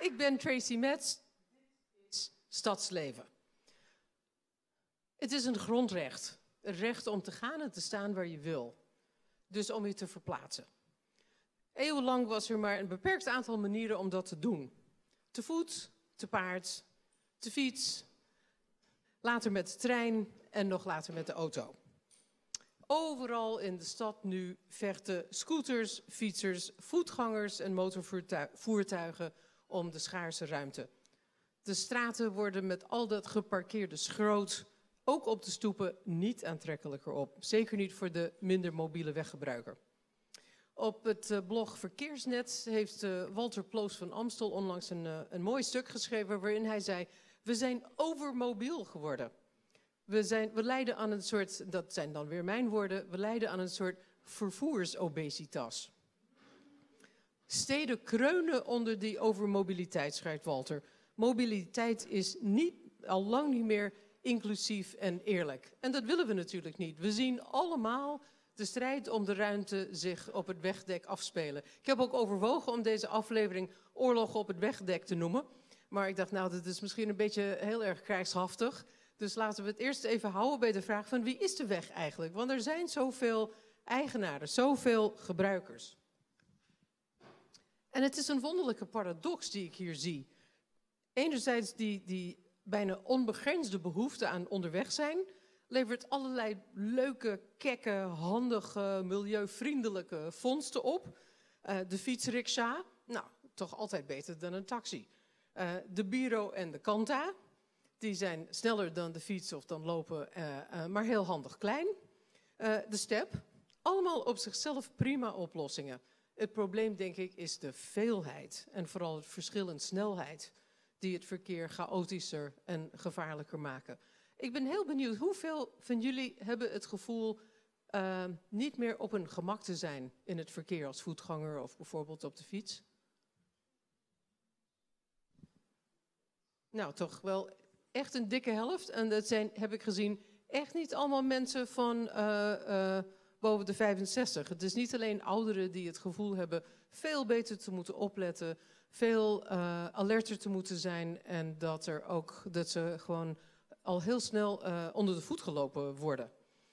Ik ben Tracy Metz. Dit is Stadsleven. Het is een grondrecht. Het recht om te gaan en te staan waar je wil. Dus om je te verplaatsen. Eeuwenlang was er maar een beperkt aantal manieren om dat te doen. Te voet, te paard, te fiets, later met de trein en nog later met de auto. Overal in de stad nu vechten scooters, fietsers, voetgangers en motorvoertuigen om de schaarse ruimte. De straten worden met al dat geparkeerde schroot, ook op de stoepen, niet aantrekkelijker op. Zeker niet voor de minder mobiele weggebruiker. Op het blog Verkeersnet heeft Walter Ploos van Amstel onlangs een mooi stuk geschreven waarin hij zei: we zijn overmobiel geworden. We lijden aan een soort, dat zijn dan weer mijn woorden, we lijden aan een soort vervoersobesitas. Steden kreunen onder die overmobiliteit, schrijft Walter. Mobiliteit is al lang niet meer inclusief en eerlijk. En dat willen we natuurlijk niet. We zien allemaal de strijd om de ruimte zich op het wegdek afspelen. Ik heb ook overwogen om deze aflevering Oorlog op het wegdek te noemen. Maar ik dacht, nou, dat is misschien een beetje heel erg krijgshaftig. Dus laten we het eerst even houden bij de vraag van wie is de weg eigenlijk? Want er zijn zoveel eigenaren, zoveel gebruikers. En het is een wonderlijke paradox die ik hier zie. Enerzijds die bijna onbegrensde behoefte aan onderweg zijn levert allerlei leuke, kekke, handige, milieuvriendelijke vondsten op. De fietsriksja, nou, toch altijd beter dan een taxi. De Biro en de Kanta, die zijn sneller dan de fiets of dan lopen, maar heel handig klein. De step, allemaal op zichzelf prima oplossingen. Het probleem, denk ik, is de veelheid en vooral het verschil in snelheid die het verkeer chaotischer en gevaarlijker maken. Ik ben heel benieuwd, hoeveel van jullie hebben het gevoel niet meer op hun gemak te zijn in het verkeer als voetganger of bijvoorbeeld op de fiets? Nou, toch wel echt een dikke helft. En dat zijn, heb ik gezien, echt niet allemaal mensen van boven de 65. Het is niet alleen ouderen die het gevoel hebben veel beter te moeten opletten, veel alerter te moeten zijn en dat ze gewoon al heel snel onder de voet gelopen worden.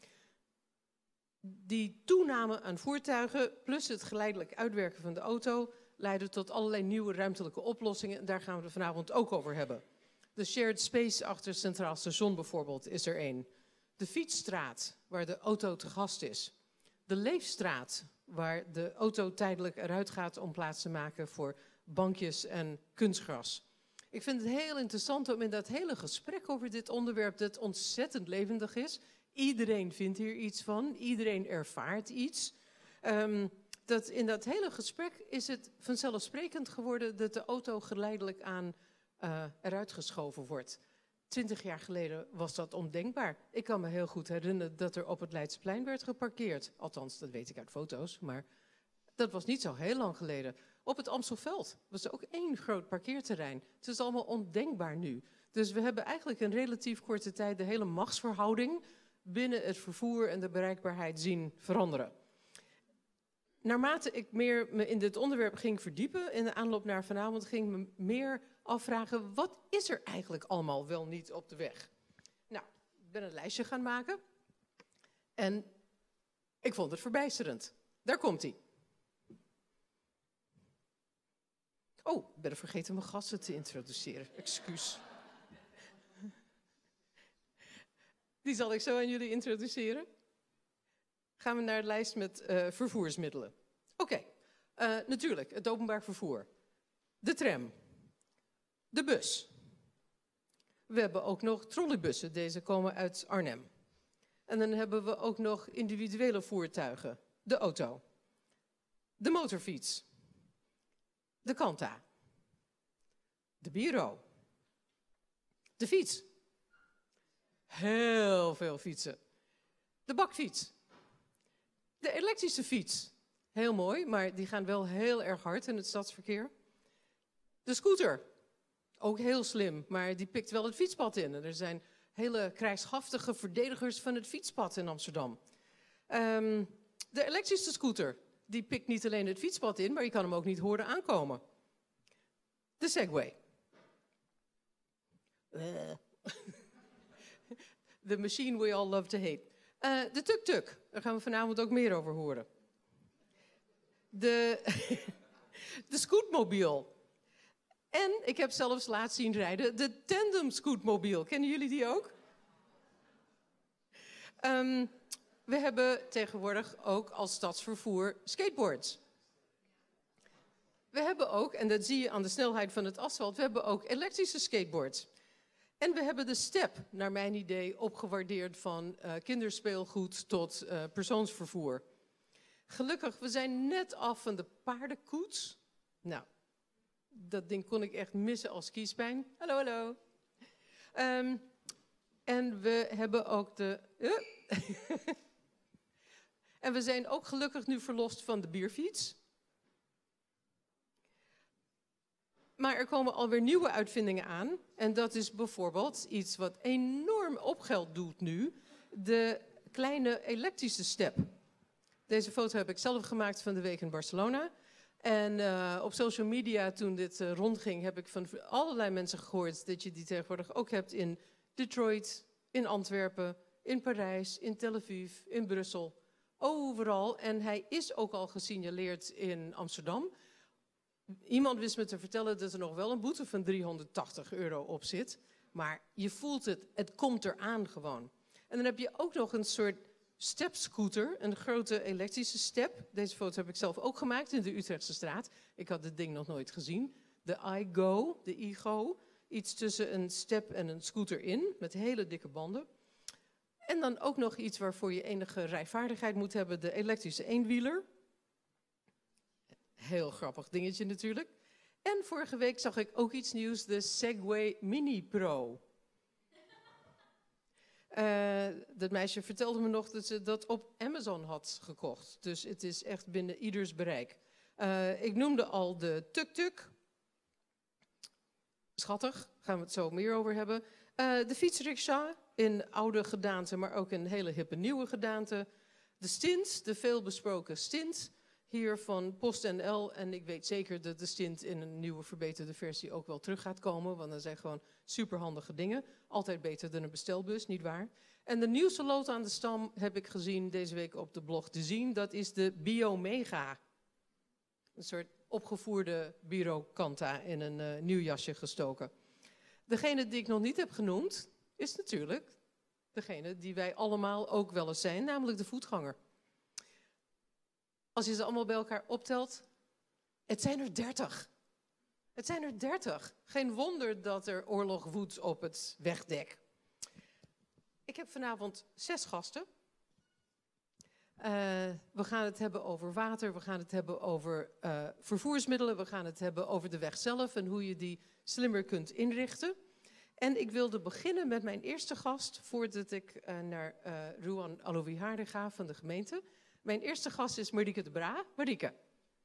Die toename aan voertuigen plus het geleidelijk uitwerken van de auto leiden tot allerlei nieuwe ruimtelijke oplossingen. En daar gaan we het vanavond ook over hebben. De shared space achter Centraal Station bijvoorbeeld is er één. De fietsstraat, waar de auto te gast is. De leefstraat, waar de auto tijdelijk eruit gaat om plaats te maken voor bankjes en kunstgras. Ik vind het heel interessant om in dat hele gesprek over dit onderwerp, dat ontzettend levendig is. Iedereen vindt hier iets van, iedereen ervaart iets. Dat in dat hele gesprek is het vanzelfsprekend geworden dat de auto geleidelijk aan eruit geschoven wordt. 20 jaar geleden was dat ondenkbaar. Ik kan me heel goed herinneren dat er op het Leidseplein werd geparkeerd. Althans, dat weet ik uit foto's, maar dat was niet zo heel lang geleden. Op het Amstelveld was er ook één groot parkeerterrein. Het is allemaal ondenkbaar nu. Dus we hebben eigenlijk in relatief korte tijd de hele machtsverhouding binnen het vervoer en de bereikbaarheid zien veranderen. Naarmate ik meer me in dit onderwerp ging verdiepen, in de aanloop naar vanavond, ging ik me meer afvragen, wat is er eigenlijk allemaal wel niet op de weg? Nou, ik ben een lijstje gaan maken en ik vond het verbijsterend. Daar komt-ie. Oh, ik ben vergeten mijn gasten te introduceren. Excuus. Die zal ik zo aan jullie introduceren. Gaan we naar de lijst met vervoersmiddelen. Oké, natuurlijk, het openbaar vervoer. De tram. De bus. We hebben ook nog trolleybussen, deze komen uit Arnhem. En dan hebben we ook nog individuele voertuigen. De auto. De motorfiets. De Kanta. De Biro. De fiets. Heel veel fietsen. De bakfiets. De elektrische fiets. Heel mooi, maar die gaan wel heel erg hard in het stadsverkeer. De scooter. Ook heel slim, maar die pikt wel het fietspad in. En er zijn hele krijgshaftige verdedigers van het fietspad in Amsterdam. De elektrische scooter. Die pikt niet alleen het fietspad in, maar je kan hem ook niet horen aankomen. De Segway. The machine we all love to hate. De tuk-tuk. Daar gaan we vanavond ook meer over horen. De scootmobiel. En ik heb zelfs laatst zien rijden de tandem scootmobiel. Kennen jullie die ook? We hebben tegenwoordig ook als stadsvervoer skateboards. We hebben ook, en dat zie je aan de snelheid van het asfalt, we hebben ook elektrische skateboards. En we hebben de step, naar mijn idee, opgewaardeerd van kinderspeelgoed tot persoonsvervoer. Gelukkig, we zijn net af van de paardenkoets. Nou, dat ding kon ik echt missen als kiespijn. Hallo, hallo. En we hebben ook de... En we zijn ook gelukkig nu verlost van de bierfiets. Maar er komen alweer nieuwe uitvindingen aan. En dat is bijvoorbeeld iets wat enorm opgeld doet nu. De kleine elektrische step. Deze foto heb ik zelf gemaakt van de week in Barcelona. En op social media, toen dit rondging, heb ik van allerlei mensen gehoord dat je die tegenwoordig ook hebt in Detroit, in Antwerpen, in Parijs, in Tel Aviv, in Brussel. Overal. En hij is ook al gesignaleerd in Amsterdam. Iemand wist me te vertellen dat er nog wel een boete van €380 op zit. Maar je voelt het, het komt eraan gewoon. En dan heb je ook nog een soort stepscooter, een grote elektrische step. Deze foto heb ik zelf ook gemaakt in de Utrechtse straat. Ik had dit ding nog nooit gezien. De iGo, de iGo. Iets tussen een step en een scooter in, met hele dikke banden. En dan ook nog iets waarvoor je enige rijvaardigheid moet hebben, de elektrische eenwieler. Heel grappig dingetje natuurlijk. En vorige week zag ik ook iets nieuws, de Segway Mini Pro. Dat meisje vertelde me nog dat ze dat op Amazon had gekocht. Dus het is echt binnen ieders bereik. Ik noemde al de tuk-tuk. Schattig, gaan we het zo meer over hebben. De fietsriksja in oude gedaante, maar ook in hele hippe nieuwe gedaante. De stint, de veelbesproken stint. Hier van PostNL. En ik weet zeker dat de stint in een nieuwe verbeterde versie ook wel terug gaat komen. Want dat zijn gewoon superhandige dingen. Altijd beter dan een bestelbus, nietwaar? En de nieuwste lood aan de stam heb ik gezien deze week op de blog te zien. Dat is de Biomega. Een soort opgevoerde Birokanta in een nieuw jasje gestoken. Degene die ik nog niet heb genoemd is natuurlijk degene die wij allemaal ook wel eens zijn. Namelijk de voetganger. Als je ze allemaal bij elkaar optelt, het zijn er 30. Het zijn er 30. Geen wonder dat er oorlog woedt op het wegdek. Ik heb vanavond 6 gasten. We gaan het hebben over water, we gaan het hebben over vervoersmiddelen, we gaan het hebben over de weg zelf en hoe je die slimmer kunt inrichten. En ik wilde beginnen met mijn eerste gast, voordat ik naar Ruan Alowiharde ga van de gemeente. Mijn eerste gast is Marieke de Braa. Marieke.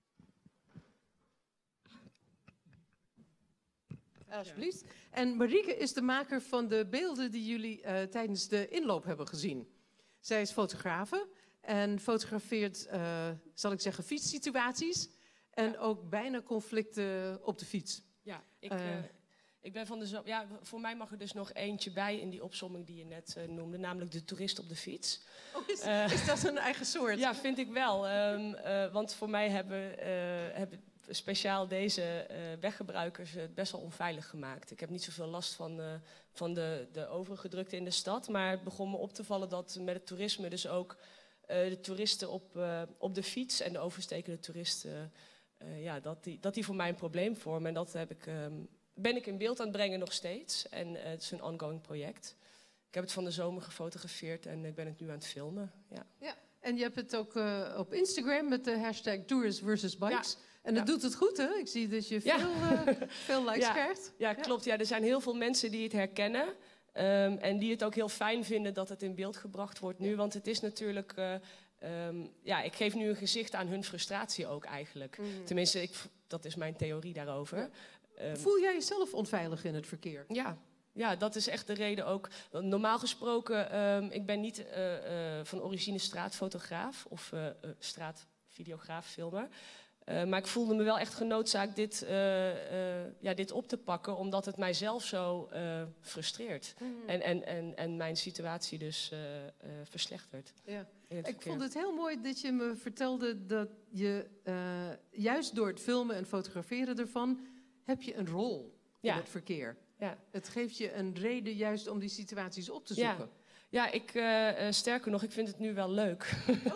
Alsjeblieft. En Marieke is de maker van de beelden die jullie tijdens de inloop hebben gezien. Zij is fotografe en fotografeert, zal ik zeggen, fietssituaties. En ook bijna conflicten op de fiets. Ja, ik ben van de ja, voor mij mag er dus nog eentje bij in die opsomming die je net noemde, namelijk de toerist op de fiets. Oh, is dat een eigen soort? Ja, vind ik wel. Want voor mij hebben speciaal deze weggebruikers het best wel onveilig gemaakt. Ik heb niet zoveel last van de overige drukte in de stad, maar het begon me op te vallen dat met het toerisme dus ook de toeristen op de fiets en de overstekende toeristen, dat die voor mij een probleem vormen. En dat ben ik in beeld aan het brengen nog steeds. En het is een ongoing project. Ik heb het van de zomer gefotografeerd en ik ben het nu aan het filmen. Ja. Ja. En je hebt het ook op Instagram met de hashtag Tourists versus Bikes. Ja. En dat doet het goed, hè? Ik zie dat je veel likes krijgt. Ja, klopt. Ja, er zijn heel veel mensen die het herkennen. En die het ook heel fijn vinden dat het in beeld gebracht wordt nu. Want het is natuurlijk... ik geef nu een gezicht aan hun frustratie ook eigenlijk. Tenminste, dat is mijn theorie daarover. Ja. Voel jij jezelf onveilig in het verkeer? Ja, dat is echt de reden ook. Normaal gesproken, ik ben niet van origine straatfotograaf of straatvideograaf, filmer. Maar ik voelde me wel echt genoodzaakt dit op te pakken, omdat het mijzelf zo frustreert. En mijn situatie dus verslechtert. Ja. Ik vond het heel mooi dat je me vertelde dat je juist door het filmen en fotograferen ervan, heb je een rol in het verkeer. Ja. Het geeft je een reden juist om die situaties op te zoeken. Ja, sterker nog, ik vind het nu wel leuk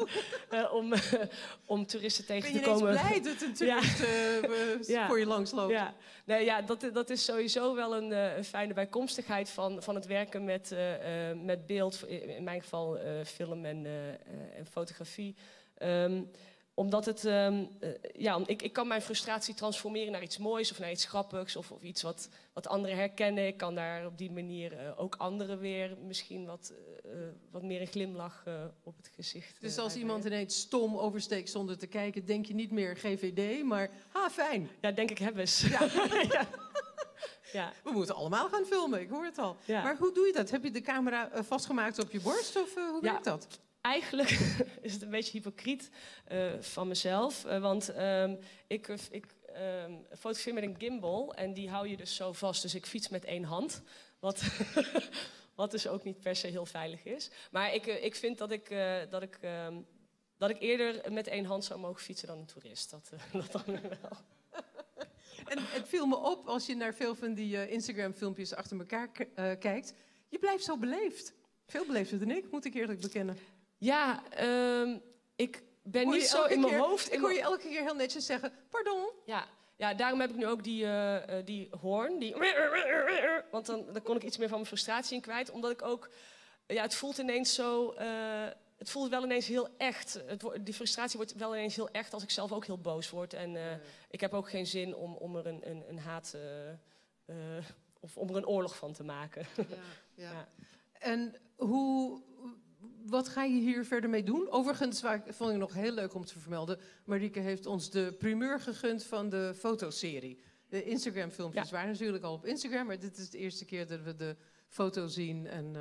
om toeristen tegen te komen. Ben je ineens blij dat een toerist voor je langs loopt? Ja, dat is sowieso wel een fijne bijkomstigheid van het werken met beeld. In mijn geval film en fotografie. Omdat het, ik kan mijn frustratie transformeren naar iets moois of naar iets grappigs of iets wat anderen herkennen. Ik kan daar op die manier ook anderen weer misschien wat meer een glimlach op het gezicht. Dus als iemand ineens stom oversteekt zonder te kijken, denk je niet meer GVD, maar fijn. Ja, denk ik hebbes. Ja. Ja. We moeten allemaal gaan filmen, ik hoor het al. Ja. Maar hoe doe je dat? Heb je de camera vastgemaakt op je borst of hoe werkt dat? Eigenlijk is het een beetje hypocriet van mezelf. Want ik fotografeer met een gimbal en die hou je dus zo vast. Dus ik fiets met één hand. Wat dus ook niet per se heel veilig is. Maar ik vind dat ik eerder met één hand zou mogen fietsen dan een toerist. Dat dan wel. En het viel me op als je naar veel van die Instagram-filmpjes achter elkaar kijkt. Je blijft zo beleefd. Veel beleefder dan ik, moet ik eerlijk bekennen. Ja, ik ben niet zo in mijn hoofd. Ik hoor je elke keer heel netjes zeggen, pardon. Ja, daarom heb ik nu ook die hoorn. Want dan kon ik iets meer van mijn frustratie in kwijt. Omdat ik ook... Ja, het voelt ineens zo... het voelt wel ineens heel echt. Die frustratie wordt wel ineens heel echt als ik zelf ook heel boos word. En ik heb ook geen zin om er een haat... of om er een oorlog van te maken. Ja. En wat ga je hier verder mee doen? Overigens vond ik nog heel leuk om te vermelden. Marieke heeft ons de primeur gegund van de fotoserie. De Instagram-filmpjes waren natuurlijk al op Instagram, maar dit is de eerste keer dat we de foto zien. En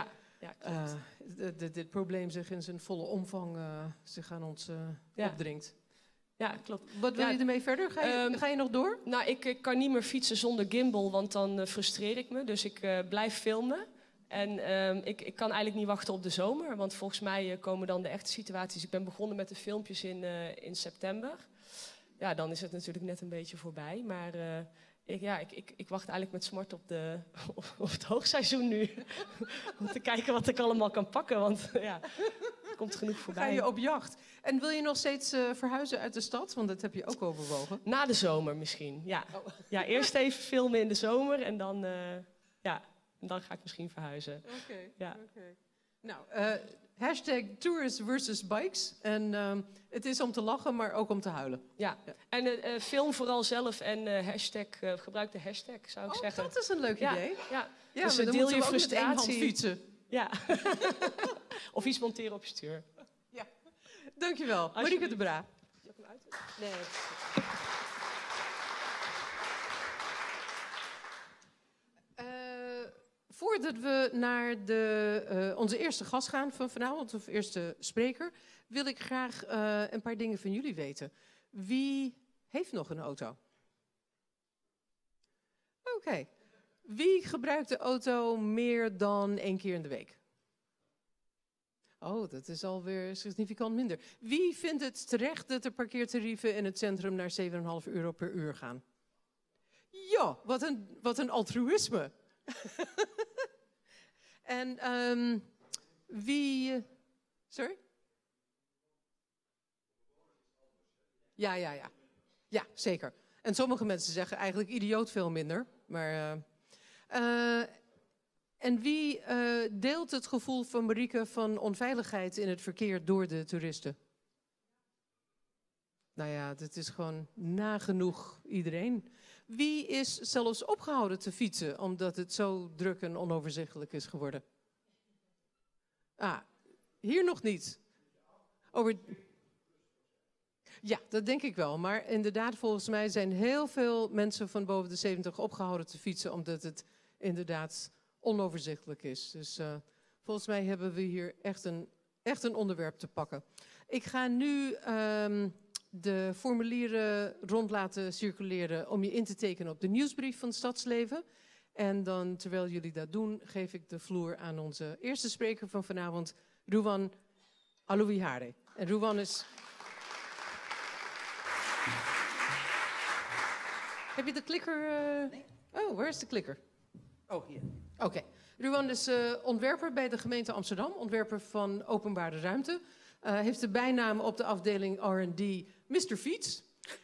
dit probleem zich in zijn volle omvang zich aan ons opdringt. Ja, klopt. Wat wil je ermee verder? Ga je nog door? Nou, ik kan niet meer fietsen zonder gimbal, want dan frustreer ik me. Dus ik blijf filmen. En ik kan eigenlijk niet wachten op de zomer, want volgens mij komen dan de echte situaties. Ik ben begonnen met de filmpjes in september. Ja, dan is het natuurlijk net een beetje voorbij. Maar ik wacht eigenlijk met smart op het hoogseizoen nu. Om te kijken wat ik allemaal kan pakken, want er komt genoeg voorbij. Ga je op jacht? En wil je nog steeds verhuizen uit de stad? Want dat heb je ook overwogen. Na de zomer misschien, ja. Ja, eerst even filmen in de zomer en dan... Dan ga ik misschien verhuizen. Oké. Nou, hashtag tourists versus bikes. En het is om te lachen, maar ook om te huilen. Ja. En film vooral zelf en gebruik de hashtag, zou ik zeggen. Dat is een leuk idee. Ja, dus dan deel je frustratie. Met fietsen. Ja. Of iets monteren op je stuur. Ja. Dankjewel. Marieke de Bra. Zal ik hem uit? Nee. Voordat we naar onze eerste gast gaan van vanavond, of eerste spreker, wil ik graag een paar dingen van jullie weten. Wie heeft nog een auto? Oké. Wie gebruikt de auto meer dan 1 keer in de week? Oh, dat is alweer significant minder. Wie vindt het terecht dat de parkeertarieven in het centrum naar €7,5 per uur gaan? Ja, wat een altruïsme. En wie... Sorry? Ja. Ja, zeker. En sommige mensen zeggen eigenlijk idioot veel minder. Maar, en wie deelt het gevoel van Marieke van onveiligheid in het verkeer door de toeristen? Nou ja, dit is gewoon nagenoeg iedereen. Wie is zelfs opgehouden te fietsen omdat het zo druk en onoverzichtelijk is geworden? Hier nog niet. Ja, dat denk ik wel. Maar inderdaad, volgens mij zijn heel veel mensen van boven de 70 opgehouden te fietsen omdat het inderdaad onoverzichtelijk is. Dus volgens mij hebben we hier echt een onderwerp te pakken. Ik ga nu de formulieren rond laten circuleren om je in te tekenen op de nieuwsbrief van Stadsleven. En dan, terwijl jullie dat doen, geef ik de vloer aan onze eerste spreker van vanavond, Ruwan Aluwihare. En Ruwan is... Heb je de klikker? Nee. Oh, waar is de klikker? Oh, hier. Oké. Ruwan is ontwerper bij de gemeente Amsterdam, ontwerper van openbare ruimte. Heeft de bijnaam op de afdeling R&D Mr. Fiets.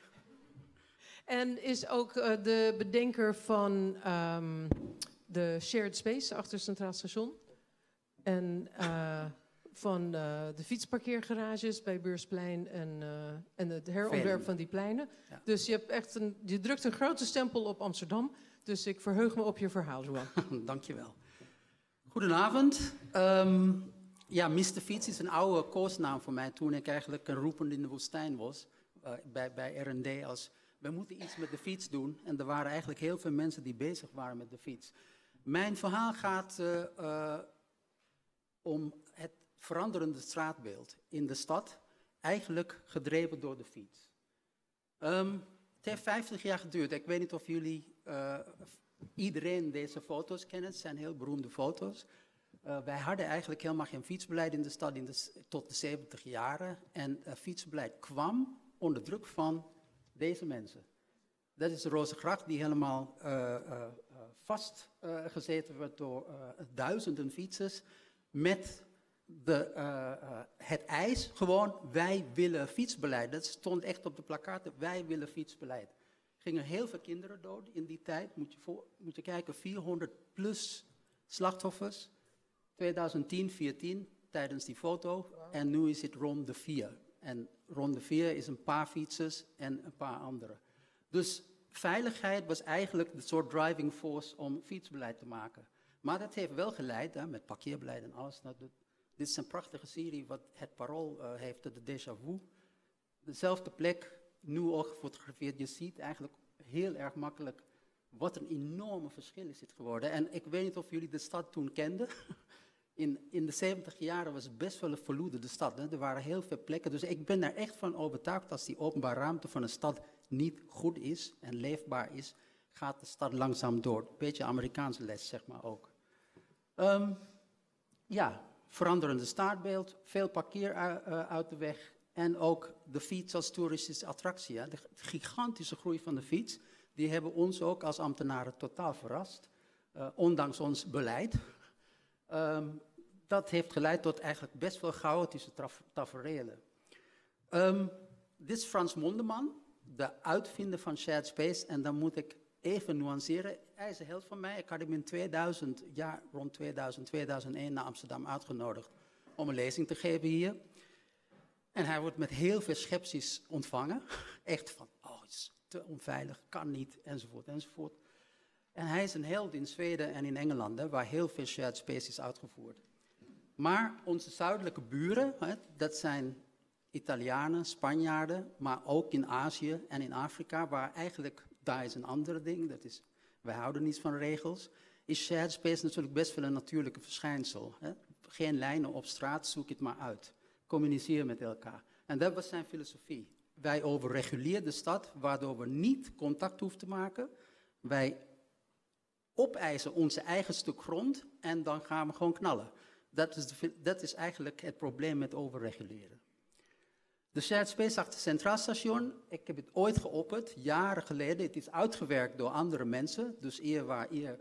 En is ook de bedenker van de shared space achter Centraal Station. En van de fietsparkeergarages bij Beursplein en het herontwerp van die pleinen. Ja. Dus je drukt een grote stempel op Amsterdam. Dus ik verheug me op je verhaal, Ruwan. Dankjewel. Goedenavond. Ja, Mr. Fiets is een oude koosnaam voor mij toen ik eigenlijk een roepend in de woestijn was. Bij R&D als, we moeten iets met de fiets doen. En er waren eigenlijk heel veel mensen die bezig waren met de fiets. Mijn verhaal gaat om het veranderende straatbeeld in de stad. Eigenlijk gedreven door de fiets. Het heeft 50 jaar geduurd. Ik weet niet of jullie iedereen deze foto's kennen. Het zijn heel beroemde foto's. Wij hadden eigenlijk helemaal geen fietsbeleid in de stad tot de 70 jaren. En fietsbeleid kwam onder druk van deze mensen. Dat is de Rozengracht die helemaal vastgezeten werd door duizenden fietsers. Met het eis gewoon, wij willen fietsbeleid. Dat stond echt op de plakkaten, wij willen fietsbeleid. Gingen heel veel kinderen dood in die tijd. Moet je kijken, 400 plus slachtoffers. 2010, 14 tijdens die foto. Wow. En nu is het rond de 4. En rond de 4 is een paar fietsers en een paar anderen. Dus veiligheid was eigenlijk de soort driving force om fietsbeleid te maken. Maar dat heeft wel geleid, met parkeerbeleid en alles. Dit is een prachtige serie wat het Parool heeft, de déjà vu. Dezelfde plek, nu ook gefotografeerd. Je ziet eigenlijk heel erg makkelijk wat een enorme verschil is dit geworden. En ik weet niet of jullie de stad toen kenden. In de 70 jaren was het best wel een verloederde stad. Hè? Er waren heel veel plekken. Dus ik ben er echt van overtuigd als die openbare ruimte van een stad niet goed is en leefbaar is, gaat de stad langzaam door. Een beetje Amerikaanse les, zeg maar ook. Ja, veranderende staatbeeld, veel parkeer uit de weg en ook de fiets als toeristische attractie. Hè? De gigantische groei van de fiets, die hebben ons ook als ambtenaren totaal verrast, ondanks ons beleid. Dat heeft geleid tot eigenlijk best wel chaotische taferelen. Dit is Frans Mondeman, de uitvinder van Shared Space. En dan moet ik even nuanceren. Hij is een held van mij. Ik had hem in 2000, rond 2000, 2001 naar Amsterdam uitgenodigd om een lezing te geven hier. En hij wordt met heel veel scepties ontvangen. Echt van, oh, het is te onveilig, kan niet, enzovoort, enzovoort. En hij is een held in Zweden en in Engeland, hè, waar heel veel shared space is uitgevoerd. Maar onze zuidelijke buren, hè, dat zijn Italianen, Spanjaarden, maar ook in Azië en in Afrika, waar eigenlijk, daar is een ander ding, dat is, wij houden niet van regels, is shared space natuurlijk best wel een natuurlijke verschijnsel. Hè. Geen lijnen op straat, zoek het maar uit. Communiceer met elkaar. En dat was zijn filosofie. Wij overreguleren de stad, waardoor we niet contact hoeven te maken. Wij opeisen onze eigen stuk grond en dan gaan we gewoon knallen. Dat is eigenlijk het probleem met overreguleren. De shared space achter Centraal Station, ik heb het ooit geopperd, jaren geleden. Het is uitgewerkt door andere mensen, dus eer waar eer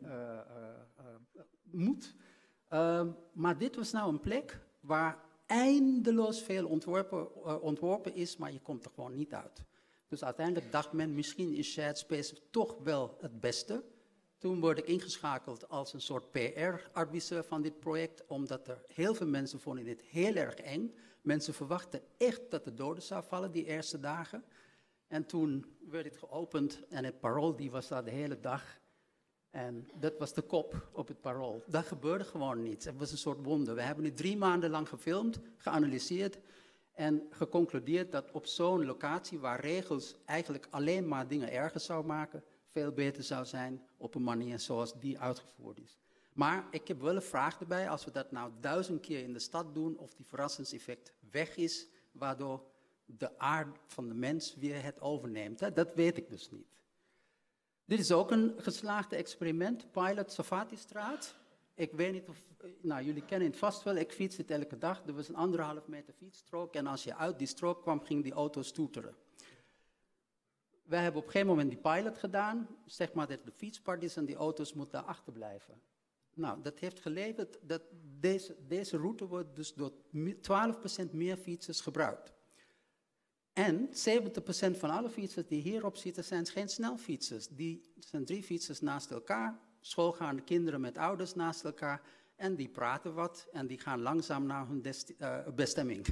moet. Maar dit was nou een plek waar eindeloos veel ontworpen is, maar je komt er gewoon niet uit. Dus uiteindelijk dacht men, misschien is shared space toch wel het beste. Toen word ik ingeschakeld als een soort PR-adviseur van dit project, omdat er heel veel mensen vonden dit heel erg eng. Mensen verwachten echt dat de doden zou vallen die eerste dagen. En toen werd het geopend en het Parool die was daar de hele dag. En dat was de kop op het Parool. Dat gebeurde gewoon niet. Het was een soort wonder. We hebben het 3 maanden lang gefilmd, geanalyseerd en geconcludeerd dat op zo'n locatie waar regels eigenlijk alleen maar dingen erger zou maken, veel beter zou zijn op een manier zoals die uitgevoerd is. Maar ik heb wel een vraag erbij, als we dat nou 1000 keer in de stad doen, of die verrassingseffect weg is, waardoor de aard van de mens weer het overneemt. Hè? Dat weet ik dus niet. Dit is ook een geslaagde experiment, Pilot Safati-straat. Ik weet niet of, jullie kennen het vast wel, ik fiets dit elke dag. Er was een 1,5 meter fietsstrook en als je uit die strook kwam, ging die auto stoeteren. Wij hebben op een gegeven moment die pilot gedaan, zeg maar dat de fietsparties en die auto's moeten achterblijven. Nou, dat heeft geleverd dat deze route wordt dus door 12% meer fietsers gebruikt. En 70% van alle fietsers die hierop zitten zijn geen snelfietsers. Die zijn 3 fietsers naast elkaar, schoolgaande kinderen met ouders naast elkaar. En die praten wat en die gaan langzaam naar hun bestemming.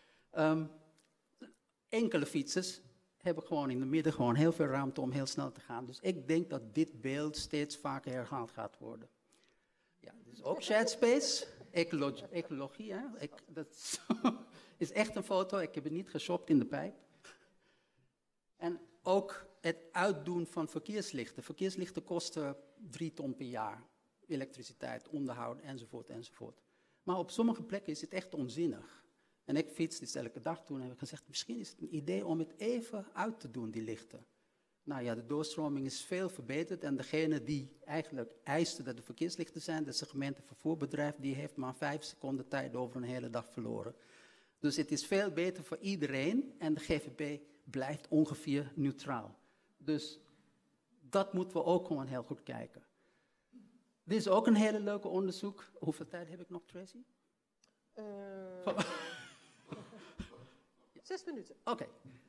Enkele fietsers hebben gewoon in het midden gewoon heel veel ruimte om heel snel te gaan. Dus ik denk dat dit beeld steeds vaker herhaald gaat worden. Ja, dus ook shared space, ecologie. Hè? Dat is echt een foto, ik heb het niet geshopt in de pijp. En ook het uitdoen van verkeerslichten. Verkeerslichten kosten 3 ton per jaar. Elektriciteit, onderhoud, enzovoort, enzovoort. Maar op sommige plekken is het echt onzinnig. En ik fiets dus elke dag, toen heb ik gezegd, misschien is het een idee om het even uit te doen, die lichten. Nou ja, de doorstroming is veel verbeterd en degene die eigenlijk eiste dat de verkeerslichten zijn, dat is een gemeentevervoerbedrijf, die heeft maar 5 seconden tijd over een hele dag verloren. Dus het is veel beter voor iedereen en de GVB blijft ongeveer neutraal. Dus dat moeten we ook gewoon heel goed kijken. Dit is ook een hele leuke onderzoek. Hoeveel tijd heb ik nog, Tracy? 6 minuten. Oké.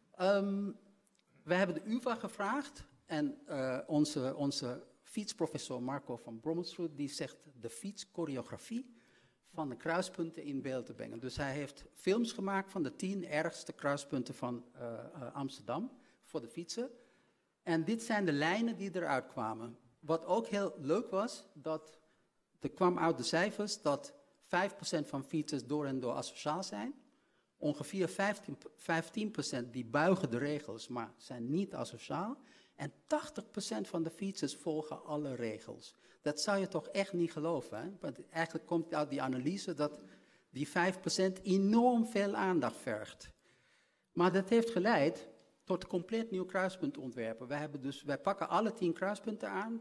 We hebben de UvA gevraagd en onze fietsprofessor Marco van Brommelsroet die zegt de fietschoreografie van de kruispunten in beeld te brengen. Dus hij heeft films gemaakt van de 10 ergste kruispunten van Amsterdam voor de fietsen. En dit zijn de lijnen die eruit kwamen. Wat ook heel leuk was, dat er kwam uit de cijfers dat 5% van fietsers door en door asociaal zijn. Ongeveer 15% die buigen de regels, maar zijn niet asociaal. En 80% van de fietsers volgen alle regels. Dat zou je toch echt niet geloven. Hè? Want eigenlijk komt uit die analyse dat die 5% enorm veel aandacht vergt. Maar dat heeft geleid tot compleet nieuw kruispuntontwerpen. Wij pakken alle 10 kruispunten aan.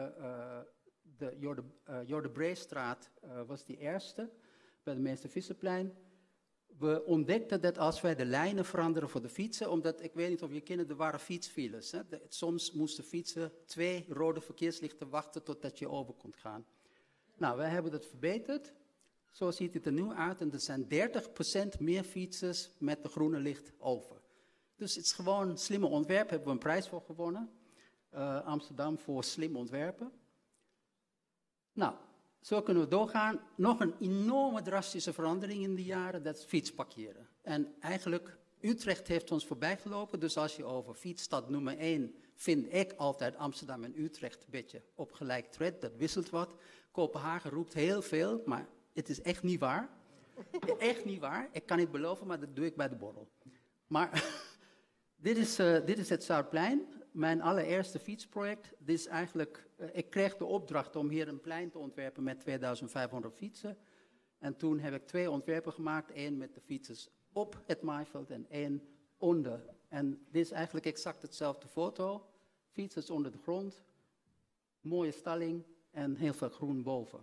De Jorde Breestraat was die eerste, bij de Meester Visserplein. We ontdekten dat als wij de lijnen veranderen voor de fietsen, omdat, ik weet niet of je kent, er waren fietsfiles. Hè? Soms moesten fietsen 2 rode verkeerslichten wachten totdat je over kon gaan. Nou, wij hebben dat verbeterd. Zo ziet het er nu uit en er zijn 30% meer fietsers met de groene licht over. Dus het is gewoon slimme ontwerp, hebben we een prijs voor gewonnen. Amsterdam voor slim ontwerpen. Nou, zo kunnen we doorgaan. Nog een enorme drastische verandering in de jaren, dat is fietsparkeren. En eigenlijk, Utrecht heeft ons voorbijgelopen, dus als je over fietsstad nummer 1, vind ik altijd Amsterdam en Utrecht een beetje op gelijk tred, dat wisselt wat. Kopenhagen roept heel veel, maar het is echt niet waar. Echt niet waar, ik kan het beloven, maar dat doe ik bij de borrel. Maar dit is het Zuidplein, mijn allereerste fietsproject. Dit is eigenlijk, ik kreeg de opdracht om hier een plein te ontwerpen met 2500 fietsen. En toen heb ik 2 ontwerpen gemaakt, 1 met de fietsers op het maaiveld en 1 onder. En dit is eigenlijk exact hetzelfde foto. Fietsers onder de grond, mooie stalling en heel veel groen boven.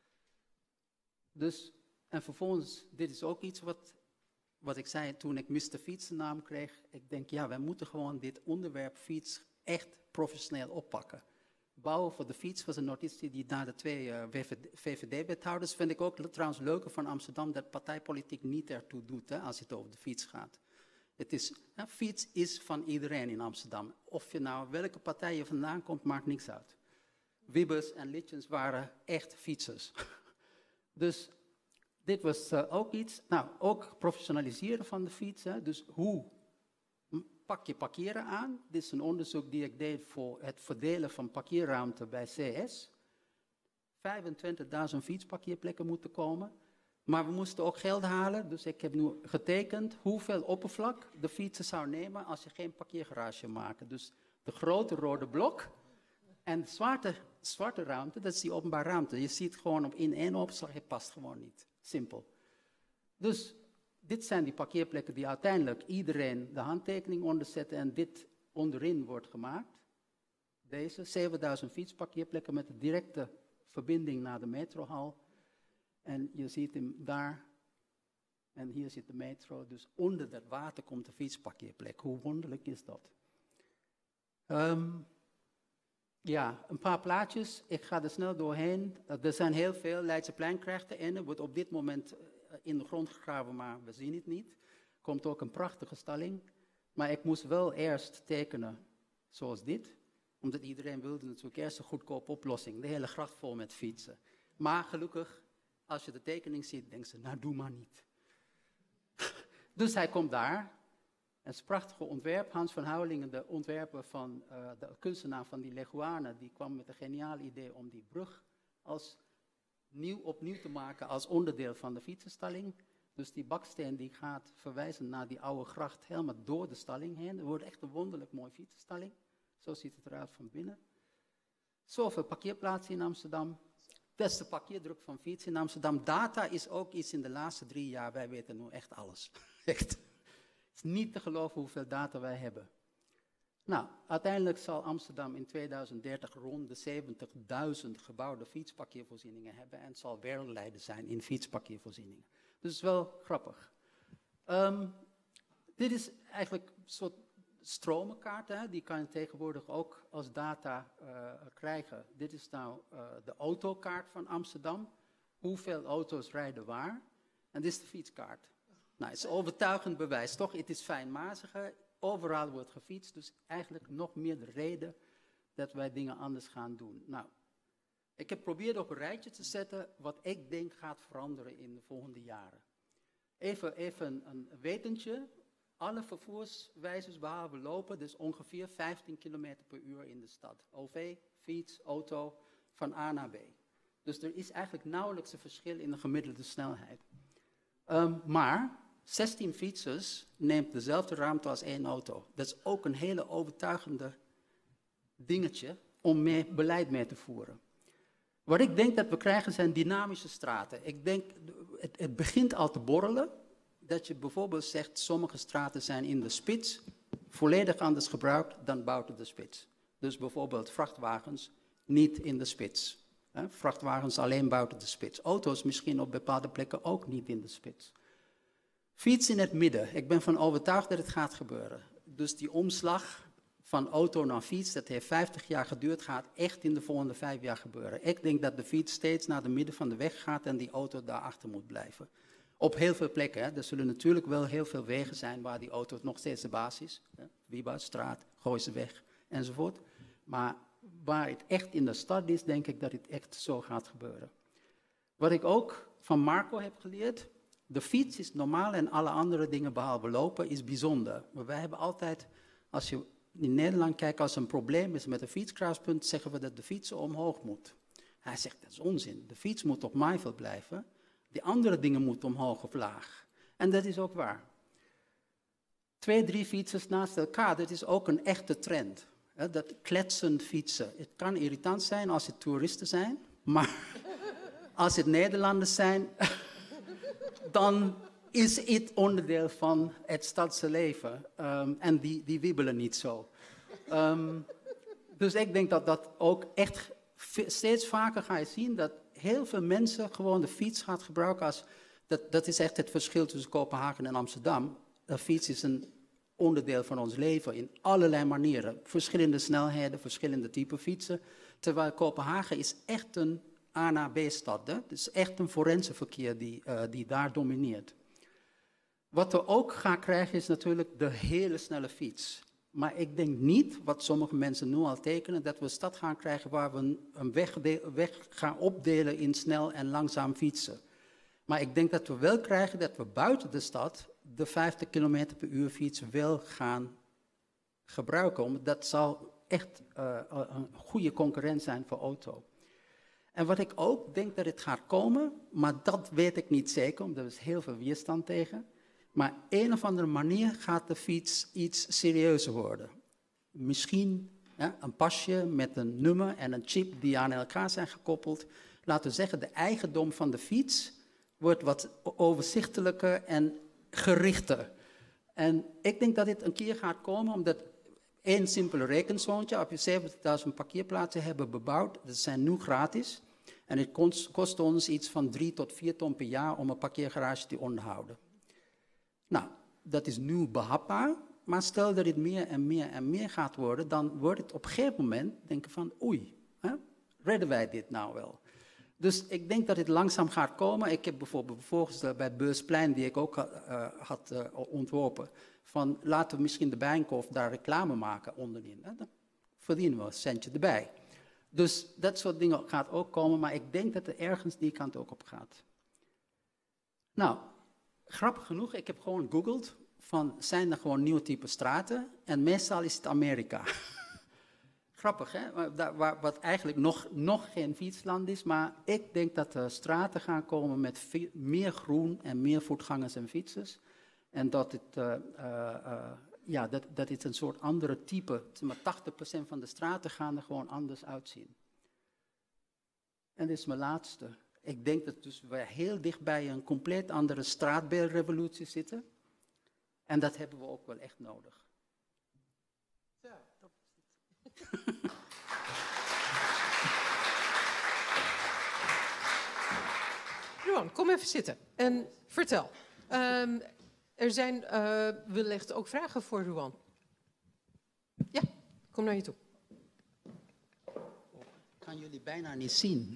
Dus, en vervolgens, dit is ook iets wat ik zei toen ik Mr. Fiets de naam kreeg. Ik denk, ja, wij moeten gewoon dit onderwerp fiets echt professioneel oppakken. Bouwen voor de fiets was een notitie die naar de 2 VVD-wethouders, vind ik ook trouwens leuker van Amsterdam, dat partijpolitiek niet ertoe doet, hè, als het over de fiets gaat. Fiets is van iedereen in Amsterdam. Of je nou welke partij je vandaan komt, maakt niks uit. Wibbers en Litjens waren echt fietsers. Dus dit was ook iets. Nou, ook professionaliseren van de fiets. Hè. Dus hoe pak je parkeren aan? Dit is een onderzoek die ik deed voor het verdelen van parkeerruimte bij CS. 25.000 fietsparkeerplekken moeten komen. Maar we moesten ook geld halen, dus ik heb nu getekend hoeveel oppervlak de fietsen zou nemen als je geen parkeergarage maakt. Dus de grote rode blok en de zwarte ruimte, dat is die openbare ruimte. Je ziet gewoon in 1 opslag, het past gewoon niet. Simpel. Dus dit zijn die parkeerplekken die uiteindelijk iedereen de handtekening onderzet en dit onderin wordt gemaakt. Deze 7000 fietsparkeerplekken met een directe verbinding naar de metrohal. En je ziet hem daar. En hier zit de metro. Dus onder dat water komt de fietsparkeerplek. Hoe wonderlijk is dat? Ja, een paar plaatjes. Ik ga er snel doorheen. Er zijn heel veel. Leidseplein krijgt er een. Wordt op dit moment in de grond gegraven, maar we zien het niet. Komt ook een prachtige stalling. Maar ik moest wel eerst tekenen zoals dit. Omdat iedereen wilde natuurlijk eerst een goedkope oplossing. De hele gracht vol met fietsen. Maar gelukkig, als je de tekening ziet, denken ze, nou doe maar niet. Dus hij komt daar. Het is een prachtige ontwerp. Hans van Houwelingen, de ontwerper van de kunstenaar van die Leguane, die kwam met een geniaal idee om die brug opnieuw te maken als onderdeel van de fietsenstalling. Dus die baksteen die gaat verwijzen naar die oude gracht helemaal door de stalling heen. Het wordt echt een wonderlijk mooi fietsenstalling. Zo ziet het eruit van binnen. Zoveel parkeerplaatsen in Amsterdam. Beste parkeerdruk van fietsen in Amsterdam. Data is ook iets in de laatste 3 jaar. Wij weten nu echt alles. Echt. Het is niet te geloven hoeveel data wij hebben. Nou, uiteindelijk zal Amsterdam in 2030 rond de 70.000 gebouwde fietsparkeervoorzieningen hebben. En het zal wereldleider zijn in fietsparkeervoorzieningen. Dus het is wel grappig. Dit is eigenlijk een soort stromenkaart. Hè? Die kan je tegenwoordig ook als data krijgen. Dit is nou de autokaart van Amsterdam. Hoeveel auto's rijden waar? En dit is de fietskaart. Nou, het is overtuigend bewijs, toch? Het is fijnmaziger. Overal wordt gefietst. Dus eigenlijk nog meer de reden dat wij dingen anders gaan doen. Nou, ik heb geprobeerd op een rijtje te zetten wat ik denk gaat veranderen in de volgende jaren. Even een wetentje. Alle vervoerswijzes behalve lopen, dus ongeveer 15 km per uur in de stad. OV, fiets, auto, van A naar B. Dus er is eigenlijk nauwelijks een verschil in de gemiddelde snelheid. Maar 16 fietsers neemt dezelfde ruimte als 1 auto. Dat is ook een hele overtuigende dingetje om beleid mee te voeren. Wat ik denk dat we krijgen zijn dynamische straten. Ik denk, het begint al te borrelen. Dat je bijvoorbeeld zegt, sommige straten zijn in de spits volledig anders gebruikt dan buiten de spits. Dus bijvoorbeeld vrachtwagens niet in de spits. Vrachtwagens alleen buiten de spits. Auto's misschien op bepaalde plekken ook niet in de spits. Fiets in het midden. Ik ben van overtuigd dat het gaat gebeuren. Dus die omslag van auto naar fiets, dat heeft 50 jaar geduurd, gaat echt in de volgende 5 jaar gebeuren. Ik denk dat de fiets steeds naar de midden van de weg gaat en die auto daarachter moet blijven. Op heel veel plekken. Hè. Er zullen natuurlijk wel heel veel wegen zijn waar die auto nog steeds de basis is. Wieboudstraat, Gooiseweg enzovoort. Maar waar het echt in de stad is, denk ik dat het echt zo gaat gebeuren. Wat ik ook van Marco heb geleerd, de fiets is normaal en alle andere dingen behalve lopen is bijzonder. Maar wij hebben altijd, als je in Nederland kijkt, als er een probleem is met een fietskruispunt, zeggen we dat de fiets omhoog moet. Hij zegt, dat is onzin. De fiets moet op maaiveld blijven. Die andere dingen moeten omhoog of laag. En dat is ook waar. 2, 3 fietsers naast elkaar, dat is ook een echte trend. Dat kletsend fietsen. Het kan irritant zijn als het toeristen zijn, maar als het Nederlanders zijn, dan is het onderdeel van het stadse leven. En die wiebelen niet zo. Dus ik denk dat dat ook echt steeds vaker ga je zien dat heel veel mensen gewoon de fiets gaan gebruiken als... Dat is echt het verschil tussen Kopenhagen en Amsterdam. De fiets is een onderdeel van ons leven in allerlei manieren. Verschillende snelheden, verschillende typen fietsen. Terwijl Kopenhagen is echt een A naar B stad. Het is echt een forense verkeer die daar domineert. Wat we ook gaan krijgen is natuurlijk de hele snelle fiets. Maar ik denk niet, wat sommige mensen nu al tekenen, dat we een stad gaan krijgen waar we een weg gaan opdelen in snel en langzaam fietsen. Maar ik denk dat we wel krijgen dat we buiten de stad de 50 km per uur fiets wel gaan gebruiken. Omdat dat zal echt een goede concurrent zijn voor auto. En wat ik ook denk dat het gaat komen, maar dat weet ik niet zeker, omdat er is heel veel weerstand tegen. Maar op een of andere manier gaat de fiets iets serieuzer worden. Misschien een pasje met een nummer en een chip die aan elkaar zijn gekoppeld. Laten we zeggen, de eigendom van de fiets wordt wat overzichtelijker en gerichter. En ik denk dat dit een keer gaat komen, omdat één simpele rekensoontje, als je 70.000 parkeerplaatsen hebben bebouwd, dat zijn nu gratis. En het kost ons iets van 3 tot 4 ton per jaar om een parkeergarage te onderhouden. Nou, dat is nu behapbaar, maar stel dat het meer en meer en meer gaat worden, dan wordt het op een gegeven moment denken van, oei, redden wij dit nou wel? Dus ik denk dat het langzaam gaat komen. Ik heb bijvoorbeeld voorgesteld bij het Beursplein, die ik ook had ontworpen, van laten we misschien de Bijenkorf daar reclame maken onderin. Dan verdienen we een centje erbij. Dus dat soort dingen gaat ook komen, maar ik denk dat er ergens die kant ook op gaat. Nou, grappig genoeg, ik heb gewoon gegoogeld van zijn er gewoon nieuwe type straten en meestal is het Amerika. Grappig, hè? Wat eigenlijk nog geen fietsland is, maar ik denk dat er straten gaan komen met meer groen en meer voetgangers en fietsers. En dat het een soort andere type, maar 80% van de straten gaan er gewoon anders uitzien. En dit is mijn laatste. Ik denk dat dus we heel dicht bij een compleet andere straatbeeldrevolutie zitten. En dat hebben we ook wel echt nodig. Ja, dat is het. Ruan, kom even zitten en vertel. Er zijn wellicht ook vragen voor Ruan. Ja, kom naar je toe. Ik kan jullie bijna niet zien.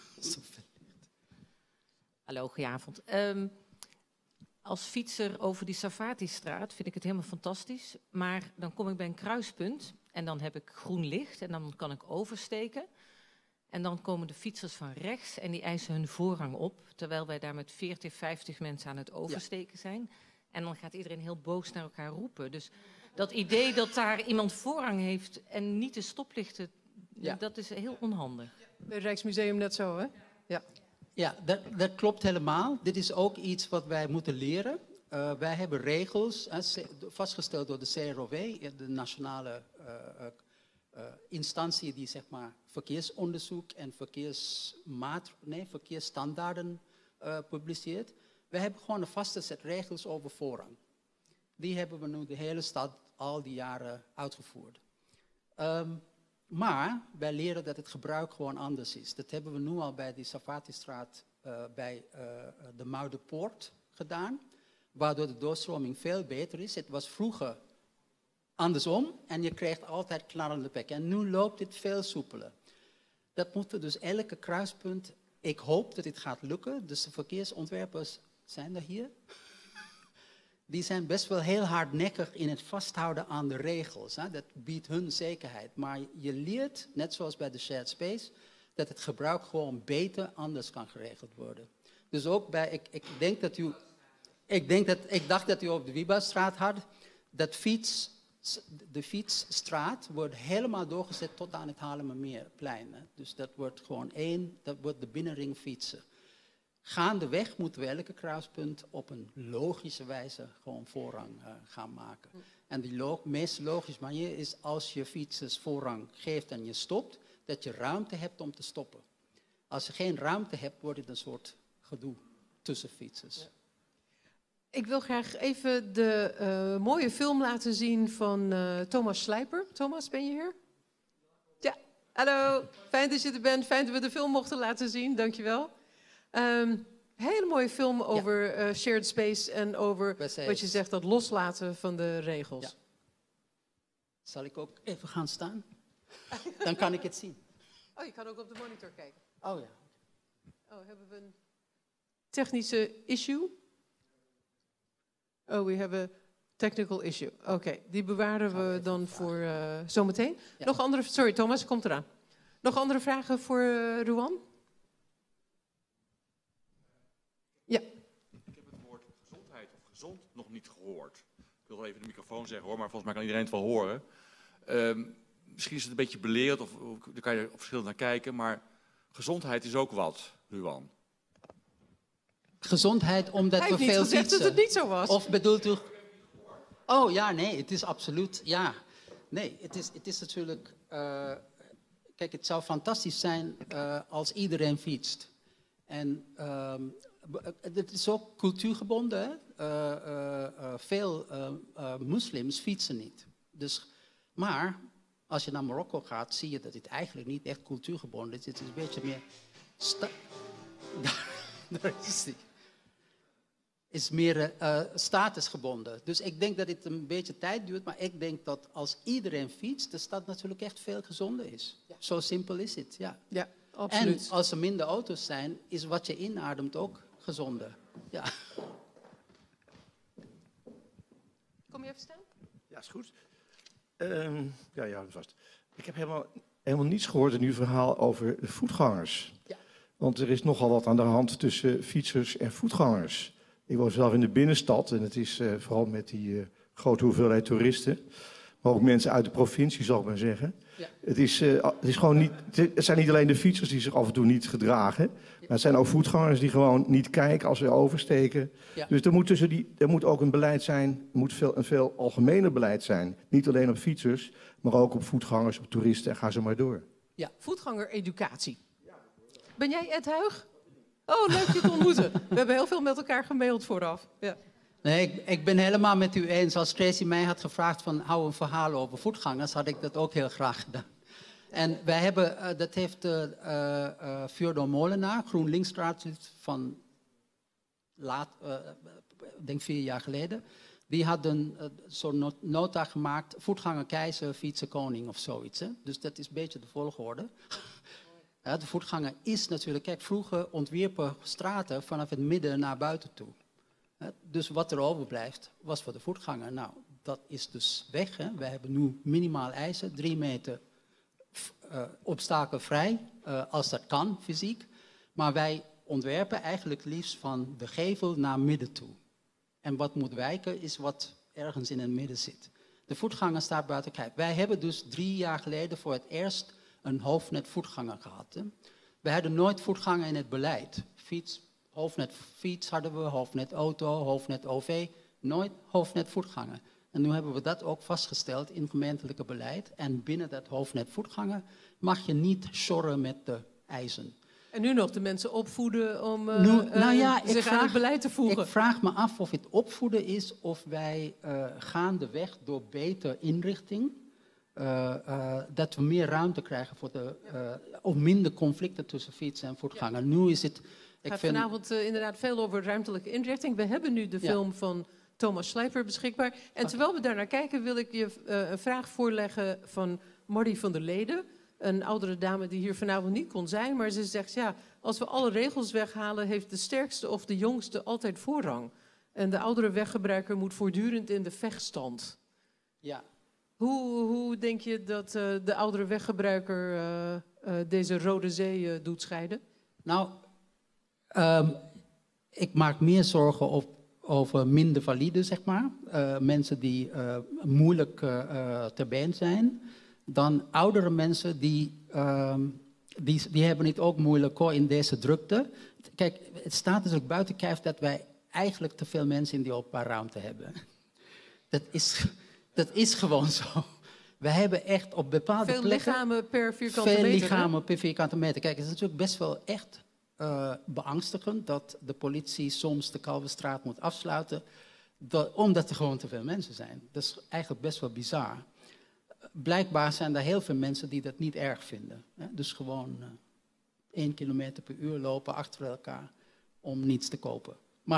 Hallo, goedenavond. Als fietser over die Sarfati-straat vind ik het helemaal fantastisch. Maar dan kom ik bij een kruispunt en dan heb ik groen licht en dan kan ik oversteken. En dan komen de fietsers van rechts en die eisen hun voorrang op. Terwijl wij daar met 40, 50 mensen aan het oversteken zijn. En dan gaat iedereen heel boos naar elkaar roepen. Dus dat idee dat daar iemand voorrang heeft en niet de stoplichten, dat is heel onhandig. Bij het Rijksmuseum net zo, hè? Ja. Ja, dat klopt helemaal. Dit is ook iets wat wij moeten leren. Wij hebben regels, vastgesteld door de CROW, de nationale instantie die zeg maar verkeersonderzoek en verkeersstandaarden publiceert. We hebben gewoon een vaste set regels over voorrang. Die hebben we nu de hele stad al die jaren uitgevoerd. Maar wij leren dat het gebruik gewoon anders is. Dat hebben we nu al bij die Sarfati-straat bij de Muiderpoort gedaan. Waardoor de doorstroming veel beter is. Het was vroeger andersom en je kreeg altijd knarrende bekken. En nu loopt het veel soepeler. Dat moeten dus elke kruispunt, ik hoop dat dit gaat lukken. Dus de verkeersontwerpers zijn er hier. Die zijn best wel heel hardnekkig in het vasthouden aan de regels. Hè. Dat biedt hun zekerheid. Maar je leert, net zoals bij de shared space, dat het gebruik gewoon beter anders kan geregeld worden. Dus ook bij, ik dacht dat u op de Wiebouwstraat had, de fietsstraat wordt helemaal doorgezet tot aan het Haarlemmermeerplein. Hè. Dus dat wordt gewoon dat wordt de binnenring fietsen. Gaandeweg moeten we elke kruispunt op een logische wijze gewoon voorrang gaan maken. En die meest logische manier is als je fietsers voorrang geeft en je stopt, dat je ruimte hebt om te stoppen. Als je geen ruimte hebt, wordt het een soort gedoe tussen fietsers. Ja. Ik wil graag even de mooie film laten zien van Thomas Slijper. Thomas, ben je hier? Ja, hallo. Fijn dat je er bent. Fijn dat we de film mochten laten zien. Dankjewel. Hele mooie film over shared space en over wat je zegt, dat loslaten van de regels. Ja. Zal ik ook even gaan staan? Dan kan ik het zien. Oh, je kan ook op de monitor kijken. Oh ja. Oh, hebben we een technische issue? Oh, we hebben een technical issue. Oké, die bewaren we dan voor zometeen. Ja. Nog andere, sorry Thomas, komt eraan. Nog andere vragen voor Ruan? Ja. Ik heb het woord gezondheid of gezond nog niet gehoord. Ik wil wel even de microfoon zeggen hoor, maar volgens mij kan iedereen het wel horen. Misschien is het een beetje belerend, of daar kan je op verschillend naar kijken, maar gezondheid is ook wat, Ruan. Gezondheid omdat we veel fietsen. Hij heeft niet gezegd dat het niet zo was. Of bedoelt u... Oh ja, nee, het is absoluut, ja. Nee, het is natuurlijk... kijk, het zou fantastisch zijn als iedereen fietst. Het is ook cultuurgebonden. Hè? Veel moslims fietsen niet. Dus, maar als je naar Marokko gaat, zie je dat het eigenlijk niet echt cultuurgebonden is. Het is een beetje meer... Daar is die. Is meer statusgebonden. Dus ik denk dat het een beetje tijd duurt, maar ik denk dat als iedereen fietst, de stad natuurlijk echt veel gezonder is. Ja. Zo simpel is het, ja. Ja, absoluut. En als er minder auto's zijn, is wat je inademt ook gezonder. Ja. Kom je even staan? Ja, is goed. Ja, vast. Ik heb helemaal niets gehoord in uw verhaal over de voetgangers. Ja. Want er is nogal wat aan de hand tussen fietsers en voetgangers. Ik woon zelf in de binnenstad en het is vooral met die grote hoeveelheid toeristen, maar ook mensen uit de provincie, zal ik maar zeggen. Ja. Het is gewoon niet. Het zijn niet alleen de fietsers die zich af en toe niet gedragen, maar het zijn ook voetgangers die gewoon niet kijken als ze oversteken. Ja. Dus er moet ook een beleid zijn, er moet een veel algemener beleid zijn. Niet alleen op fietsers, maar ook op voetgangers, op toeristen en ga zo maar door. Ja, voetgangereducatie. Ben jij Ed Huig? Oh, leuk je te ontmoeten. We hebben heel veel met elkaar gemaild vooraf. Ja. Nee, ik ben helemaal met u eens. Als Tracy mij had gevraagd van hou een verhaal over voetgangers, had ik dat ook heel graag gedaan. En wij hebben, dat heeft Fjodor Molenaar, GroenLinks-raadslid van ik denk 4 jaar geleden. Die had een soort nota gemaakt, voetganger keizer, fietsen koning of zoiets. Hè? Dus dat is een beetje de volgorde. Ja, de voetganger is natuurlijk, kijk, vroeger ontwierpen straten vanaf het midden naar buiten toe. Dus wat er overblijft, was voor de voetganger. Nou, dat is dus weg. Hè. Wij hebben nu minimaal eisen, 3 meter obstakelvrij, als dat kan, fysiek. Maar wij ontwerpen eigenlijk liefst van de gevel naar midden toe. En wat moet wijken, is wat ergens in het midden zit. De voetganger staat buiten kijf. Wij hebben dus 3 jaar geleden voor het eerst een hoofdnet voetganger gehad. Hè. We hadden nooit voetganger in het beleid. Hoofdnet fiets hadden we, hoofdnet auto, hoofdnet OV, nooit hoofdnet voetganger. En nu hebben we dat ook vastgesteld in gemeentelijke beleid. En binnen dat hoofdnet voetganger mag je niet sjorren met de eisen. En nu nog de mensen opvoeden om zich aan het beleid te voegen. Ik vraag me af of het opvoeden is of wij gaandeweg door beter inrichting, dat we meer ruimte krijgen voor of minder conflicten tussen fietsen en voetganger. Ja. Nu is het... Het gaat vanavond inderdaad veel over ruimtelijke inrichting. We hebben nu de film van Thomas Schleifer beschikbaar. En terwijl we daar naar kijken, wil ik je een vraag voorleggen van Marty van der Leden. Een oudere dame die hier vanavond niet kon zijn. Maar ze zegt, ja, als we alle regels weghalen, heeft de sterkste of de jongste altijd voorrang. En de oudere weggebruiker moet voortdurend in de vechtstand. Ja. Hoe denk je dat de oudere weggebruiker deze Rode Zee doet scheiden? Nou... ik maak meer zorgen over minder valide, zeg maar. Mensen die moeilijk ter been zijn. Dan oudere mensen die hebben het ook moeilijk hoor, in deze drukte. Kijk, het staat dus ook buiten kijf dat wij eigenlijk te veel mensen in die openbare ruimte hebben. Dat is gewoon zo. We hebben echt op bepaalde plekken... lichamen per vierkante meter. Veel lichamen per vierkante meter. Kijk, het is natuurlijk best wel echt... beangstigend dat de politie soms de Kalverstraat moet afsluiten, omdat er gewoon te veel mensen zijn. Dat is eigenlijk best wel bizar. Blijkbaar zijn er heel veel mensen die dat niet erg vinden. Hè? Dus gewoon 1 kilometer per uur lopen achter elkaar om niets te kopen.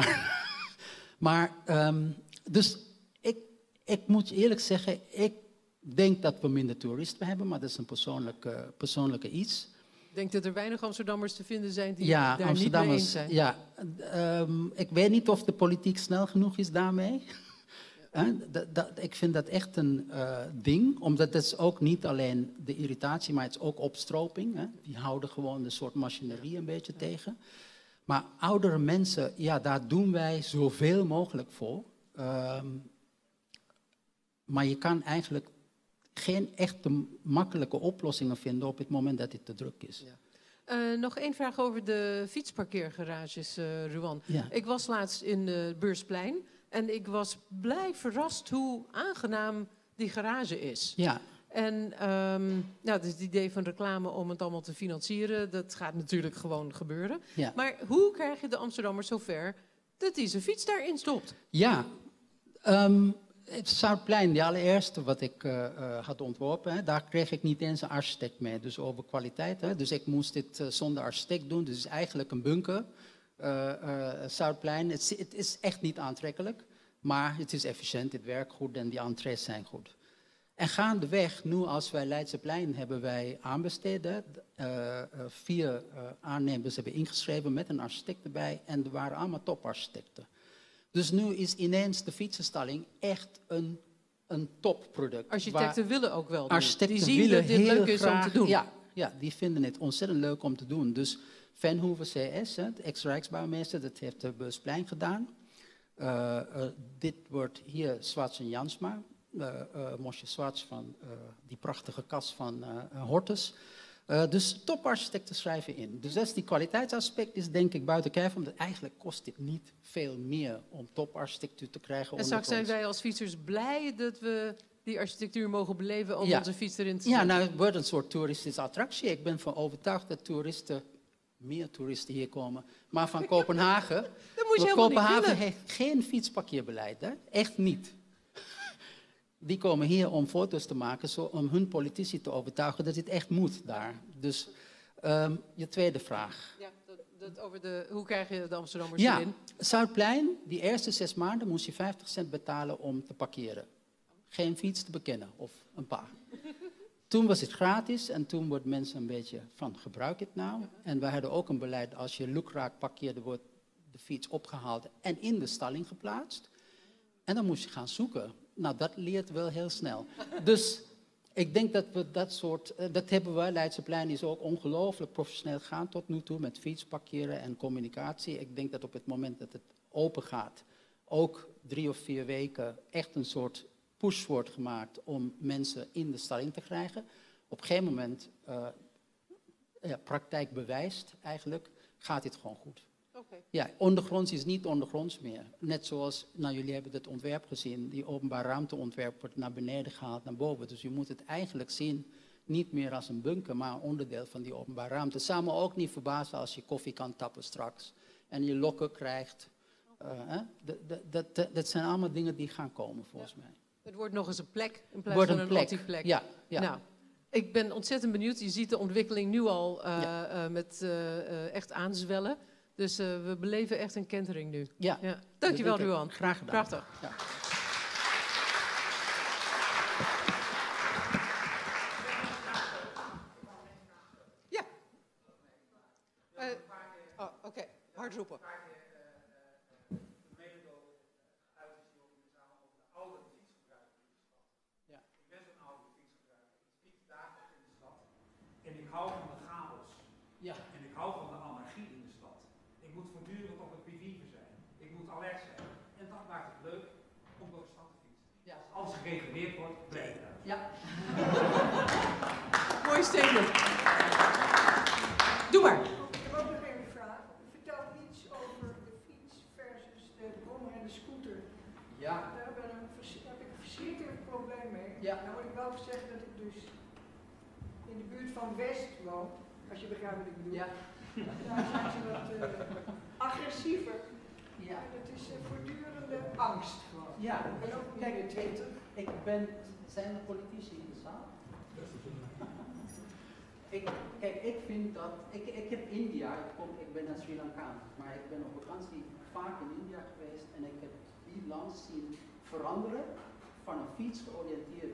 Dus ik moet je eerlijk zeggen, ik denk dat we minder toeristen hebben, maar dat is een persoonlijke iets. Ik denk dat er weinig Amsterdammers te vinden zijn die daar niet mee eens zijn. Ja, ik weet niet of de politiek snel genoeg is daarmee. Ja. Ik vind dat echt een ding, omdat het is ook niet alleen de irritatie, maar het is ook opstroping. Hè. Die houden gewoon een soort machinerie een beetje tegen. Maar oudere mensen, ja, daar doen wij zoveel mogelijk voor. Maar je kan eigenlijk geen echte makkelijke oplossingen vinden op het moment dat het te druk is. Ja. Nog 1 vraag over de fietsparkeergarages, Ruan. Ja. Ik was laatst in Beursplein en ik was blij verrast hoe aangenaam die garage is. Ja. En nou, dus het idee van reclame om het allemaal te financieren, dat gaat natuurlijk gewoon gebeuren. Ja. Maar hoe krijg je de Amsterdammer zover dat hij zijn fiets daarin stopt? Ja, het Zuidplein, de allereerste wat ik had ontworpen, hè, daar kreeg ik niet eens een architect mee. Dus over kwaliteit. Hè. Dus ik moest dit zonder architect doen. Dus het is eigenlijk een bunker. Zuidplein, het is echt niet aantrekkelijk. Maar het is efficiënt, het werkt goed en die entrees zijn goed. En gaandeweg, nu als wij Leidseplein hebben wij aanbesteden. 4 aannemers hebben ingeschreven met een architect erbij. En er waren allemaal toparchitecten. Dus nu is ineens de fietsenstalling echt een topproduct. Architecten willen ook wel doen. Architecten Die zien willen dat dit heel leuk is graag, om te doen. Ja, die vinden het ontzettend leuk om te doen. Dus Venhoeven CS, de ex-Rijksbouwmeester, dat heeft de Beusplein gedaan. Dit wordt hier Swarts en Jansma. Mosje Swarts van die prachtige kas van Hortus. Dus toparchitecten schrijven in. Dus dat is die kwaliteitsaspect is denk ik buiten kijf. Omdat eigenlijk kost dit niet veel meer om toparchitectuur te krijgen. En straks zijn wij als fietsers blij dat we die architectuur mogen beleven om Ja. onze fiets erin te Ja, zetten. nou het wordt een soort toeristische attractie. Ik ben van overtuigd dat meer toeristen hier komen. Maar van Kopenhagen... Dat moet je helemaal niet Kopenhagen willen. heeft geen fietsparkeerbeleid, hè? Echt niet. Die komen hier om foto's te maken, om hun politici te overtuigen dat dit echt moet daar. Dus je tweede vraag. Ja, dat over hoe krijg je de Amsterdammers Ja, erin? Zuidplein, die eerste 6 maanden moest je 50 cent betalen om te parkeren. Geen fiets te bekennen, of een paar. Toen was het gratis en toen wordt mensen een beetje van gebruik het nou. En we hadden ook een beleid, als je lukraak parkeerde, wordt de fiets opgehaald en in de stalling geplaatst. En dan moest je gaan zoeken. Nou, dat leert wel heel snel. Dus ik denk dat we dat soort, dat hebben we, Leidseplein is ook ongelooflijk professioneel gaan tot nu toe met fietsparkeren en communicatie. Ik denk dat op het moment dat het open gaat, ook 3 of 4 weken echt een soort push wordt gemaakt om mensen in de stalling te krijgen. Op een gegeven moment, praktijk bewijst eigenlijk, gaat dit gewoon goed. Okay. Ja, ondergronds is niet ondergronds meer. Net zoals, nou jullie hebben het ontwerp gezien, die openbaar ruimteontwerp wordt naar beneden gehaald, naar boven. Dus je moet het eigenlijk zien, niet meer als een bunker, maar een onderdeel van die openbaar ruimte. Het zou me ook niet verbazen als je koffie kan tappen straks en je lokken krijgt. Dat zijn allemaal dingen die gaan komen volgens mij. Het wordt nog eens een plek in plaats van een anti-plek. Ja. Nou, ik ben ontzettend benieuwd. Je ziet de ontwikkeling nu al met echt aanzwellen. Dus we beleven echt een kentering nu. Ja. Dankjewel, Ruan. Graag gedaan. Prachtig. Ja. Ja. Oké. Hard roepen. En ik hou van de chaos. Ja. En ik hou van de anarchie in de stad. Ik moet voortdurend op het pivive zijn. Ik moet alert zijn. En dat maakt het leuk om door de stad te fietsen. Ja. Als alles gereguleerd wordt, blijf je daar. Ja. Mooi statement. Doe maar. Ik heb ook nog even een vraag. U vertelt iets over de fiets versus de brommer en de scooter. Ja. Daar heb ik een verschrikkelijk probleem mee. Ja. Nou moet ik wel zeggen dat ik dus in de buurt van West woon, als je begrijpt wat ik bedoel. Ja. Daar zijn ze wat agressiever. Ja. En het is voortdurende angst gewoon. Ja. En ook niet Kijk, meer 20. zijn er politici in de zaal? Ik vind dat, ik heb India, ik ben naar Sri Lanka, maar ik ben op vakantie vaak in India geweest en ik heb die land zien veranderen van een fietsgeoriënteerd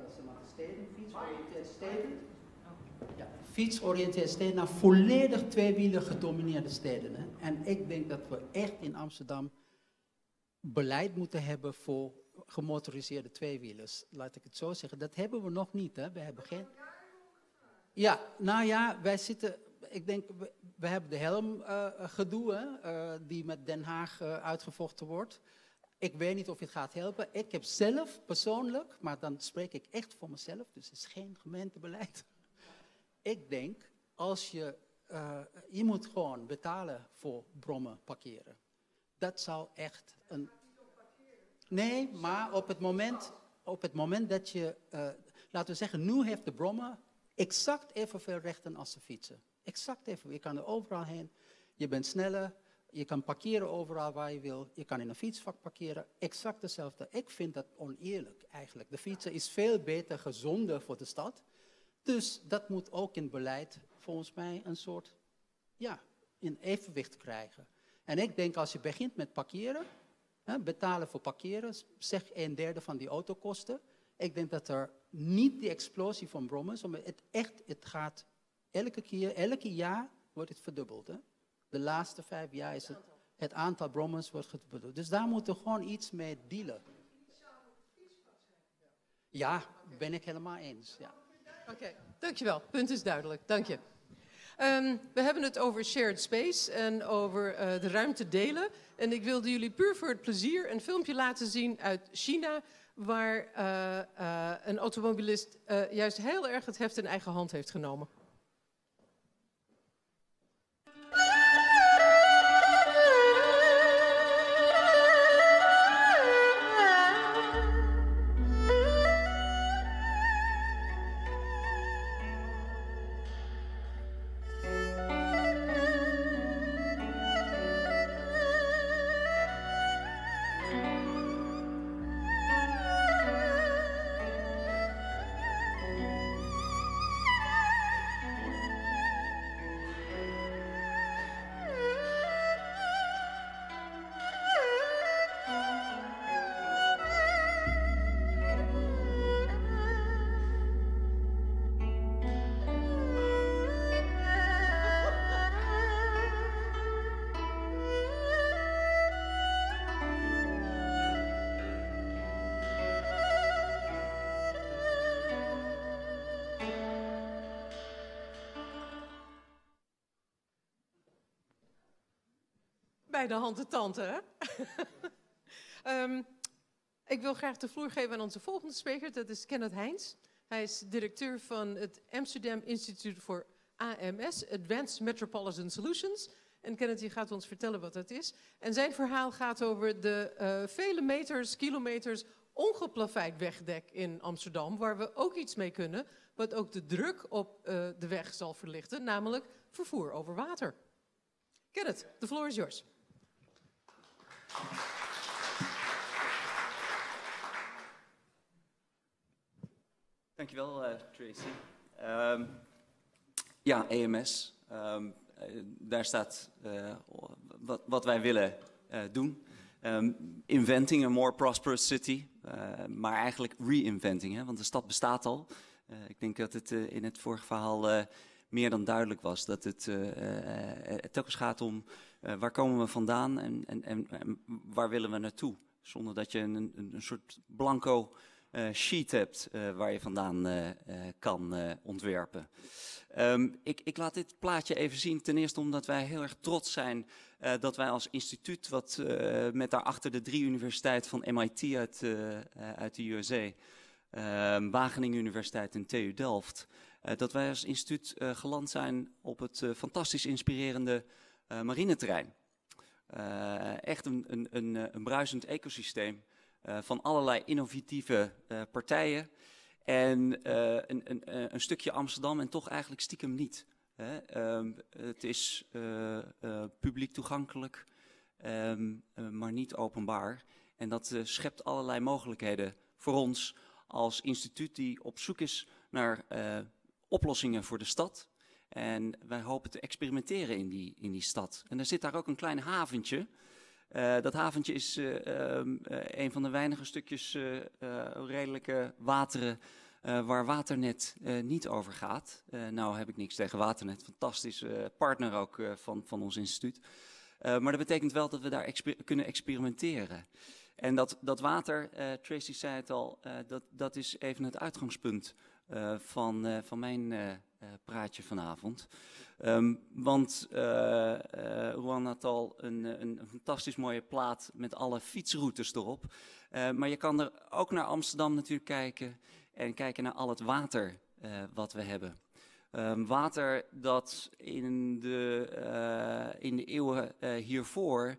fietsoriënteerde steden naar volledig tweewielig gedomineerde steden. Hè. En ik denk dat we echt in Amsterdam beleid moeten hebben voor gemotoriseerde tweewielers. Laat ik het zo zeggen. Dat hebben we nog niet. Hè. We hebben geen... Ja, nou ja, wij zitten... Ik denk, we hebben de helmgedoe, die met Den Haag uitgevochten wordt. Ik weet niet of het gaat helpen. Ik heb zelf persoonlijk, maar dan spreek ik echt voor mezelf, dus het is geen gemeentebeleid. Ik denk, als je moet gewoon betalen voor brommen parkeren. Dat zou echt een... Nee, maar op het moment dat je... laten we zeggen, nu heeft de brommer exact evenveel rechten als de fietser. Exact even. Je kan er overal heen. Je bent sneller. Je kan parkeren overal waar je wil. Je kan in een fietsvak parkeren. Exact hetzelfde. Ik vind dat oneerlijk eigenlijk. De fietser is veel beter, gezonder voor de stad. Dus dat moet ook in beleid volgens mij een soort, ja, in evenwicht krijgen. En ik denk als je begint met parkeren, betalen voor parkeren, zeg 1/3 van die autokosten. Ik denk dat er niet die explosie van brommers, maar het gaat elke jaar wordt het verdubbeld. Hè? De laatste 5 jaar is het aantal brommers wordt verdubbeld. Dus daar moeten we gewoon iets mee dealen. Ja, ben ik helemaal eens. Ja. Oké, dankjewel. Punt is duidelijk. Dank je. We hebben het over shared space en over de ruimte delen. En ik wilde jullie puur voor het plezier een filmpje laten zien uit China, waar een automobilist juist heel erg het heft in eigen hand heeft genomen. Bij de hand de tante, hè? Ik wil graag de vloer geven aan onze volgende spreker. Dat is Kenneth Heins. Hij is directeur van het Amsterdam Institute for AMS, Advanced Metropolitan Solutions. En Kenneth, je gaat ons vertellen wat dat is. En zijn verhaal gaat over de vele meters, kilometers ongeplaveid wegdek in Amsterdam, waar we ook iets mee kunnen, wat ook de druk op de weg zal verlichten, namelijk vervoer over water. Kenneth, the floor is yours. Dankjewel, Tracy. Ja, EMS. Daar staat wat wij willen doen. Inventing a more prosperous city. Maar eigenlijk reinventing, hè, want de stad bestaat al. Ik denk dat het in het vorige verhaal meer dan duidelijk was. Dat het telkens gaat om waar komen we vandaan en waar willen we naartoe. Zonder dat je een soort blanco sheet hebt waar je vandaan kan ontwerpen. Ik laat dit plaatje even zien. Ten eerste omdat wij heel erg trots zijn dat wij als instituut, wat met daarachter de 3 universiteiten van MIT uit de USA, Wageningen Universiteit en TU Delft, dat wij als instituut geland zijn op het fantastisch inspirerende marineterrein. Echt een bruisend ecosysteem van allerlei innovatieve partijen. En een stukje Amsterdam en toch eigenlijk stiekem niet. Het is publiek toegankelijk, maar niet openbaar. En dat schept allerlei mogelijkheden voor ons als instituut die op zoek is naar oplossingen voor de stad. En wij hopen te experimenteren in die stad. En er zit daar ook een klein haventje. Dat haventje is een van de weinige stukjes redelijke wateren waar Waternet niet over gaat. Nou heb ik niks tegen Waternet, fantastisch partner ook van ons instituut. Maar dat betekent wel dat we daar kunnen experimenteren. En dat water, Tracy zei het al, dat is even het uitgangspunt van mijn praatje vanavond. Want Juan had al een fantastisch mooie plaat met alle fietsroutes erop. Maar je kan er ook naar Amsterdam natuurlijk kijken en kijken naar al het water wat we hebben. Water dat in de eeuwen hiervoor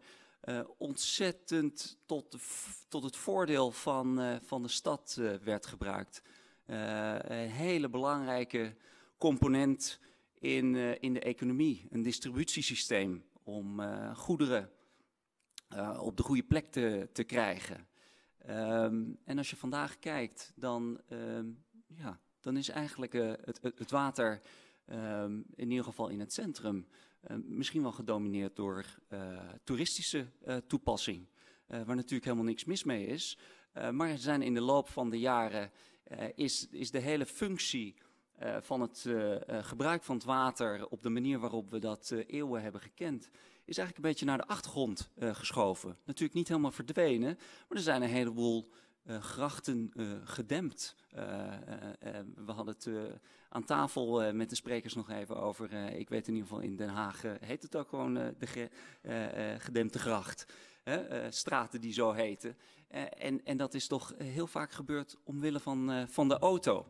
ontzettend tot het voordeel van de stad werd gebruikt. Een hele belangrijke component in de economie. Een distributiesysteem om goederen op de goede plek te krijgen. En als je vandaag kijkt, dan is eigenlijk het water, in ieder geval in het centrum, misschien wel gedomineerd door toeristische toepassing. Waar natuurlijk helemaal niks mis mee is. Maar er zijn in de loop van de jaren is de hele functie van het gebruik van het water op de manier waarop we dat eeuwen hebben gekend, is eigenlijk een beetje naar de achtergrond geschoven. Natuurlijk niet helemaal verdwenen, maar er zijn een heleboel grachten gedempt. We hadden het aan tafel met de sprekers nog even over, ik weet in ieder geval in Den Haag heet het ook gewoon de gedempte gracht. Straten die zo heten. En dat is toch heel vaak gebeurd omwille van de auto.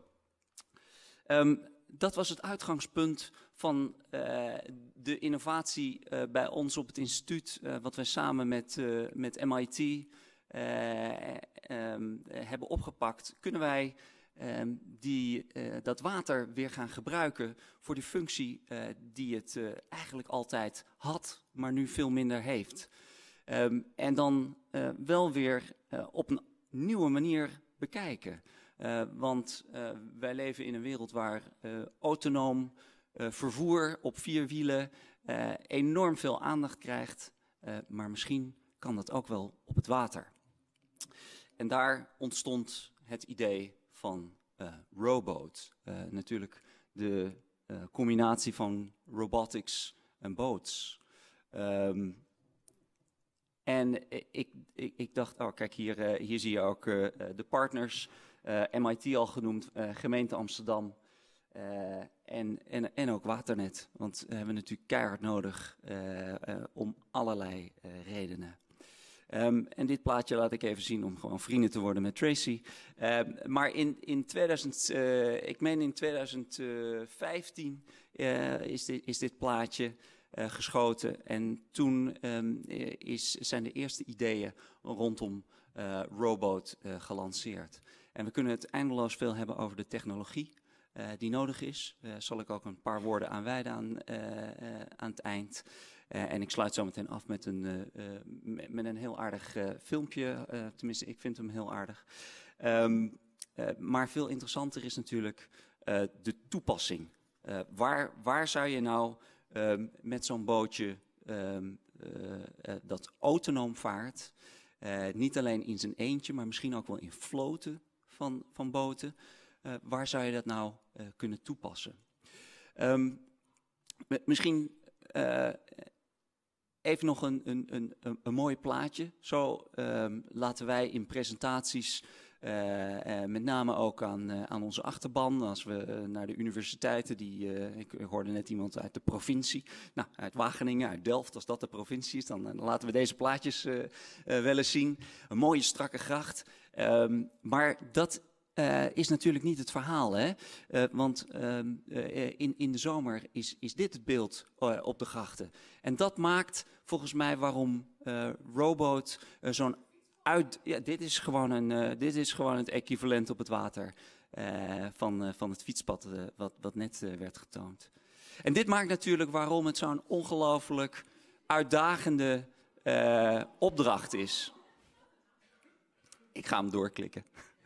Dat was het uitgangspunt van de innovatie bij ons op het instituut, wat wij samen met MIT hebben opgepakt. Kunnen wij dat water weer gaan gebruiken voor die functie die het eigenlijk altijd had, maar nu veel minder heeft. En dan wel weer op een nieuwe manier bekijken. Want wij leven in een wereld waar autonoom vervoer op 4 wielen enorm veel aandacht krijgt. Maar misschien kan dat ook wel op het water. En daar ontstond het idee van rowboat. Natuurlijk de combinatie van robotics en boats. En ik dacht, oh kijk, hier zie je ook de partners, MIT al genoemd, gemeente Amsterdam en ook Waternet. Want we hebben natuurlijk keihard nodig om allerlei redenen. En dit plaatje laat ik even zien om gewoon vrienden te worden met Tracy. Maar in 2015 is dit plaatje geschoten. En toen zijn de eerste ideeën rondom rowboat gelanceerd. En we kunnen het eindeloos veel hebben over de technologie die nodig is. Zal ik ook een paar woorden aan wijden aan het eind. En ik sluit zo meteen af met een heel aardig filmpje. Tenminste, ik vind hem heel aardig. Maar veel interessanter is natuurlijk de toepassing. Waar zou je nou met zo'n bootje dat autonoom vaart, niet alleen in zijn eentje, maar misschien ook wel in vloten van boten, waar zou je dat nou kunnen toepassen? Misschien even nog een mooi plaatje. Zo laten wij in presentaties, met name ook aan onze achterban, als we naar de universiteiten, ik hoorde net iemand uit de provincie, nou, uit Wageningen, uit Delft, als dat de provincie is, dan laten we deze plaatjes wel eens zien. Een mooie strakke gracht. Maar dat is natuurlijk niet het verhaal, hè? Want in de zomer is dit het beeld op de grachten. En dat maakt volgens mij waarom rowboat zo'n dit is gewoon het equivalent op het water van het fietspad wat net werd getoond. En dit maakt natuurlijk waarom het zo'n ongelooflijk uitdagende opdracht is. Ik ga hem doorklikken.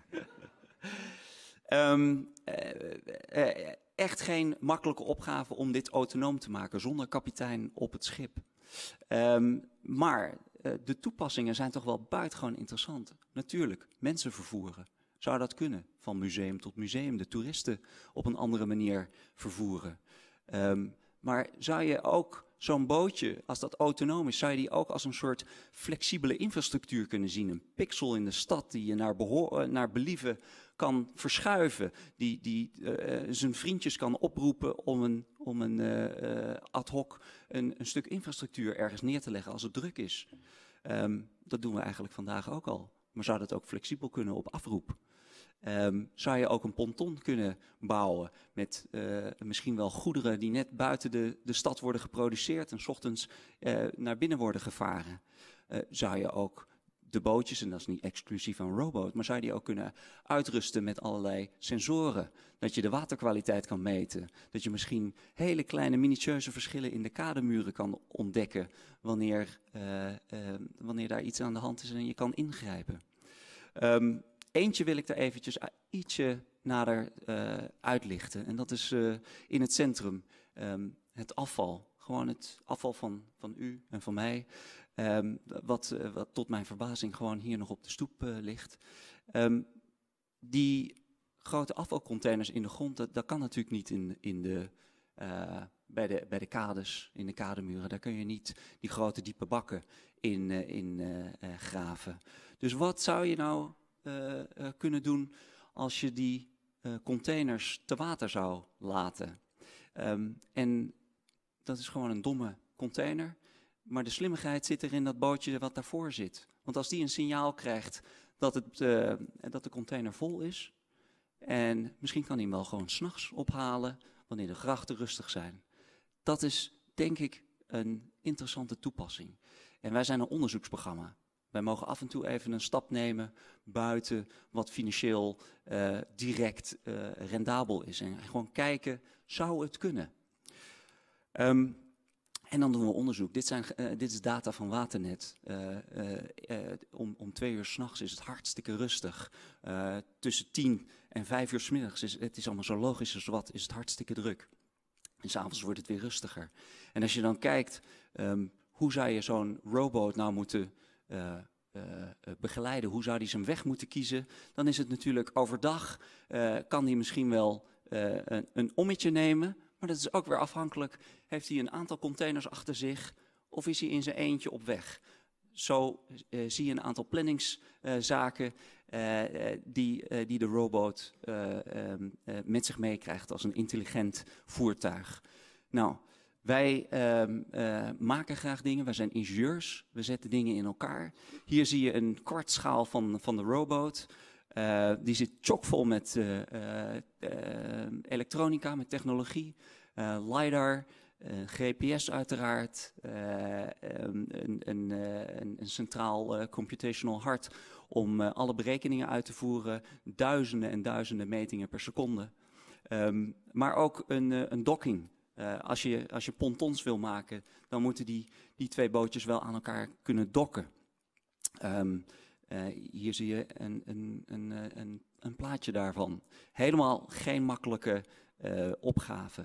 Echt geen makkelijke opgave om dit autonoom te maken zonder kapitein op het schip. Maar de toepassingen zijn toch wel buitengewoon interessant. Natuurlijk, mensen vervoeren. Zou dat kunnen? Van museum tot museum, de toeristen op een andere manier vervoeren. Maar zou je ook zo'n bootje, als dat autonoom is, zou je die ook als een soort flexibele infrastructuur kunnen zien? Een pixel in de stad die je naar believen kan verschuiven. Die zijn vriendjes kan oproepen om een ad hoc een stuk infrastructuur ergens neer te leggen als het druk is. Dat doen we eigenlijk vandaag ook al. Maar zou dat ook flexibel kunnen op afroep? Zou je ook een ponton kunnen bouwen met misschien wel goederen die net buiten de stad worden geproduceerd en 's ochtends naar binnen worden gevaren? Zou je ook de bootjes, en dat is niet exclusief een rowboat, maar zou je die ook kunnen uitrusten met allerlei sensoren. Dat je de waterkwaliteit kan meten. Dat je misschien hele kleine minutieuze verschillen in de kademuren kan ontdekken wanneer daar iets aan de hand is en je kan ingrijpen. Eentje wil ik daar eventjes ietsje nader uitlichten. En dat is in het centrum het afval. Gewoon het afval van u en van mij. Wat tot mijn verbazing gewoon hier nog op de stoep ligt. Die grote afvalcontainers in de grond, dat kan natuurlijk niet bij de kades, in de kademuren. Daar kun je niet die grote diepe bakken in graven. Dus wat zou je nou kunnen doen als je die containers te water zou laten? En dat is gewoon een domme container. Maar de slimmigheid zit er in dat bootje wat daarvoor zit. Want als die een signaal krijgt dat de container vol is, en misschien kan hij hem wel gewoon 's nachts ophalen wanneer de grachten rustig zijn. Dat is denk ik een interessante toepassing. En wij zijn een onderzoeksprogramma. Wij mogen af en toe even een stap nemen buiten wat financieel direct rendabel is. En gewoon kijken, zou het kunnen? En dan doen we onderzoek. Dit is data van Waternet. Om 2 uur 's nachts is het hartstikke rustig. Tussen 10 en 5 uur 's middags het is allemaal zo logisch als wat, is het hartstikke druk. En 's avonds wordt het weer rustiger. En als je dan kijkt, hoe zou je zo'n rowboat nou moeten begeleiden? Hoe zou die zijn weg moeten kiezen? Dan is het natuurlijk overdag, kan hij misschien wel een ommetje nemen. Maar dat is ook weer afhankelijk, heeft hij een aantal containers achter zich of is hij in zijn eentje op weg? Zo zie je een aantal planningszaken die de rowboat met zich meekrijgt als een intelligent voertuig. Nou, wij maken graag dingen, wij zijn ingenieurs, we zetten dingen in elkaar. Hier zie je een kwartschaal van de rowboat. Die zit chockvol met elektronica, met technologie, LiDAR, GPS uiteraard, een centraal computational hart om alle berekeningen uit te voeren, duizenden en duizenden metingen per seconde. Maar ook een docking. Als je pontons wil maken, dan moeten die 2 bootjes wel aan elkaar kunnen dokken. Hier zie je een plaatje daarvan. Helemaal geen makkelijke opgave.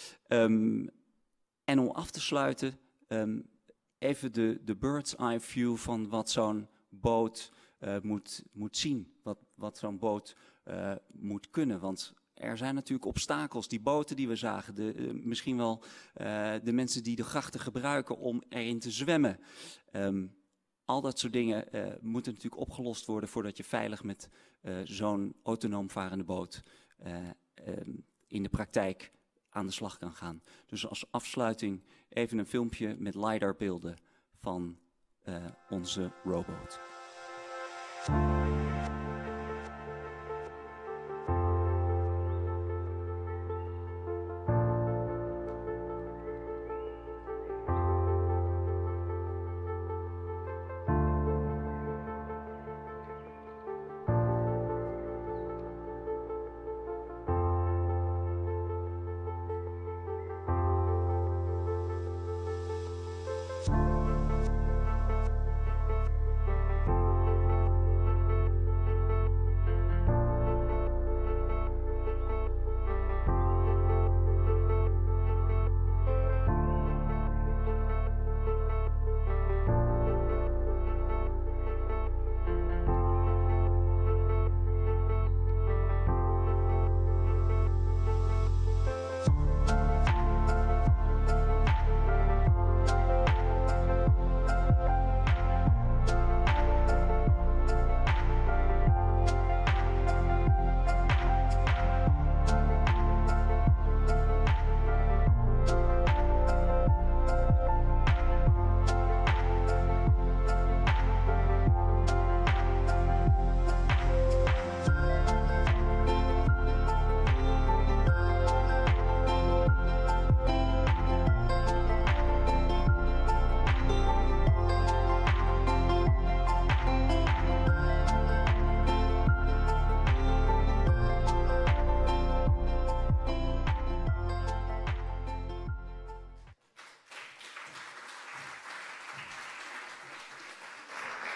En om af te sluiten, even de bird's eye view van wat zo'n boot moet zien. Wat zo'n boot moet kunnen. Want er zijn natuurlijk obstakels. Die boten die we zagen, misschien wel de mensen die de grachten gebruiken om erin te zwemmen. Al dat soort dingen moeten natuurlijk opgelost worden voordat je veilig met zo'n autonoom varende boot in de praktijk aan de slag kan gaan. Dus als afsluiting even een filmpje met LiDAR-beelden van onze rowboat.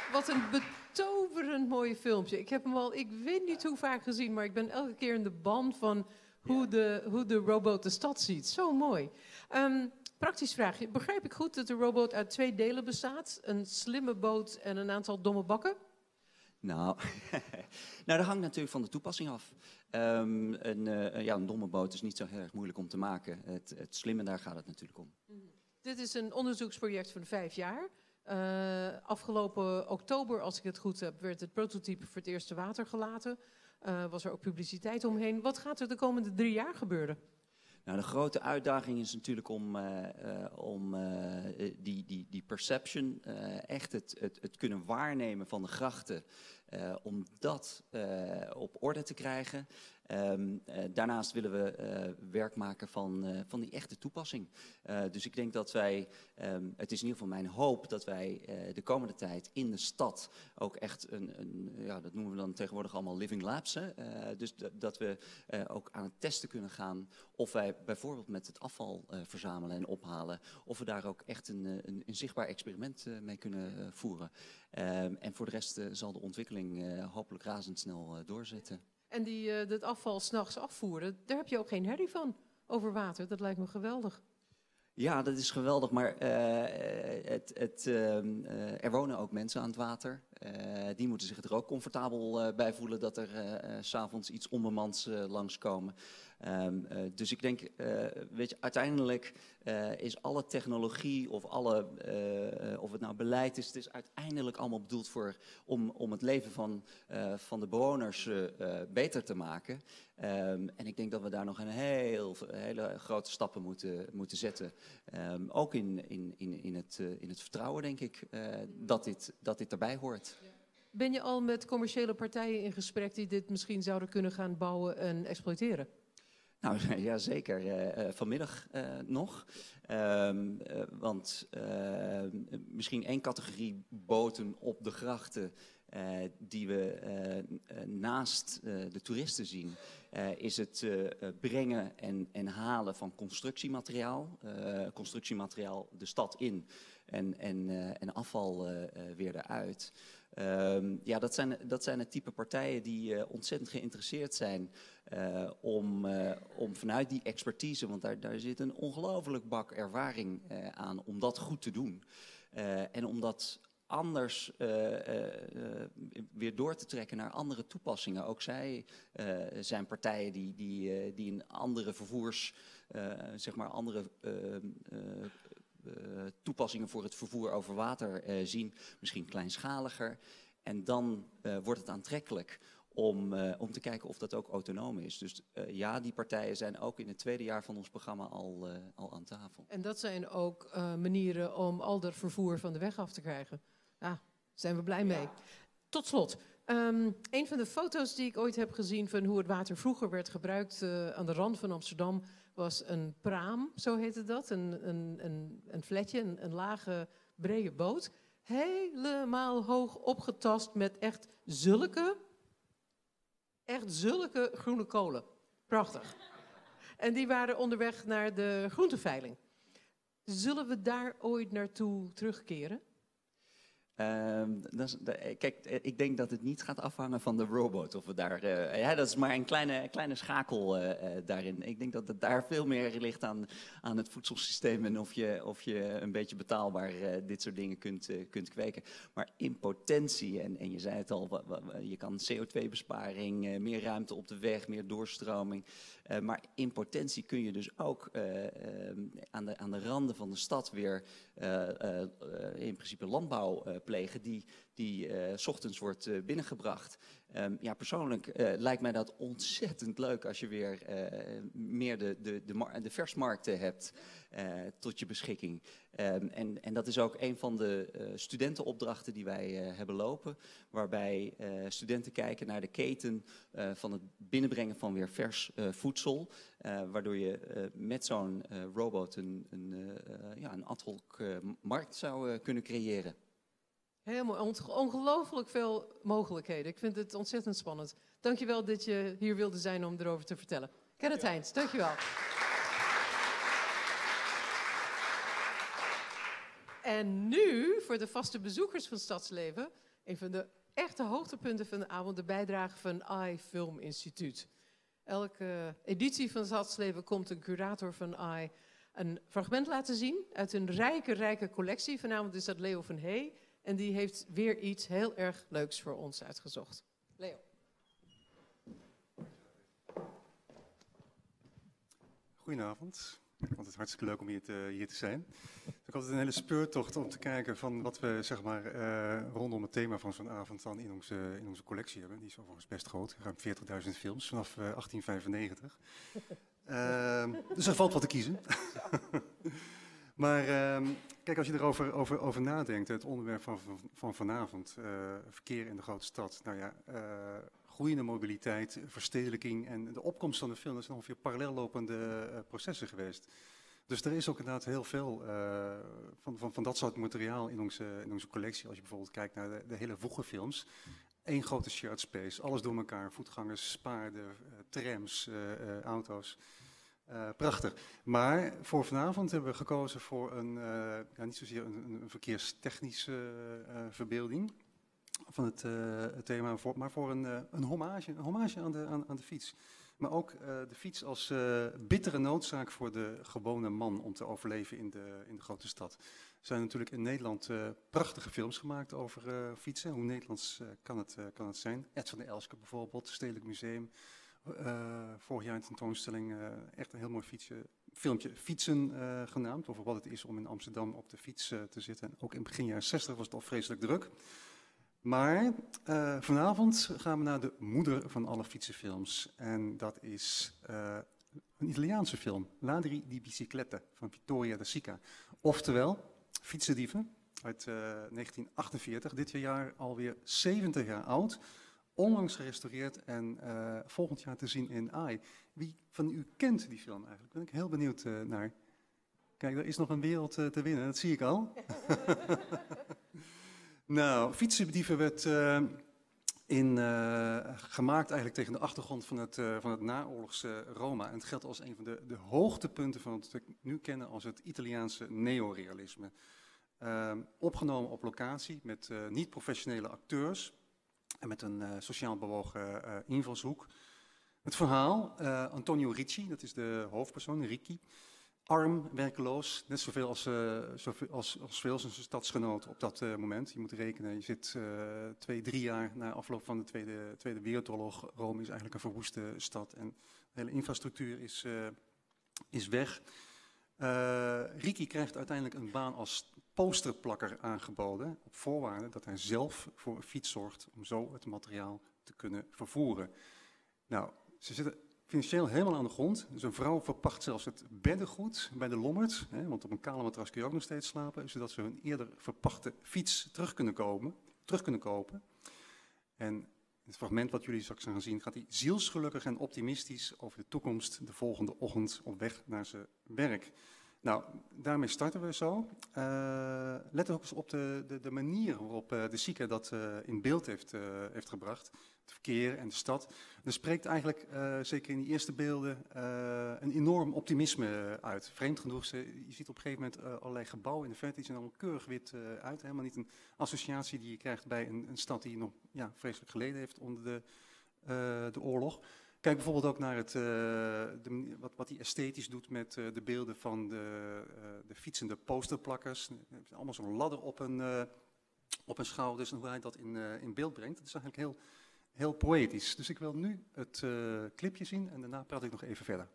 Wat een betoverend mooie filmpje. Ik heb hem al, ik weet niet hoe vaak gezien, maar ik ben elke keer in de ban van hoe de robot de stad ziet. Zo mooi. Praktisch vraagje. Begrijp ik goed dat de robot uit 2 delen bestaat? Een slimme boot en een aantal domme bakken? Nou, dat hangt natuurlijk van de toepassing af. Een domme boot is niet zo heel erg moeilijk om te maken. Het slimme, daar gaat het natuurlijk om. Dit is een onderzoeksproject van 5 jaar. Afgelopen oktober, als ik het goed heb, werd het prototype voor het eerst te water gelaten. Was er ook publiciteit omheen. Wat gaat er de komende 3 jaar gebeuren? Nou, de grote uitdaging is natuurlijk om die perception, echt het kunnen waarnemen van de grachten, om dat op orde te krijgen. Daarnaast willen we werk maken van die echte toepassing. Dus ik denk dat wij, het is in ieder geval mijn hoop, dat wij de komende tijd in de stad ook echt dat noemen we dan tegenwoordig allemaal living labs. Dus dat we ook aan het testen kunnen gaan of wij bijvoorbeeld met het afval verzamelen en ophalen, of we daar ook echt een zichtbaar experiment mee kunnen voeren. En voor de rest zal de ontwikkeling hopelijk razendsnel doorzetten. En dat afval 's nachts afvoeren, daar heb je ook geen herrie van over water. Dat lijkt me geweldig. Ja, dat is geweldig, maar er wonen ook mensen aan het water. Die moeten zich er ook comfortabel bij voelen dat er 's avonds iets onbemans langskomen. Dus ik denk, uiteindelijk is alle technologie of of het nou beleid is, het is uiteindelijk allemaal bedoeld om het leven van de bewoners beter te maken. En ik denk dat we daar nog een hele grote stappen moeten zetten. Ook in het vertrouwen, denk ik, dat dit erbij hoort. Ben je al met commerciële partijen in gesprek die dit misschien zouden kunnen gaan bouwen en exploiteren? Nou ja, zeker. Vanmiddag nog. Want misschien 1 categorie boten op de grachten die we naast de toeristen zien, is het brengen en halen van constructiemateriaal. Constructiemateriaal de stad in en afval weer eruit. Dat zijn het type partijen die ontzettend geïnteresseerd zijn om vanuit die expertise, want daar zit een ongelooflijk bak ervaring aan om dat goed te doen. En om dat anders weer door te trekken naar andere toepassingen. Ook zij zijn partijen die in andere vervoers, andere toepassingen voor het vervoer over water zien, misschien kleinschaliger. En dan wordt het aantrekkelijk om te kijken of dat ook autonoom is. Dus die partijen zijn ook in het 2e jaar van ons programma al aan tafel. En dat zijn ook manieren om al dat vervoer van de weg af te krijgen. Daar zijn we blij mee. Tot slot. Een van de foto's die ik ooit heb gezien van hoe het water vroeger werd gebruikt aan de rand van Amsterdam was een praam, zo heette dat. Een flatje, een lage, brede boot. Helemaal hoog opgetast met echt zulke groene kolen. Prachtig. En die waren onderweg naar de groenteveiling. Zullen we daar ooit naartoe terugkeren? Kijk, ik denk dat het niet gaat afhangen van de robot. Of we daar, dat is maar een kleine schakel daarin. Ik denk dat het daar veel meer ligt aan het voedselsysteem en of je een beetje betaalbaar dit soort dingen kunt kweken. Maar in potentie, en je zei het al, je kan CO2-besparing, meer ruimte op de weg, meer doorstroming. Maar in potentie kun je dus ook aan de randen van de stad weer in principe landbouw plegen die 's ochtends wordt binnengebracht. Persoonlijk lijkt mij dat ontzettend leuk als je weer meer de versmarkten hebt tot je beschikking. En dat is ook een van de studentenopdrachten die wij hebben lopen, waarbij studenten kijken naar de keten van het binnenbrengen van weer vers voedsel, waardoor je met zo'n robot een ad hoc markt zou kunnen creëren. Helemaal ongelooflijk veel mogelijkheden. Ik vind het ontzettend spannend. Dankjewel dat je hier wilde zijn om erover te vertellen. Kenneth Heijns, dankjewel. En nu, voor de vaste bezoekers van Stadsleven, Een van de echte hoogtepunten van de avond, de bijdrage van AI Film Instituut. Elke editie van Stadsleven komt een curator van AI een fragment laten zien uit een rijke collectie. Vanavond is dat Leo van Hey en die heeft weer iets heel erg leuks voor ons uitgezocht. Leo. Goedenavond. Ik vond het hartstikke leuk om hier te zijn. Ik had een hele speurtocht om te kijken van wat we zeg maar, rondom het thema van zo'n avond dan in onze collectie hebben. Die is overigens best groot, ruim 40.000 films vanaf 1895. Dus er valt wat te kiezen. Maar kijk, als je erover nadenkt, het onderwerp van vanavond, verkeer in de grote stad. Nou ja, groeiende mobiliteit, verstedelijking en de opkomst van de film, dat zijn ongeveer parallel lopende processen geweest. Dus er is ook inderdaad heel veel van dat soort materiaal in onze collectie. Als je bijvoorbeeld kijkt naar de hele voegenfilms. Eén grote shared space, alles door elkaar. Voetgangers, paarden, trams, auto's. Prachtig. Maar voor vanavond hebben we gekozen voor niet zozeer een verkeerstechnische verbeelding van het thema, maar voor een hommage aan de fiets. Maar ook de fiets als bittere noodzaak voor de gewone man om te overleven in de grote stad. Er zijn natuurlijk in Nederland prachtige films gemaakt over fietsen. Hoe Nederlands kan het zijn? Ed van der Elske bijvoorbeeld, Stedelijk Museum. Vorig jaar een tentoonstelling, echt een heel mooi filmpje Fietsen genaamd. Over wat het is om in Amsterdam op de fiets te zitten. En ook in begin jaren 60 was het al vreselijk druk. Maar vanavond gaan we naar de moeder van alle fietsenfilms. En dat is een Italiaanse film, Ladri di Biciclette van Vittorio De Sica. Oftewel, Fietsendieven uit 1948, dit jaar alweer 70 jaar oud. Onlangs gerestaureerd en volgend jaar te zien in AI. Wie van u kent die film eigenlijk? Ben ik heel benieuwd naar. Kijk, er is nog een wereld te winnen, dat zie ik al. Nou, Fietsendieven werd gemaakt eigenlijk tegen de achtergrond van het naoorlogse Roma. En het geldt als een van de hoogtepunten van wat we nu kennen als het Italiaanse neorealisme. Opgenomen op locatie met niet-professionele acteurs. En met een sociaal bewogen invalshoek. Het verhaal, Antonio Ricci, dat is de hoofdpersoon, Ricci. Arm, werkeloos, net zoveel als veel zijn stadsgenoot op dat moment. Je moet rekenen, je zit 2-3 jaar na afloop van de Tweede Wereldoorlog. Rome is eigenlijk een verwoeste stad en de hele infrastructuur is weg. Ricci krijgt uiteindelijk een baan als posterplakker aangeboden, op voorwaarde dat hij zelf voor een fiets zorgt om zo het materiaal te kunnen vervoeren. Nou, ze zitten financieel helemaal aan de grond. Dus een vrouw verpacht zelfs het beddengoed bij de Lommerd, want op een kale matras kun je ook nog steeds slapen, zodat ze hun eerder verpachte fiets terug kunnen kopen. En het fragment wat jullie straks gaan zien, gaat hij zielsgelukkig en optimistisch over de toekomst de volgende ochtend op weg naar zijn werk. Nou, daarmee starten we zo. Let ook eens op de manier waarop De Sica dat in beeld heeft gebracht. Het verkeer en de stad. Er spreekt eigenlijk, zeker in die eerste beelden, een enorm optimisme uit. Vreemd genoeg, je ziet op een gegeven moment allerlei gebouwen in de verte, die zijn allemaal keurig wit uit. Helemaal niet een associatie die je krijgt bij een stad die nog vreselijk geleden heeft onder de oorlog. Kijk bijvoorbeeld ook naar wat hij esthetisch doet met de beelden van de fietsende posterplakkers. Allemaal zo'n ladder op een schouders en hoe hij dat in beeld brengt. Dat is eigenlijk heel poëtisch. Dus ik wil nu het clipje zien en daarna praat ik nog even verder.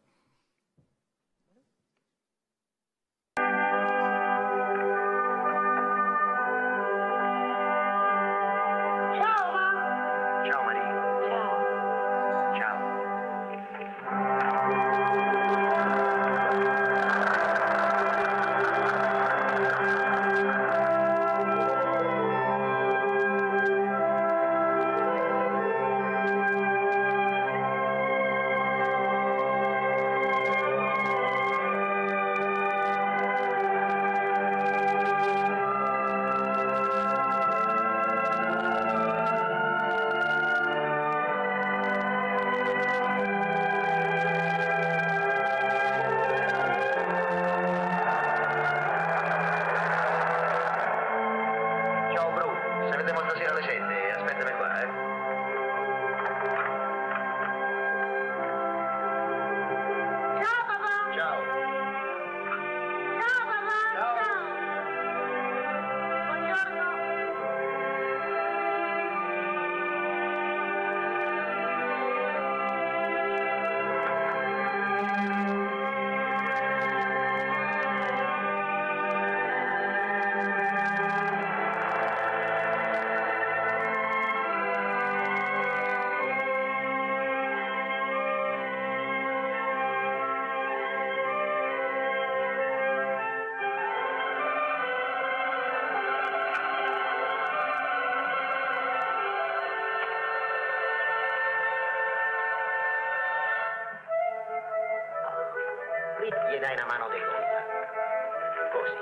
dai una mano di colpa. Così.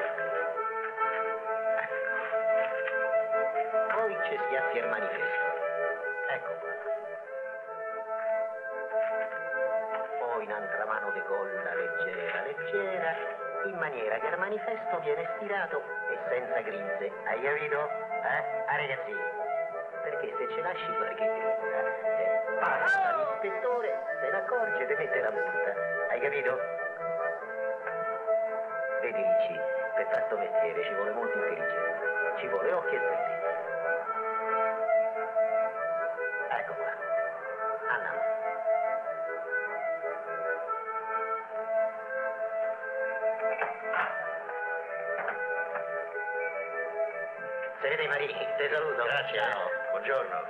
Ecco. Poi ci schiaffi il manifesto. Ecco qua. Poi un'altra mano di colla leggera, leggera, in maniera che il manifesto viene stirato e senza grinze. Hai capito? Ragazzi, perché se ce lasci fare che grinza, passa l'ispettore, se ne accorge e ti mette la multa. Hai capito? Vedi, Ricci, per fare sto mestiere ci vuole molta intelligenza, ci vuole occhi e denti. Ecco qua. Andiamo. Sede Marini, ti saluto. Grazie. Ciao. Buongiorno.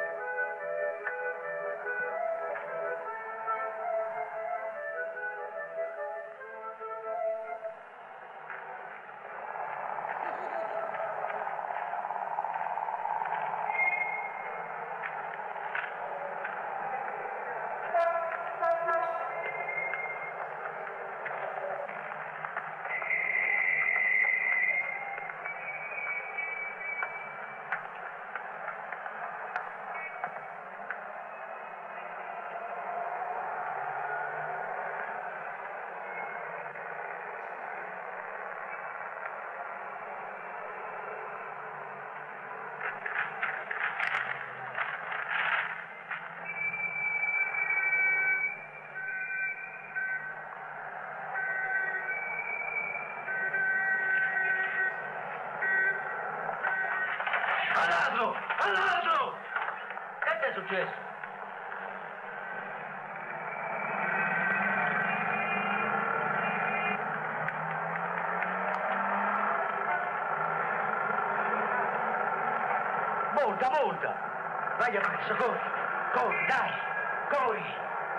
Al ladro! Che ti è successo? Molta! Vai a presso, corri, dai, corri!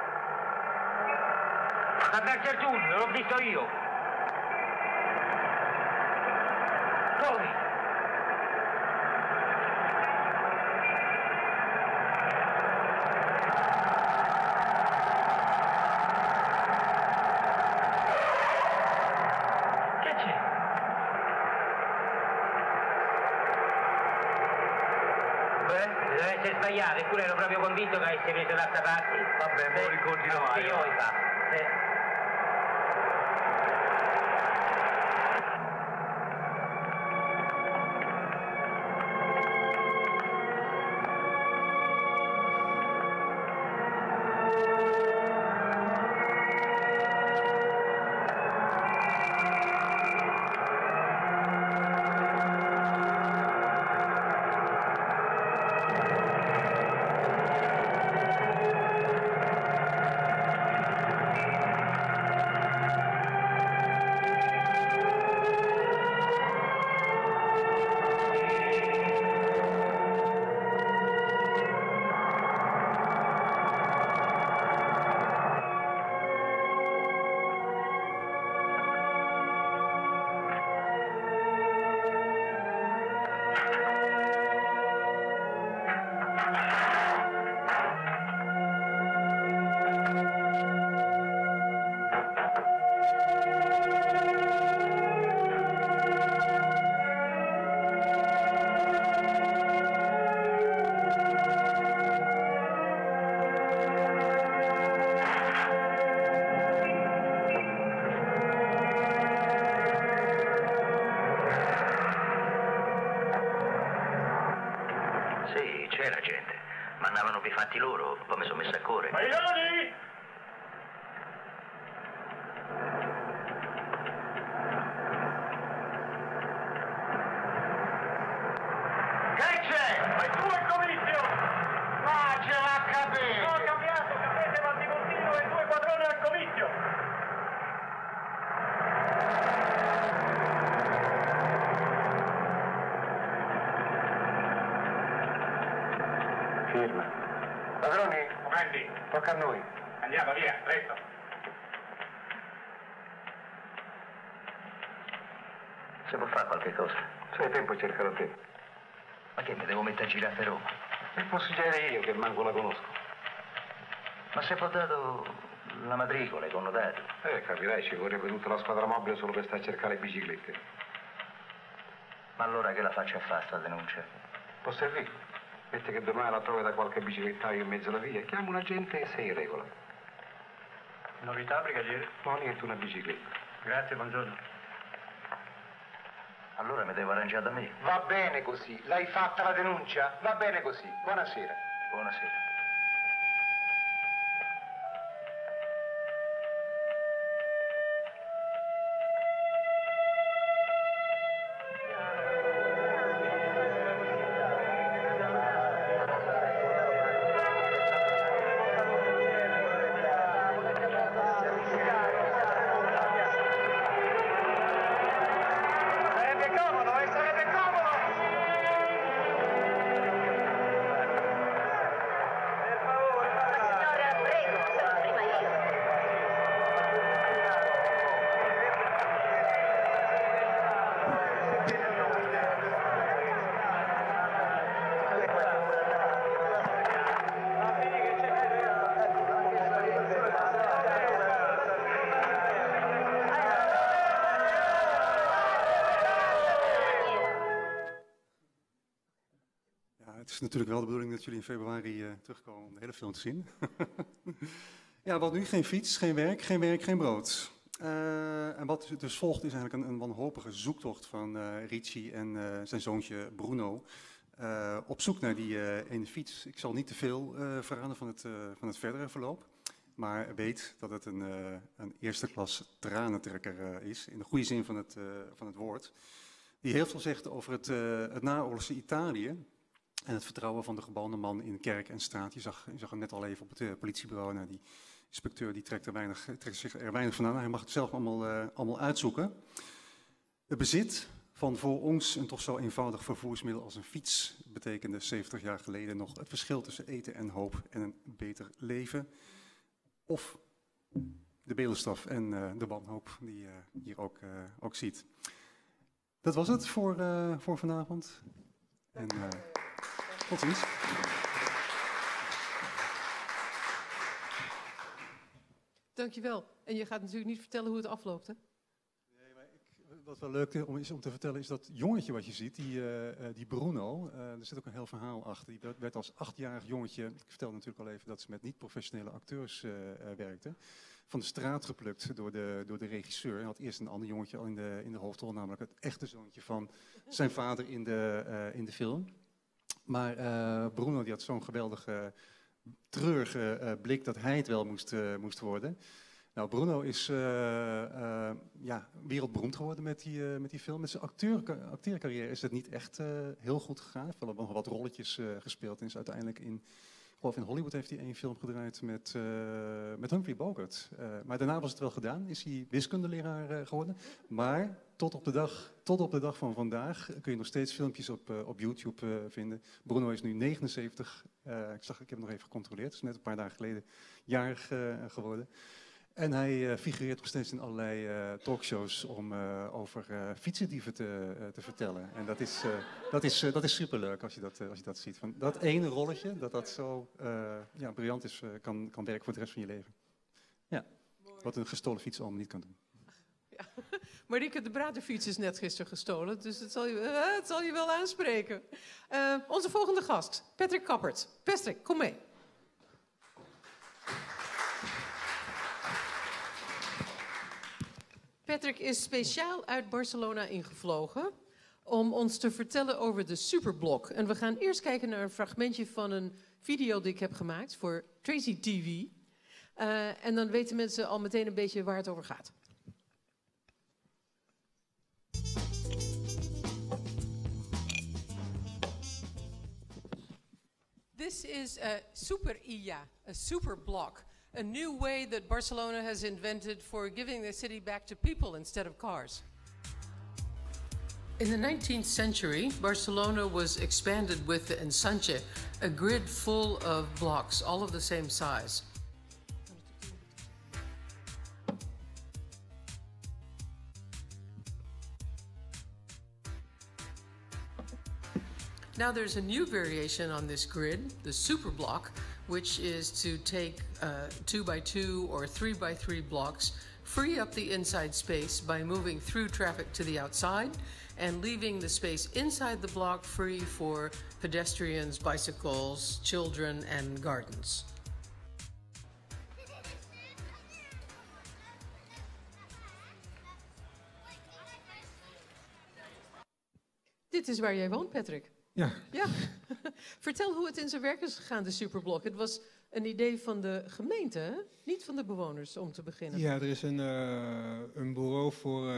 La Mercer Giulio, l'ho visto io! Corri! Sei sbagliato, eppure ero proprio convinto che avessi preso d'altra parte. Vabbè, mo ricontinuare. Che io ho fatto. C'era gente, ma andavano per i fatti loro, poi mi sono messo a correre. Maglioni! Che c'è? Ma tu il comizio! Ma ce l'ha capito! No, ho cambiato, capete, ma di continuo e 2 padroni al comizio! Firma. Padroni? Prendi. Tocca a noi. Andiamo, via, presto. Si può fare qualche cosa? Se hai tempo cercalo te. Ma che mi devo mettere a girare per Roma? E posso girare io che manco la conosco. Ma se può dato la matricola, i connotati. Capirai, ci vorrebbe tutta la squadra mobile solo per stare a cercare le biciclette. Ma allora che la faccio a fare sta denuncia? Può servire. Metti che domani la trovi da qualche biciclettaio in mezzo alla via, chiama un agente e sei in regola. Novità, brigadiere? No, niente, una bicicletta. Grazie, buongiorno. Allora mi devo arrangiare da me. Va bene così. L'hai fatta la denuncia? Va bene così. Buonasera. Buonasera. Het is natuurlijk wel de bedoeling dat jullie in februari terugkomen om de hele film te zien. Ja, wat nu? Geen fiets, geen werk, geen brood. En wat dus volgt is eigenlijk een wanhopige zoektocht van Ricci en zijn zoontje Bruno. Op zoek naar die ene fiets. Ik zal niet te veel verraden van het verdere verloop. Maar weet dat het een eerste klas tranentrekker is. In de goede zin van het woord. Die heel veel zegt over het naoorlogse Italië. En het vertrouwen van de gebalde man in kerk en straat. Je zag hem net al even op het politiebureau. Nou, die inspecteur die trekt zich er weinig van aan. Hij mag het zelf allemaal uitzoeken. Het bezit van voor ons een toch zo eenvoudig vervoersmiddel als een fiets betekende 70 jaar geleden nog het verschil tussen eten en hoop en een beter leven. Of de bedelstaf en de wanhoop die je hier ook ziet. Dat was het voor vanavond. En tot ziens. Dankjewel. En je gaat natuurlijk niet vertellen hoe het afloopt, hè? Nee, maar wat wel leuk is om te vertellen is dat jongetje wat je ziet, die Bruno, er zit ook een heel verhaal achter. Die werd als 8-jarig jongetje, ik vertelde natuurlijk al even dat ze met niet-professionele acteurs werkte, van de straat geplukt door de regisseur. Hij had eerst een ander jongetje al in de hoofdrol, namelijk het echte zoontje van zijn vader in de film. Maar Bruno die had zo'n geweldige, treurige blik dat hij het wel moest worden. Nou, Bruno is wereldberoemd geworden met die film. Met zijn acteercarrière is het niet echt heel goed gegaan. Hij heeft wel nog wat rolletjes gespeeld en is uiteindelijk in Hollywood heeft hij 1 film gedraaid met Humphrey Bogart. Maar daarna was het wel gedaan, is hij wiskundeleraar geworden. Maar tot op de dag van vandaag kun je nog steeds filmpjes op YouTube vinden. Bruno is nu 79, ik heb het nog even gecontroleerd, is net een paar dagen geleden jarig geworden. En hij figureert nog steeds in allerlei talkshows om over fietsendieven te vertellen. En dat is superleuk als je dat ziet. Van dat ene rolletje, dat zo briljant is, kan werken voor de rest van je leven. Ja, wat een gestolen fiets allemaal niet kan doen. Ja. Marieke de Braderfiets is net gisteren gestolen, dus het zal je wel aanspreken. Onze volgende gast, Patrick Kappert. Patrick, kom mee. Patrick is speciaal uit Barcelona ingevlogen om ons te vertellen over de Superblok. En we gaan eerst kijken naar een fragmentje van een video die ik heb gemaakt voor Tracy TV. En dan weten mensen al meteen een beetje waar het over gaat. This is a super IA, a superblock. A new way that Barcelona has invented for giving the city back to people instead of cars. In the 19th century, Barcelona was expanded with the ensanche, a grid full of blocks, all of the same size. Now there's a new variation on this grid, the superblock, which is to take 2x2 or 3x3 blocks, free up the inside space by moving through traffic to the outside and leaving the space inside the block free for pedestrians, bicycles, children, and gardens. Dit is waar jij woont, Patrick. Ja. Ja. Vertel hoe het in zijn werk is gegaan, de Superblok. Het was een idee van de gemeente, hè? Niet van de bewoners, om te beginnen. Ja, er is een bureau voor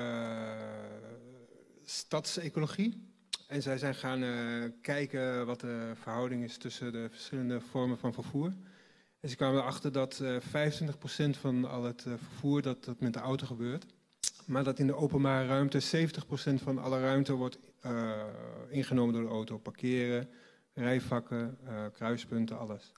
stadsecologie. En zij zijn gaan kijken wat de verhouding is tussen de verschillende vormen van vervoer. En ze kwamen erachter dat 25% van al het vervoer dat met de auto gebeurt. Maar dat in de openbare ruimte 70% van alle ruimte wordt ingenomen door de auto. Parkeren, rijvakken, kruispunten, alles.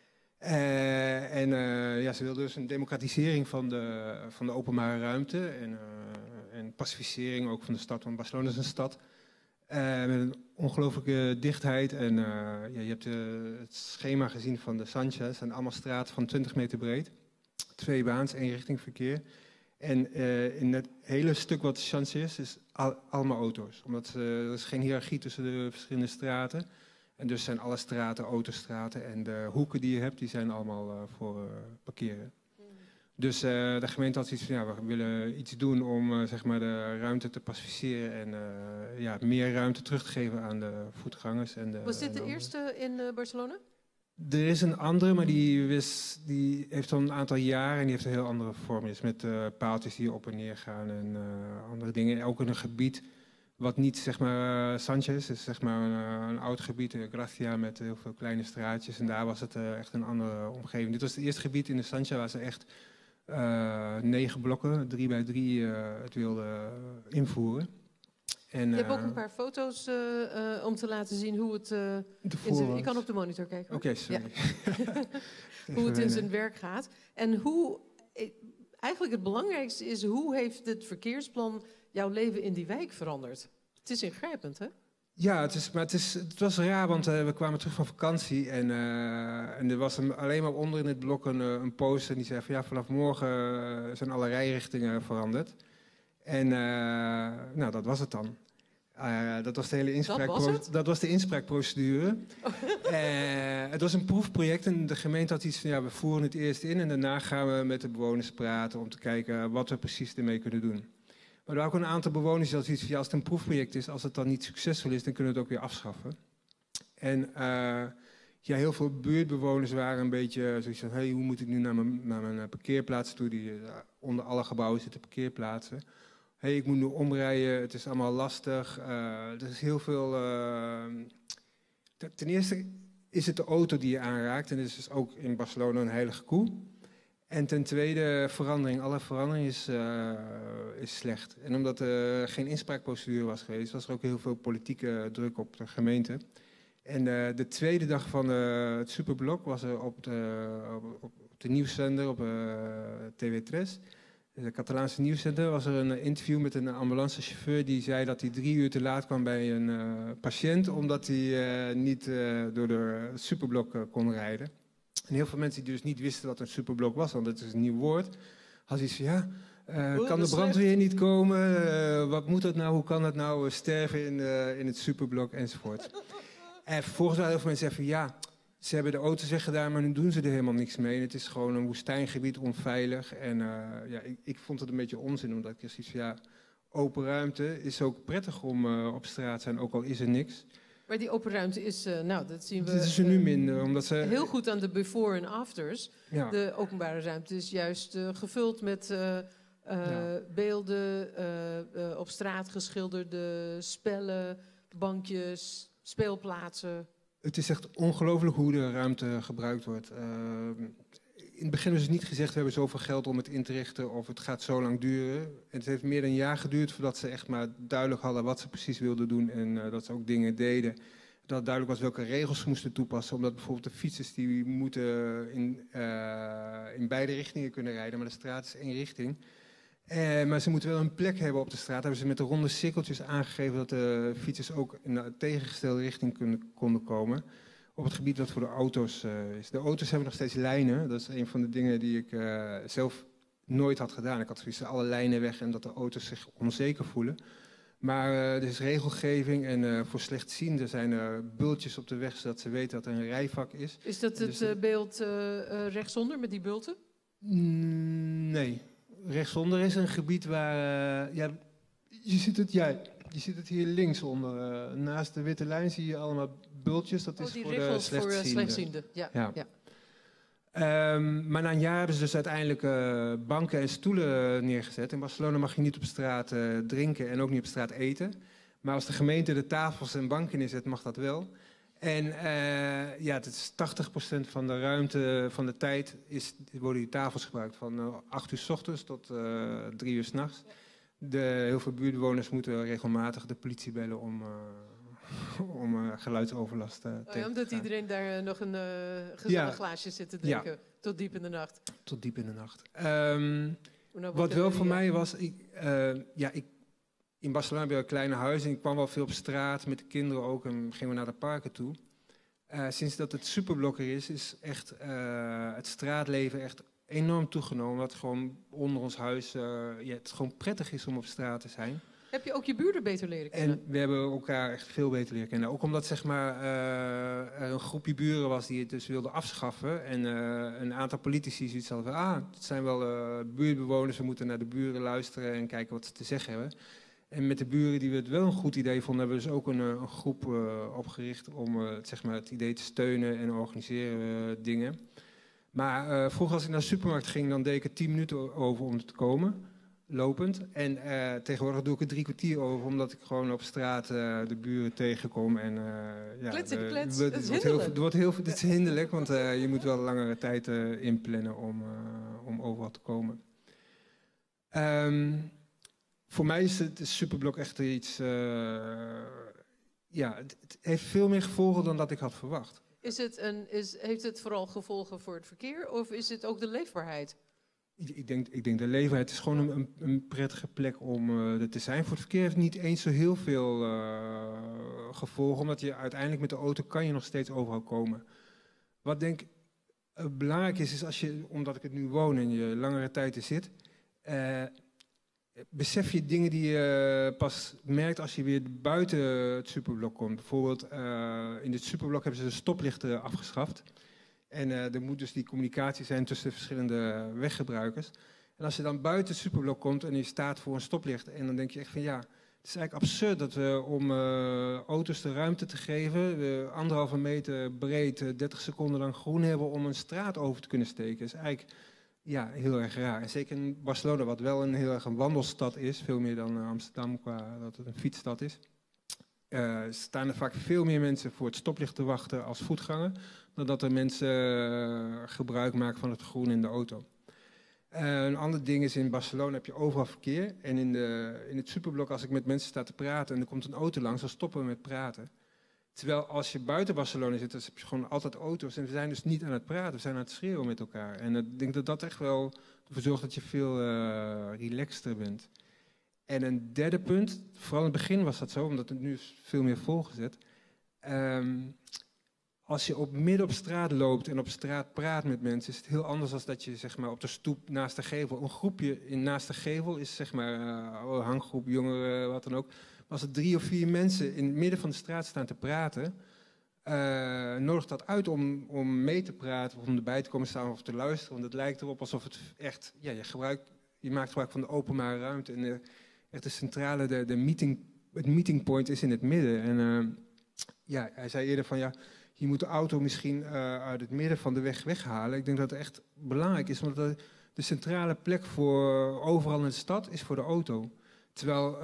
Ja, ze wilden dus een democratisering van de openbare ruimte en pacificering ook van de stad. Want Barcelona is een stad met een ongelooflijke dichtheid. En ja, je hebt het schema gezien van de Sanchez. Het zijn allemaal straten van 20 meter breed. 2 baans, 1 richting verkeer. En in het hele stuk wat Sanchez is allemaal auto's. Omdat er is geen hiërarchie tussen de verschillende straten. En dus zijn alle straten autostraten. En de hoeken die je hebt, die zijn allemaal voor parkeren. Dus de gemeente had zoiets van, ja, we willen iets doen om zeg maar de ruimte te pacificeren en ja, meer ruimte terug te geven aan de voetgangers. Was dit de eerste in Barcelona? Er is een andere, maar die heeft al een aantal jaren en die heeft een heel andere vorm. Dus met paaltjes die op en neer gaan en andere dingen. Ook in een gebied wat niet, zeg maar, Sanchez is, zeg maar een oud gebied, Gracia, met heel veel kleine straatjes. En daar was het echt een andere omgeving. Dit was het eerste gebied in de Sanchez waar ze echt 9 blokken, 3x3, het wilden invoeren. En, je hebt ook een paar foto's om te laten zien hoe het... je kan op de monitor kijken. Oké, sorry. Ja. Hoe het in zijn werk gaat. En hoe... Eigenlijk het belangrijkste is, hoe heeft het verkeersplan jouw leven in die wijk veranderd? Het is ingrijpend, hè? Ja, het was raar, want we kwamen terug van vakantie en er was alleen maar onder in het blok een poster en die zei van ja, vanaf morgen zijn alle rijrichtingen veranderd. En nou, dat was het dan. Dat was de hele inspraakprocedure. Het was een proefproject en de gemeente had iets van ja, we voeren het eerst in en daarna gaan we met de bewoners praten om te kijken wat we precies ermee kunnen doen. Maar er waren ook een aantal bewoners die hadden zoiets van ja, als het een proefproject is, als het dan niet succesvol is, dan kunnen we het ook weer afschaffen. En ja, heel veel buurtbewoners waren een beetje zoiets van hey, hoe moet ik nu naar mijn parkeerplaats toe? Onder alle gebouwen zitten parkeerplaatsen. Hey, ik moet nu omrijden, het is allemaal lastig. Er is heel veel... ten eerste is het de auto die je aanraakt. En dat is dus ook in Barcelona een heilige koe. En ten tweede, alle verandering is slecht. En omdat er geen inspraakprocedure was geweest, was er ook heel veel politieke druk op de gemeente. En de tweede dag van het Superblok was er op de nieuwszender, op TV3... De Catalaanse nieuwszender was er een interview met een ambulancechauffeur die zei dat hij 3 uur te laat kwam bij een patiënt omdat hij niet door de Superblok kon rijden. En heel veel mensen die dus niet wisten wat een Superblok was, want het is een nieuw woord, hadden iets van ja, kan de brandweer niet komen, wat moet dat nou, hoe kan dat nou, sterven in het Superblok enzovoort. En vervolgens waren heel veel mensen zeggen van ja, ze hebben de auto's weggedaan, maar nu doen ze er helemaal niks mee. En het is gewoon een woestijngebied, onveilig. En ja, ik vond het een beetje onzin, omdat ik zoiets van ja, open ruimte is ook prettig om op straat te zijn, ook al is er niks. Maar die open ruimte is, nou, dat zien we... Dat is er nu minder, omdat ze... Heel goed aan de before en afters. Ja. De openbare ruimte is juist gevuld met beelden, op straat geschilderde spellen, bankjes, speelplaatsen. Het is echt ongelooflijk hoe de ruimte gebruikt wordt. In het begin is het niet gezegd, we hebben zoveel geld om het in te richten of het gaat zo lang duren. En het heeft meer dan een jaar geduurd voordat ze echt maar duidelijk hadden wat ze precies wilden doen en dat ze ook dingen deden. Dat duidelijk was welke regels ze moesten toepassen, omdat bijvoorbeeld de fietsers die moeten in beide richtingen kunnen rijden, maar de straat is 1 richting. Maar ze moeten wel een plek hebben op de straat. Hebben ze met de ronde cirkeltjes aangegeven dat de fietsers ook in de tegengestelde richting konden komen. op het gebied wat voor de auto's is. De auto's hebben nog steeds lijnen. Dat is een van de dingen die ik zelf nooit had gedaan. Ik had zoiets alle lijnen weg en dat de auto's zich onzeker voelen. Maar er is regelgeving en voor slechtzienden zijn er bultjes op de weg, zodat ze weten dat er een rijvak is. Is dat het beeld rechtsonder met die bulten? Nee. Rechtsonder is een gebied waar... je ziet het hier linksonder. Naast de witte lijn zie je allemaal bultjes. Dat is die voor de regels voor slechtzienden. Ja. Maar na een jaar hebben ze dus uiteindelijk banken en stoelen neergezet. In Barcelona mag je niet op straat drinken en ook niet op straat eten. Maar als de gemeente de tafels en banken neerzet, mag dat wel. En het is 80% van de ruimte van de tijd worden die tafels gebruikt. Van 8 uur 's ochtends tot 3 uur 's nachts. Heel veel buurtbewoners moeten regelmatig de politie bellen om geluidsoverlast tegen te gaan. Omdat iedereen daar nog een gezellig glaasje zit te drinken tot diep in de nacht. Tot diep in de nacht. Wat wel voor mij was... in Barcelona hebben we een kleine huis en ik kwam wel veel op straat met de kinderen ook en gingen we naar de parken toe. Sinds dat het superblok er is echt het straatleven echt enorm toegenomen. Dat gewoon onder ons huis het gewoon prettig is om op straat te zijn. Heb je ook je buurten beter leren kennen? En we hebben elkaar echt veel beter leren kennen. Ook omdat zeg maar, er een groepje buren was die het dus wilde afschaffen. En een aantal politici zoiets hadden van... het zijn wel buurtbewoners, we moeten naar de buren luisteren en kijken wat ze te zeggen hebben. En met de buren die we het wel een goed idee vonden, hebben we dus ook een groep opgericht om zeg maar het idee te steunen en organiseren dingen. Maar vroeger als ik naar de supermarkt ging, dan deed ik er 10 minuten over om te komen, lopend. En tegenwoordig doe ik er 3 kwartier over, omdat ik gewoon op straat de buren tegenkom. En, klets, het is hinderlijk, want je moet wel langere tijd inplannen om overal te komen. Voor mij is het superblok echt iets... het heeft veel meer gevolgen dan dat ik had verwacht. Heeft het vooral gevolgen voor het verkeer of is het ook de leefbaarheid? Ik denk de leefbaarheid is gewoon een prettige plek om er te zijn. Voor het verkeer heeft niet eens zo heel veel gevolgen, omdat je uiteindelijk met de auto kan je nog steeds overal komen. Wat denk ik belangrijk is als je, omdat ik het nu woon en je langere tijd er zit, besef je dingen die je pas merkt als je weer buiten het superblok komt. Bijvoorbeeld in het superblok hebben ze de stoplichten afgeschaft. En er moet dus die communicatie zijn tussen de verschillende weggebruikers. En als je dan buiten het superblok komt en je staat voor een stoplicht, en dan denk je echt van het is eigenlijk absurd dat we om auto's de ruimte te geven, 1,5 meter breed, 30 seconden lang groen hebben om een straat over te kunnen steken. Dat is eigenlijk heel erg raar. En zeker in Barcelona, wat wel heel erg een wandelstad is, veel meer dan Amsterdam qua dat het een fietsstad is. Staan er vaak veel meer mensen voor het stoplicht te wachten als voetganger, dan dat er mensen gebruik maken van het groen in de auto. Een ander ding is, in Barcelona heb je overal verkeer. En in het superblok, als ik met mensen sta te praten en er komt een auto langs, dan stoppen we met praten. Terwijl als je buiten Barcelona zit, dan heb je gewoon altijd auto's. En we zijn dus niet aan het praten, we zijn aan het schreeuwen met elkaar. En ik denk dat dat echt wel ervoor zorgt dat je veel relaxter bent. En een derde punt, vooral in het begin was dat zo, omdat het nu is veel meer volgezet. Als je midden op straat loopt en op straat praat met mensen, is het heel anders dan dat je zeg maar, op de stoep naast de gevel. Een groepje naast de gevel is zeg maar een hanggroep, jongeren, wat dan ook. Maar als er 3 of 4 mensen in het midden van de straat staan te praten, nodigt dat uit om mee te praten, of om erbij te komen staan of te luisteren. Want het lijkt erop alsof het echt, je maakt gebruik van de openbare ruimte. En echt de centrale, het meeting point is in het midden. En hij zei eerder van je moet de auto misschien uit het midden van de weg weghalen. Ik denk dat het echt belangrijk is, want de centrale plek voor overal in de stad is voor de auto. Terwijl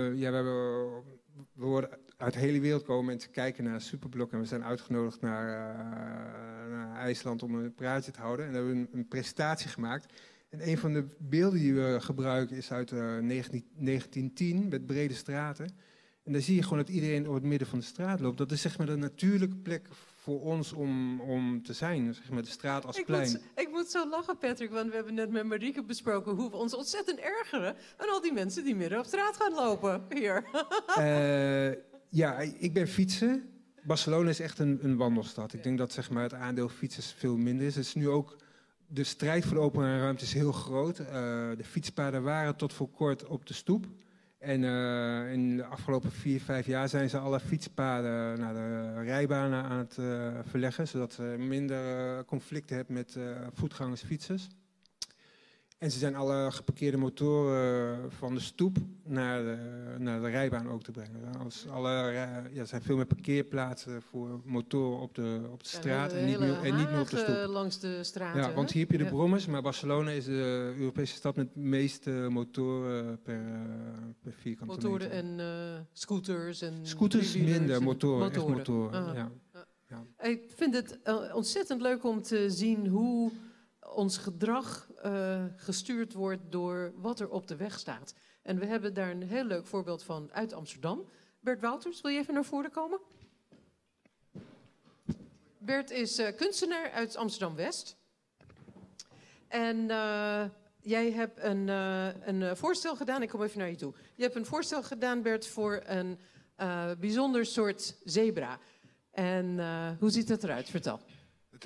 we worden uit de hele wereld komen en te kijken naar superblok. En we zijn uitgenodigd naar IJsland om een praatje te houden. En daar hebben we een presentatie gemaakt. En een van de beelden die we gebruiken is uit 1910 met brede straten. En daar zie je gewoon dat iedereen op het midden van de straat loopt. Dat is zeg maar de natuurlijke plek voor ons om te zijn. Zeg maar de straat als plein. Ik moet zo lachen, Patrick, want we hebben net met Marieke besproken hoe we ons ontzettend ergeren aan al die mensen die midden op straat gaan lopen hier. Ik ben fietsen. Barcelona is echt een wandelstad. Ik denk dat zeg maar, het aandeel fietsers veel minder is. Het is nu ook, de strijd voor de openbare ruimte is heel groot. De fietspaden waren tot voor kort op de stoep. En in de afgelopen 4-5 jaar zijn ze alle fietspaden naar de rijbanen aan het verleggen. Zodat ze minder conflicten hebben met voetgangers, fietsers. En ze zijn alle geparkeerde motoren van de stoep naar de rijbaan ook te brengen. Er zijn veel meer parkeerplaatsen voor motoren op de straat en niet meer op de stoep. Langs de straten. Ja, want hier heb je de brommers, maar Barcelona is de Europese stad met de meeste motoren per vierkante meter. Motoren en scooters. En scooters minder, en motoren. Echt motoren. Ja. Ik vind het ontzettend leuk om te zien hoe ons gedrag gestuurd wordt door wat er op de weg staat. En we hebben daar een heel leuk voorbeeld van uit Amsterdam. Bert Wouters, wil je even naar voren komen? Bert is kunstenaar uit Amsterdam-West. En jij hebt een voorstel gedaan. Ik kom even naar je toe. Je hebt een voorstel gedaan, Bert, voor een bijzonder soort zebra. En hoe ziet het eruit? Vertel. Het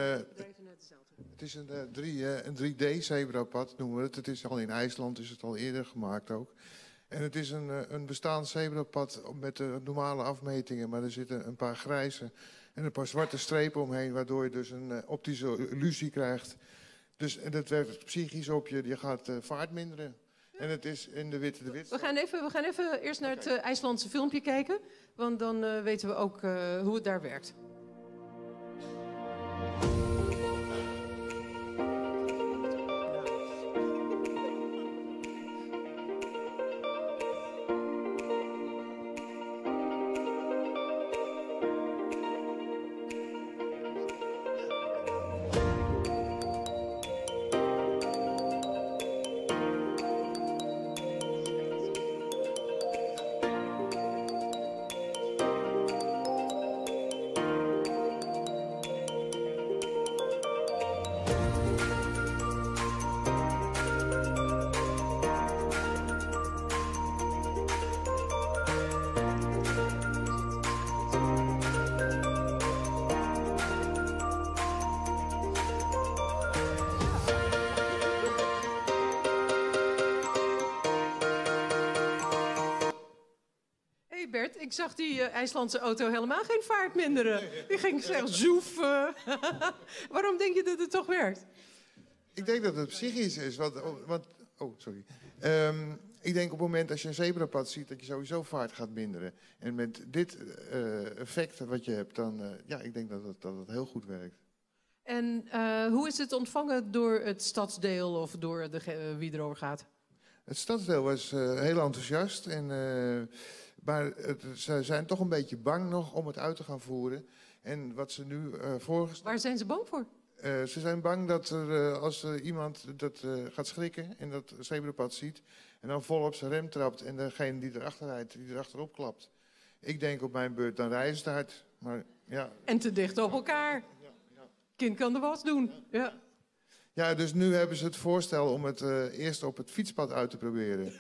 is een 3D-zebrapad, noemen we het. Het is al in IJsland, is het al eerder gemaakt ook. En het is een bestaand zebrapad met de normale afmetingen, maar er zitten een paar grijze en een paar zwarte strepen omheen, waardoor je dus een optische illusie krijgt. Dus en dat werkt psychisch op je, je gaat vaart minderen. En het is in de witte We gaan even eerst naar het IJslandse filmpje kijken, want dan weten we ook hoe het daar werkt. Bert, ik zag die IJslandse auto helemaal geen vaart minderen. Die ging slechts zoef. Waarom denk je dat het toch werkt? Ik denk dat het psychisch is. Sorry. Ik denk op het moment als je een zebrapad ziet dat je sowieso vaart gaat minderen. En met dit effect wat je hebt, dan ik denk dat het heel goed werkt. En hoe is het ontvangen door het stadsdeel of door wie erover gaat? Het stadsdeel was heel enthousiast. Maar ze zijn toch een beetje bang nog om het uit te gaan voeren. En wat ze nu voorgesteld... Waar zijn ze bang voor? Ze zijn bang dat als iemand dat gaat schrikken en dat zebrapad ziet... en dan vol op zijn rem trapt en degene die erachter rijdt, die erachterop klapt. Ik denk op mijn beurt, dan rijden ze te hard. Maar, ja. En te dicht op elkaar. Kind kan de was doen. Ja. Ja, dus nu hebben ze het voorstel om het eerst op het fietspad uit te proberen.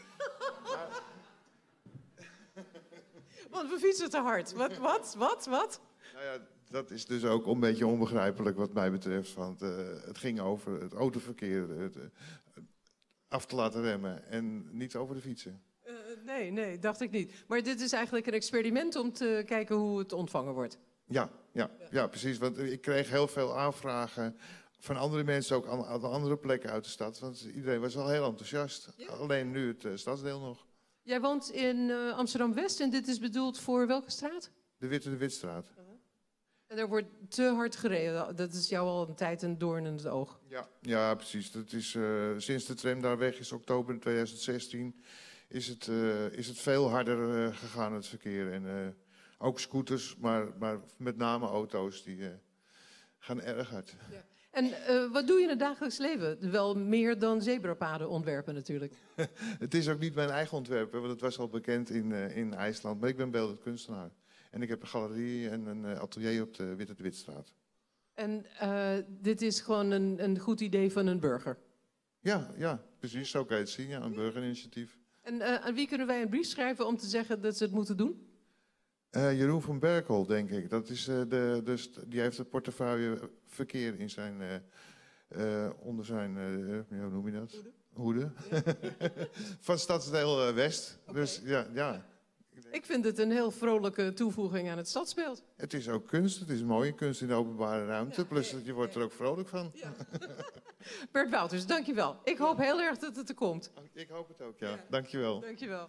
Want we fietsen te hard. Wat? Nou ja, dat is dus ook een beetje onbegrijpelijk wat mij betreft. Want het ging over het autoverkeer af te laten remmen en niet over de fietsen. Nee, dacht ik niet. Maar dit is eigenlijk een experiment om te kijken hoe het ontvangen wordt. Ja, precies. Want ik kreeg heel veel aanvragen van andere mensen, ook aan andere plekken uit de stad. Want iedereen was wel heel enthousiast. Ja. Alleen nu het stadsdeel nog. Jij woont in Amsterdam-West en dit is bedoeld voor welke straat? De Witstraat. En er wordt te hard gereden. Dat is jou al een tijd een doorn in het oog. Ja, precies. Dat is, sinds de tram daar weg is, oktober 2016, is het veel harder gegaan, het verkeer. En ook scooters, maar met name auto's, die gaan erg hard. Ja. En wat doe je in het dagelijks leven? Wel meer dan zebrapaden ontwerpen natuurlijk. Het is ook niet mijn eigen ontwerp, want het was al bekend in IJsland. Maar ik ben beeldend kunstenaar. En ik heb een galerie en een atelier op de Witstraat. En dit is gewoon een goed idee van een burger? Ja, precies. Zo kan je het zien. Ja, een burgerinitiatief. En aan wie kunnen wij een brief schrijven om te zeggen dat ze het moeten doen? Jeroen van Berkel, denk ik. Dat is, die heeft het portefeuille verkeer in zijn, onder zijn, hoe noem je dat? Hoede. Ja. Van Stadsdeel West. Okay. Dus ja. Ik vind het een heel vrolijke toevoeging aan het stadsbeeld. Het is ook kunst. Het is mooie kunst in de openbare ruimte. Ja, plus, je wordt er ook vrolijk van. Ja. Bert Wouters, dankjewel. Ik hoop heel erg dat het er komt. Ik hoop het ook, ja. Dankjewel. Dankjewel.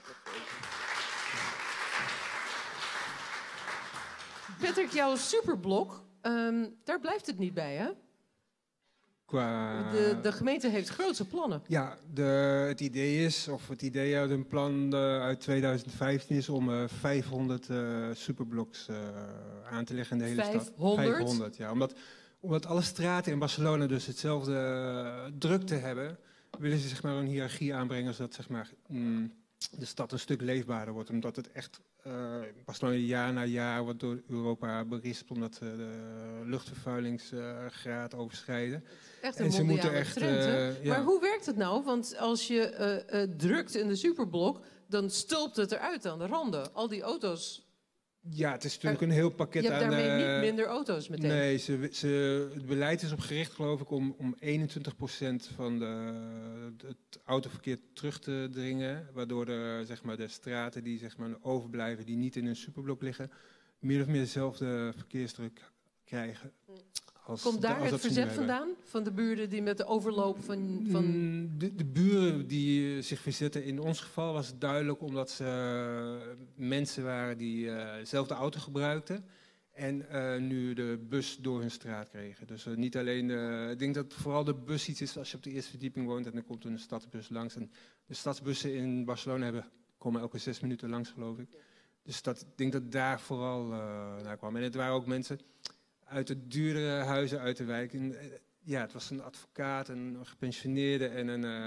Patrick, jouw superblok, daar blijft het niet bij, hè? De gemeente heeft grootse plannen. Ja, het idee uit een plan uit 2015 is om 500 superbloks aan te leggen in de hele stad. 500, ja. Omdat alle straten in Barcelona dus hetzelfde drukte hebben, willen ze zeg maar een hiërarchie aanbrengen zodat zeg maar, de stad een stuk leefbaarder wordt. Omdat het echt Barcelona jaar na jaar wordt door Europa berispt omdat de luchtvervuilingsgraad overschrijden. Echt een mondiale trend, hè? Ja. Maar hoe werkt het nou? Want als je drukt in de superblok, dan stulpt het eruit aan de randen. Al die auto's. Ja, het is natuurlijk een heel pakket aan... Je hebt daarmee niet minder auto's meteen. Nee, het beleid is op gericht, geloof ik, om 21% van het autoverkeer terug te dringen. Waardoor zeg maar, de straten die zeg maar, overblijven, die niet in een superblok liggen, meer of meer dezelfde verkeersdruk krijgen. Komt daar het verzet vandaan? Van de buren die met de overloop van... De buren die zich verzetten, in ons geval was het duidelijk omdat ze mensen waren die zelf de auto gebruikten en nu de bus door hun straat kregen. Dus niet alleen, ik denk dat vooral de bus iets is als je op de eerste verdieping woont en dan komt een stadsbus langs. En de stadsbussen in Barcelona komen elke 6 minuten langs, geloof ik. Dus ik denk dat daar vooral naar kwam. En het waren ook mensen uit de duurdere huizen uit de wijk. En, ja, het was een advocaat, een gepensioneerde en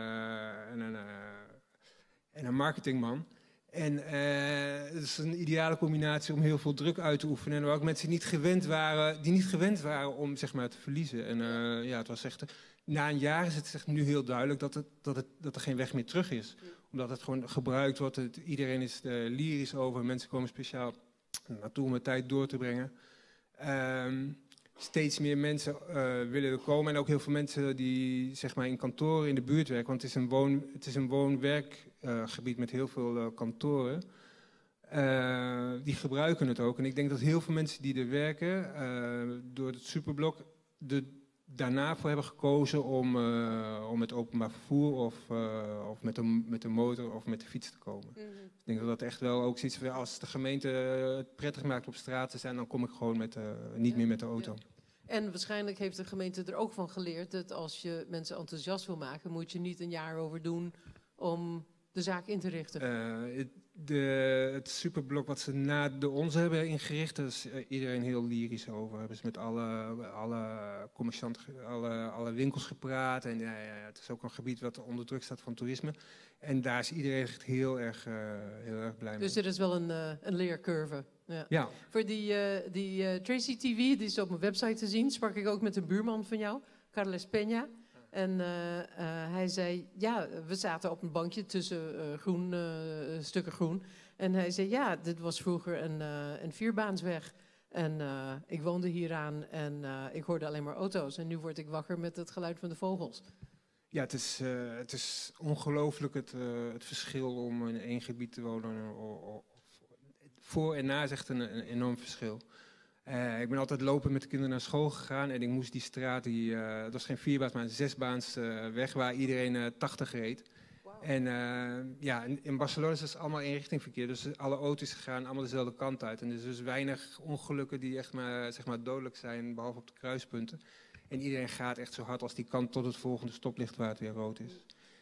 een marketingman. En het is een ideale combinatie om heel veel druk uit te oefenen. En er waren ook mensen die niet gewend waren om zeg maar, te verliezen. En ja, het was echt... Na een jaar is het nu heel duidelijk dat er geen weg meer terug is. Omdat het gewoon gebruikt wordt. Iedereen is lyrisch over. Mensen komen speciaal naartoe om de tijd door te brengen. Steeds meer mensen willen er komen. En ook heel veel mensen die zeg maar, in kantoren in de buurt werken. Want het is een woon-werkgebied met heel veel kantoren. Die gebruiken het ook. En ik denk dat heel veel mensen die er werken, door het superblok, daarna voor hebben gekozen om met openbaar vervoer of met de motor of met de fiets te komen. Mm-hmm. Ik denk dat dat echt wel ook zoiets van, als de gemeente het prettig maakt op straat te zijn, dan kom ik gewoon niet meer met de auto. Ja. En waarschijnlijk heeft de gemeente er ook van geleerd dat als je mensen enthousiast wil maken, moet je niet een jaar over doen om de zaak in te richten. Het superblok wat ze na de onze hebben ingericht, daar is iedereen heel lyrisch over. Hebben ze met alle commercianten, alle winkels gepraat. En het is ook een gebied wat onder druk staat van toerisme. En daar is iedereen echt heel erg blij mee. Dus er is wel een leercurve. Ja. Ja. Voor die Tracy TV, die is op mijn website te zien, sprak ik ook met een buurman van jou, Carles Peña. En hij zei, ja, we zaten op een bankje tussen stukken groen. En hij zei, ja, dit was vroeger een vierbaansweg. En ik woonde hieraan en ik hoorde alleen maar auto's. En nu word ik wakker met het geluid van de vogels. Ja, het is ongelooflijk het verschil om in één gebied te wonen. Voor en na is echt een enorm verschil. Ik ben altijd lopen met de kinderen naar school gegaan en ik moest die straat, het was geen vierbaans, maar een 6-baans weg waar iedereen 80 reed. Wow. En ja, in Barcelona is het allemaal eenrichtingverkeer, dus alle auto's gaan allemaal dezelfde kant uit. En er is dus weinig ongelukken die echt maar, zeg maar dodelijk zijn, behalve op de kruispunten. En iedereen gaat echt zo hard als die kan tot het volgende stoplicht waar het weer rood is.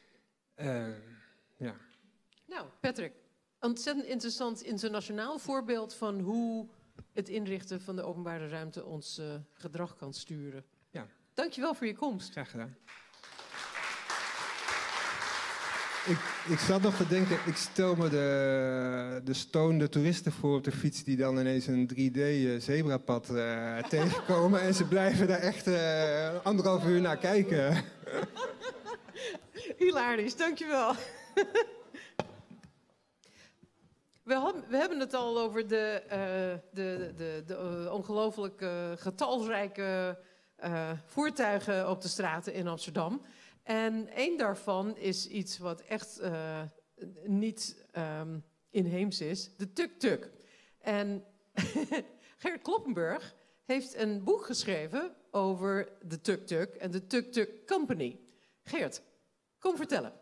Ja. Nou, Patrick, ontzettend interessant internationaal voorbeeld van hoe het inrichten van de openbare ruimte ons gedrag kan sturen. Ja. Dankjewel voor je komst. Graag gedaan. Ik zat nog te denken, ik stel me de stonende toeristen voor op de fiets die dan ineens een 3D-zebrapad tegenkomen en ze blijven daar echt 1,5 uur naar kijken. Hilarisch, dankjewel. We hebben het al over de ongelooflijk getalrijke voertuigen op de straten in Amsterdam. En één daarvan is iets wat echt niet inheems is, de tuk-tuk. En Gert Kloppenburg heeft een boek geschreven over de tuk-tuk en de tuk-tuk company. Geert, kom vertellen.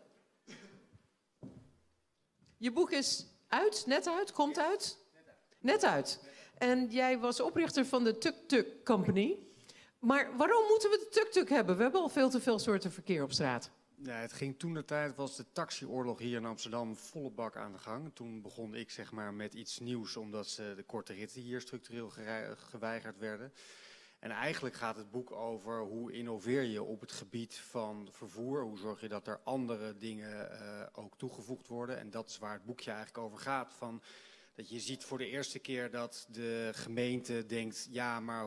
Je boek is uit, net uit, komt uit? Net uit. En jij was oprichter van de tuk-tuk company. Maar waarom moeten we de tuk-tuk hebben? We hebben al veel te veel soorten verkeer op straat. Ja, het ging toen was de taxioorlog hier in Amsterdam volle bak aan de gang. Toen begon ik zeg maar met iets nieuws, omdat de korte ritten hier structureel geweigerd werden. En eigenlijk gaat het boek over hoe innoveer je op het gebied van vervoer. Hoe zorg je dat er andere dingen ook toegevoegd worden. En dat is waar het boekje eigenlijk over gaat. Dat je ziet voor de eerste keer dat de gemeente denkt, ja, maar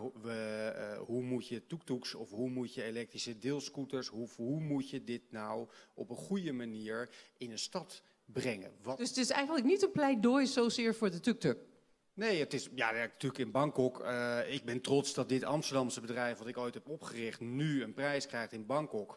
hoe moet je tuk-tuks of hoe moet je elektrische deelscooters, hoe moet je dit nou op een goede manier in een stad brengen? Dus het is eigenlijk niet een pleidooi zozeer voor de tuk-tuk? Nee, het is natuurlijk in Bangkok. Ik ben trots dat dit Amsterdamse bedrijf, wat ik ooit heb opgericht, nu een prijs krijgt in Bangkok.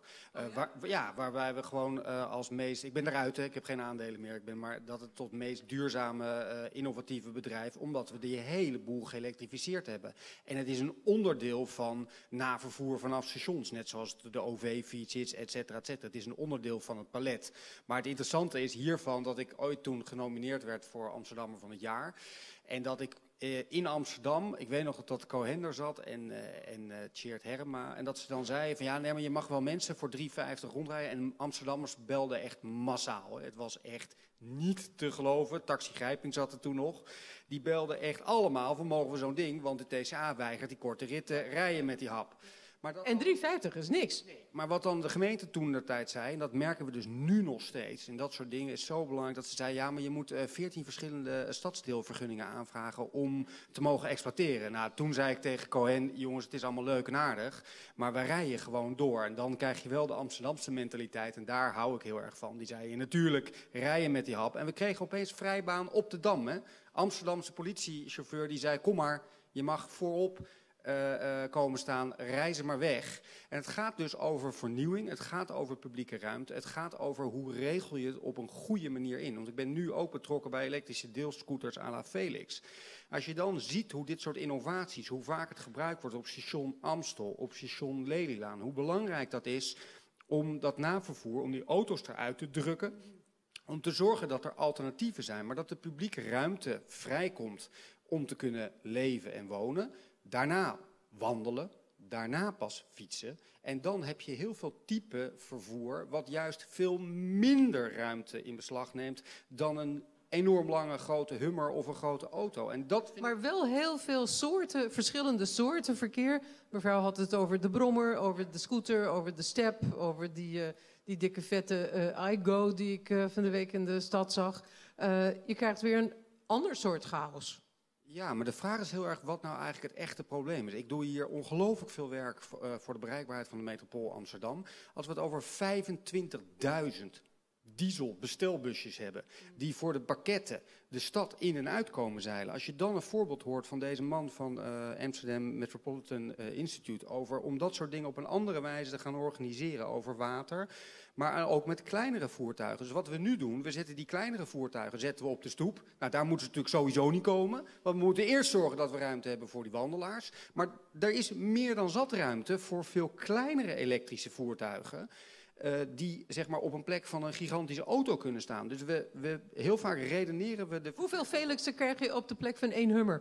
Waarbij we gewoon als meest. Ik ben eruit, hè, ik heb geen aandelen meer. Maar dat het tot meest duurzame, innovatieve bedrijf, omdat we die hele boel geëlektrificeerd hebben. En het is een onderdeel van navervoer vanaf stations, net zoals de OV-fiets is, et cetera, et cetera. Het is een onderdeel van het palet. Maar het interessante is hiervan dat ik ooit toen genomineerd werd voor Amsterdammer van het jaar. En dat ik in Amsterdam, ik weet nog dat Cohen er zat en Tjeerd Herma. En dat ze dan zeiden van ja, nee, maar je mag wel mensen voor 3,50 rondrijden. En Amsterdammers belden echt massaal. Het was echt niet te geloven. Taxi Grijping zat er toen nog. Die belden echt allemaal van mogen we zo'n ding. Want de TCA weigert die korte ritten rijden met die hap. En 3,50 is niks. Nee, maar wat dan de gemeente toen de tijd zei, en dat merken we dus nu nog steeds, en dat soort dingen is zo belangrijk, dat ze zei, ja, maar je moet 14 verschillende stadsdeelvergunningen aanvragen om te mogen exploiteren. Nou, toen zei ik tegen Cohen, jongens, het is allemaal leuk en aardig, maar wij rijden gewoon door. En dan krijg je wel de Amsterdamse mentaliteit, en daar hou ik heel erg van. Die zei, natuurlijk, rijden met die hap. En we kregen opeens vrijbaan op de Dam. Hè? Amsterdamse politiechauffeur die zei, kom maar, je mag voorop komen staan, reizen maar weg. En het gaat dus over vernieuwing, het gaat over publieke ruimte, het gaat over hoe regel je het op een goede manier in. Want ik ben nu ook betrokken bij elektrische deelscooters à la Felix. Als je dan ziet hoe dit soort innovaties, hoe vaak het gebruikt wordt op station Amstel, op station Lelylaan, hoe belangrijk dat is om dat navervoer, om die auto's eruit te drukken, om te zorgen dat er alternatieven zijn, maar dat de publieke ruimte vrijkomt om te kunnen leven en wonen. Daarna wandelen, daarna pas fietsen. En dan heb je heel veel type vervoer wat juist veel minder ruimte in beslag neemt dan een enorm lange grote Hummer of een grote auto. En maar wel heel veel soorten, verschillende soorten verkeer. Mevrouw had het over de brommer, over de scooter, over de step, over die dikke vette iGo die ik van de week in de stad zag. Je krijgt weer een ander soort chaos. Ja, maar de vraag is heel erg wat nou eigenlijk het echte probleem is. Ik doe hier ongelooflijk veel werk voor de bereikbaarheid van de metropool Amsterdam. Als we het over 25.000 dieselbestelbusjes hebben, die voor de pakketten de stad in en uit komen zeilen. Als je dan een voorbeeld hoort van deze man van Amsterdam Metropolitan Institute over om dat soort dingen op een andere wijze te gaan organiseren over water, maar ook met kleinere voertuigen. Dus wat we nu doen, we zetten die kleinere voertuigen op de stoep. Nou, daar moeten ze natuurlijk sowieso niet komen, want we moeten eerst zorgen dat we ruimte hebben voor die wandelaars. Maar er is meer dan zat ruimte voor veel kleinere elektrische voertuigen, die zeg maar op een plek van een gigantische auto kunnen staan. Dus heel vaak redeneren we Hoeveel Felixen krijg je op de plek van 1 Hummer?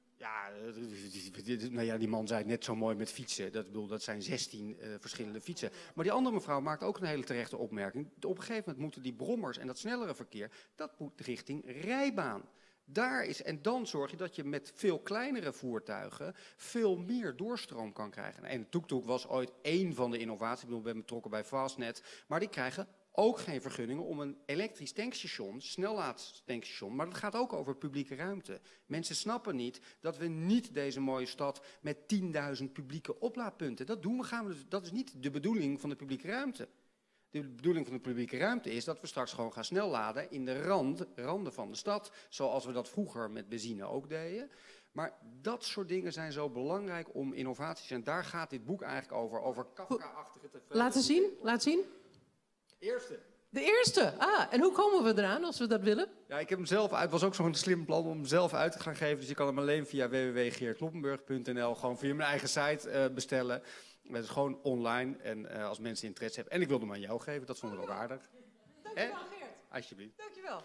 Ja, die man zei het net zo mooi met fietsen. Dat zijn 16 verschillende fietsen. Maar die andere mevrouw maakt ook een hele terechte opmerking. Op een gegeven moment moeten die brommers en dat snellere verkeer, dat moet richting rijbaan. En dan zorg je dat je met veel kleinere voertuigen veel meer doorstroom kan krijgen. En de tuk-tuk was ooit één van de innovaties. Ik ben betrokken bij Fastnet. Maar die krijgen ook geen vergunningen om een elektrisch tankstation, snelladtankstation. Maar dat gaat ook over publieke ruimte. Mensen snappen niet dat we niet deze mooie stad met 10.000 publieke oplaadpunten. Dat is niet de bedoeling van de publieke ruimte. De bedoeling van de publieke ruimte is dat we straks gewoon gaan snelladen in de randen van de stad. Zoals we dat vroeger met benzine ook deden. Maar dat soort dingen zijn zo belangrijk om innovaties. En daar gaat dit boek eigenlijk over Kafka-achtige tv. Laat zien. Eerste. De eerste. En hoe komen we eraan als we dat willen? Ja, ik heb hem zelf uit. Het was ook zo'n slim plan om hem zelf uit te gaan geven. Dus je kan hem alleen via www.geertkloppenburg.nl, gewoon via mijn eigen site bestellen. Het is gewoon online. En als mensen interesse hebben. En ik wilde hem aan jou geven, dat vond ik ook aardig. Dankjewel, Geert. Alsjeblieft. Dankjewel.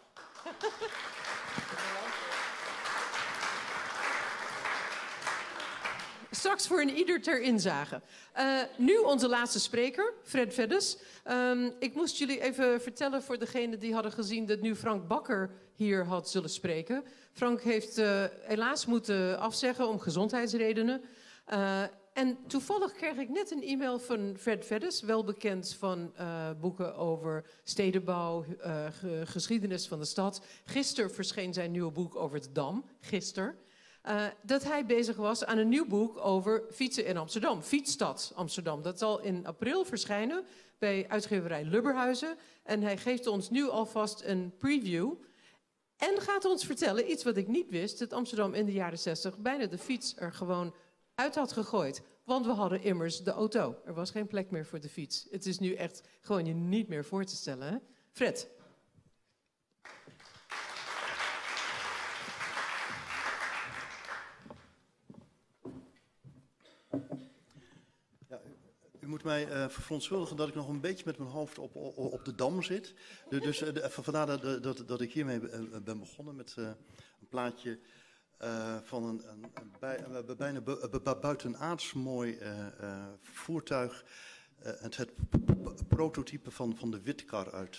Straks voor een ieder ter inzage. Nu onze laatste spreker, Fred Veddes. Ik moest jullie even vertellen voor degenen die hadden gezien dat nu Frank Bakker hier had zullen spreken. Frank heeft helaas moeten afzeggen om gezondheidsredenen. En toevallig kreeg ik net een e-mail van Fred Veddes, wel bekend van boeken over stedenbouw, geschiedenis van de stad. Gisteren verscheen zijn nieuwe boek over de Dam, gisteren. Dat hij bezig was aan een nieuw boek over fietsen in Amsterdam. Fietsstad Amsterdam. Dat zal in april verschijnen bij uitgeverij Lubberhuizen. En hij geeft ons nu alvast een preview. En gaat ons vertellen, iets wat ik niet wist, dat Amsterdam in de jaren 60 bijna de fiets er gewoon uit had gegooid. Want we hadden immers de auto. Er was geen plek meer voor de fiets. Het is nu echt gewoon je niet meer voor te stellen. Hè? Fred. U moet mij verontschuldigen dat ik nog een beetje met mijn hoofd op de Dam zit. Dus vandaar dat ik hiermee ben begonnen met een plaatje van een bijna buitenaards mooi voertuig. Het prototype van de Witkar uit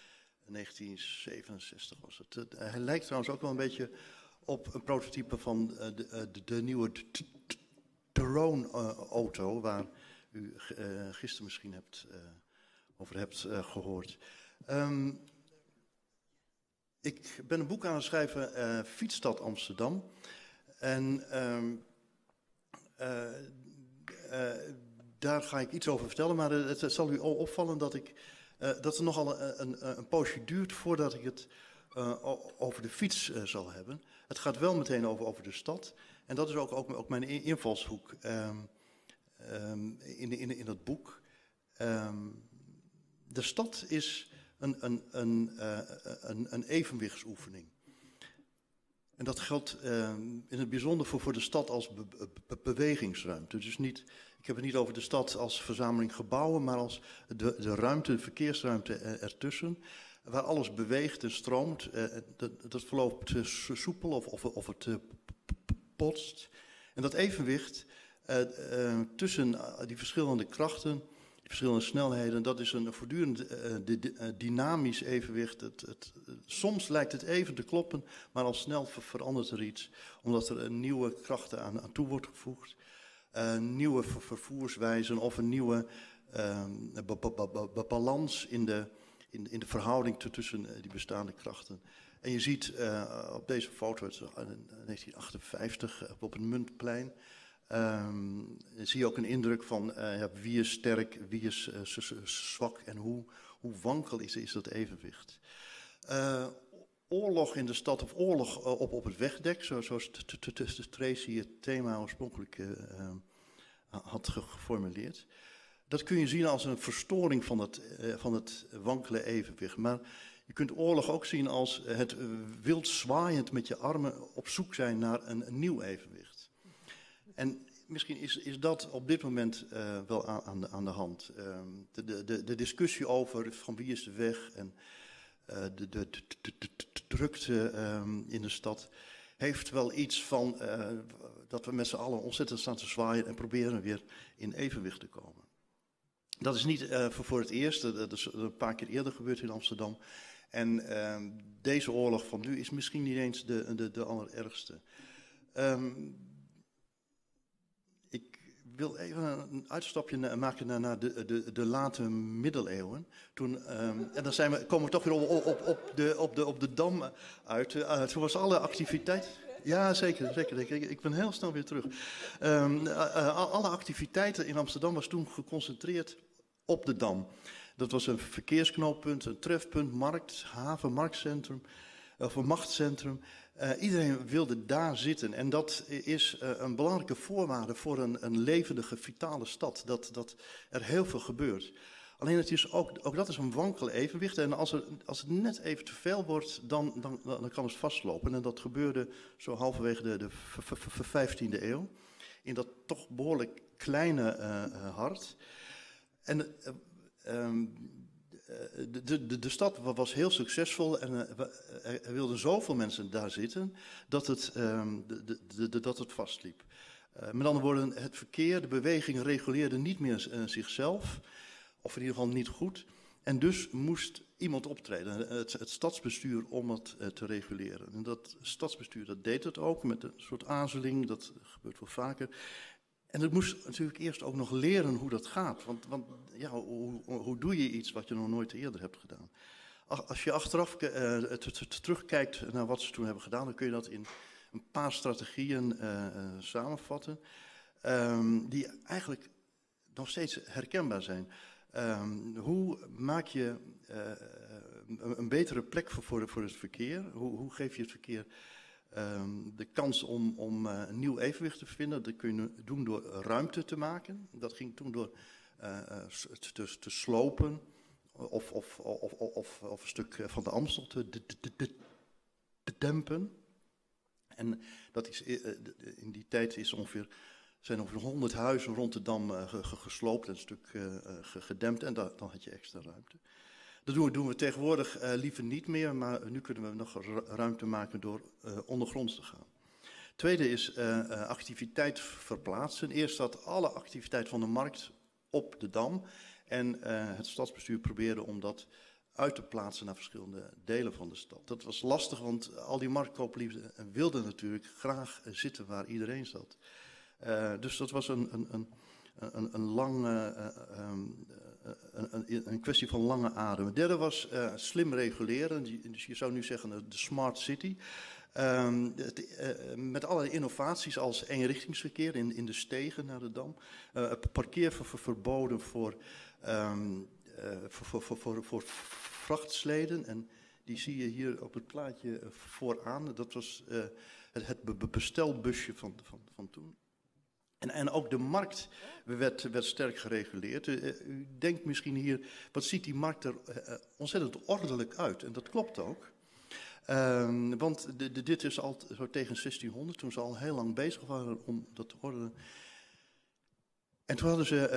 1967 was het. Hij lijkt trouwens ook wel een beetje op een prototype van de nieuwe Tyrone-auto, waar u gisteren misschien over hebt gehoord. Ik ben een boek aan het schrijven, Fietsstad Amsterdam. En daar ga ik iets over vertellen, maar het zal u opvallen dat er nogal een poosje duurt voordat ik het over de fiets zal hebben. Het gaat wel meteen over de stad. En dat is ook mijn invalshoek in dat boek. De stad is een evenwichtsoefening. En dat geldt in het bijzonder voor de stad als bewegingsruimte. Dus ik heb het niet over de stad als verzameling gebouwen, maar als de ruimte, de verkeersruimte ertussen, waar alles beweegt en stroomt. Dat verloopt soepel of het potst. En dat evenwicht tussen die verschillende krachten, die verschillende snelheden, dat is een voortdurend dynamisch evenwicht. Soms lijkt het even te kloppen, maar al snel verandert er iets, omdat er nieuwe krachten aan toe wordt gevoegd. Nieuwe vervoerswijzen of een nieuwe balans in de verhouding tussen die bestaande krachten. En je ziet op deze foto, het is 1958, op een muntplein, zie je ook een indruk van wie is sterk, wie is zwak en hoe wankel is dat evenwicht. Oorlog in de stad of oorlog op het wegdek, zoals Tracy het thema oorspronkelijk had geformuleerd. Dat kun je zien als een verstoring van het wankele evenwicht. Maar je kunt oorlog ook zien als het wild zwaaiend met je armen op zoek zijn naar een nieuw evenwicht. En misschien is dat op dit moment wel aan de hand. De discussie over van wie is de weg en de drukte in de stad heeft wel iets van dat we met z'n allen ontzettend staan te zwaaien en proberen weer in evenwicht te komen. Dat is niet voor het eerst, dat is een paar keer eerder gebeurd in Amsterdam. En deze oorlog van nu is misschien niet eens de allerergste. Ik wil even een uitstapje maken naar de late middeleeuwen. Toen, en dan komen we toch weer op de Dam uit. Toen was alle activiteit. Ja, zeker. Ik ben heel snel weer terug. Alle activiteiten in Amsterdam was toen geconcentreerd op de Dam. Dat was een verkeersknooppunt, een trefpunt, markt, haven, marktcentrum, of een machtscentrum. Iedereen wilde daar zitten. En dat is een belangrijke voorwaarde voor een levendige, vitale stad. Dat er heel veel gebeurt. Alleen het is ook dat is een wankel evenwicht. En als het net even te veel wordt, dan kan het vastlopen. En dat gebeurde zo halverwege de 15e eeuw. In dat toch behoorlijk kleine hart. En de stad was heel succesvol en er wilden zoveel mensen daar zitten dat het vastliep. Met andere woorden, het verkeer, de beweging reguleerde niet meer zichzelf, of in ieder geval niet goed. En dus moest iemand optreden, het stadsbestuur, om het te reguleren. En dat stadsbestuur dat deed het ook met een soort aarzeling, dat gebeurt wel vaker. En het moest natuurlijk eerst ook nog leren hoe dat gaat. Want ja, hoe doe je iets wat je nog nooit eerder hebt gedaan? Als je achteraf terugkijkt naar wat ze toen hebben gedaan, dan kun je dat in een paar strategieën samenvatten. Die eigenlijk nog steeds herkenbaar zijn. Hoe maak je een betere plek voor het verkeer? Hoe geef je het verkeer de kans om een nieuw evenwicht te vinden? Dat kun je doen door ruimte te maken. Dat ging toen door te slopen of een stuk van de Amstel te dempen. En dat is, in die tijd zijn ongeveer 100 huizen rond de Dam gesloopt en een stuk gedempt. En dan had je extra ruimte. Dat doen we tegenwoordig liever niet meer, maar nu kunnen we nog ruimte maken door ondergronds te gaan. Tweede is activiteit verplaatsen. Eerst zat alle activiteit van de markt op de Dam. En het stadsbestuur probeerde om dat uit te plaatsen naar verschillende delen van de stad. Dat was lastig, want al die marktkooplieden wilden natuurlijk graag zitten waar iedereen zat. Dus dat was een kwestie van lange adem. Het derde was slim reguleren. Dus je zou nu zeggen de smart city. Met allerlei innovaties als eenrichtingsverkeer in de stegen naar de Dam. Parkeerverboden voor vrachtsleden. En die zie je hier op het plaatje vooraan. Dat was het bestelbusje van toen. En ook de markt werd sterk gereguleerd. U denkt misschien hier, wat ziet die markt er ontzettend ordelijk uit? En dat klopt ook. Want dit is al zo tegen 1600, toen ze al heel lang bezig waren om dat te ordenen. En toen hadden ze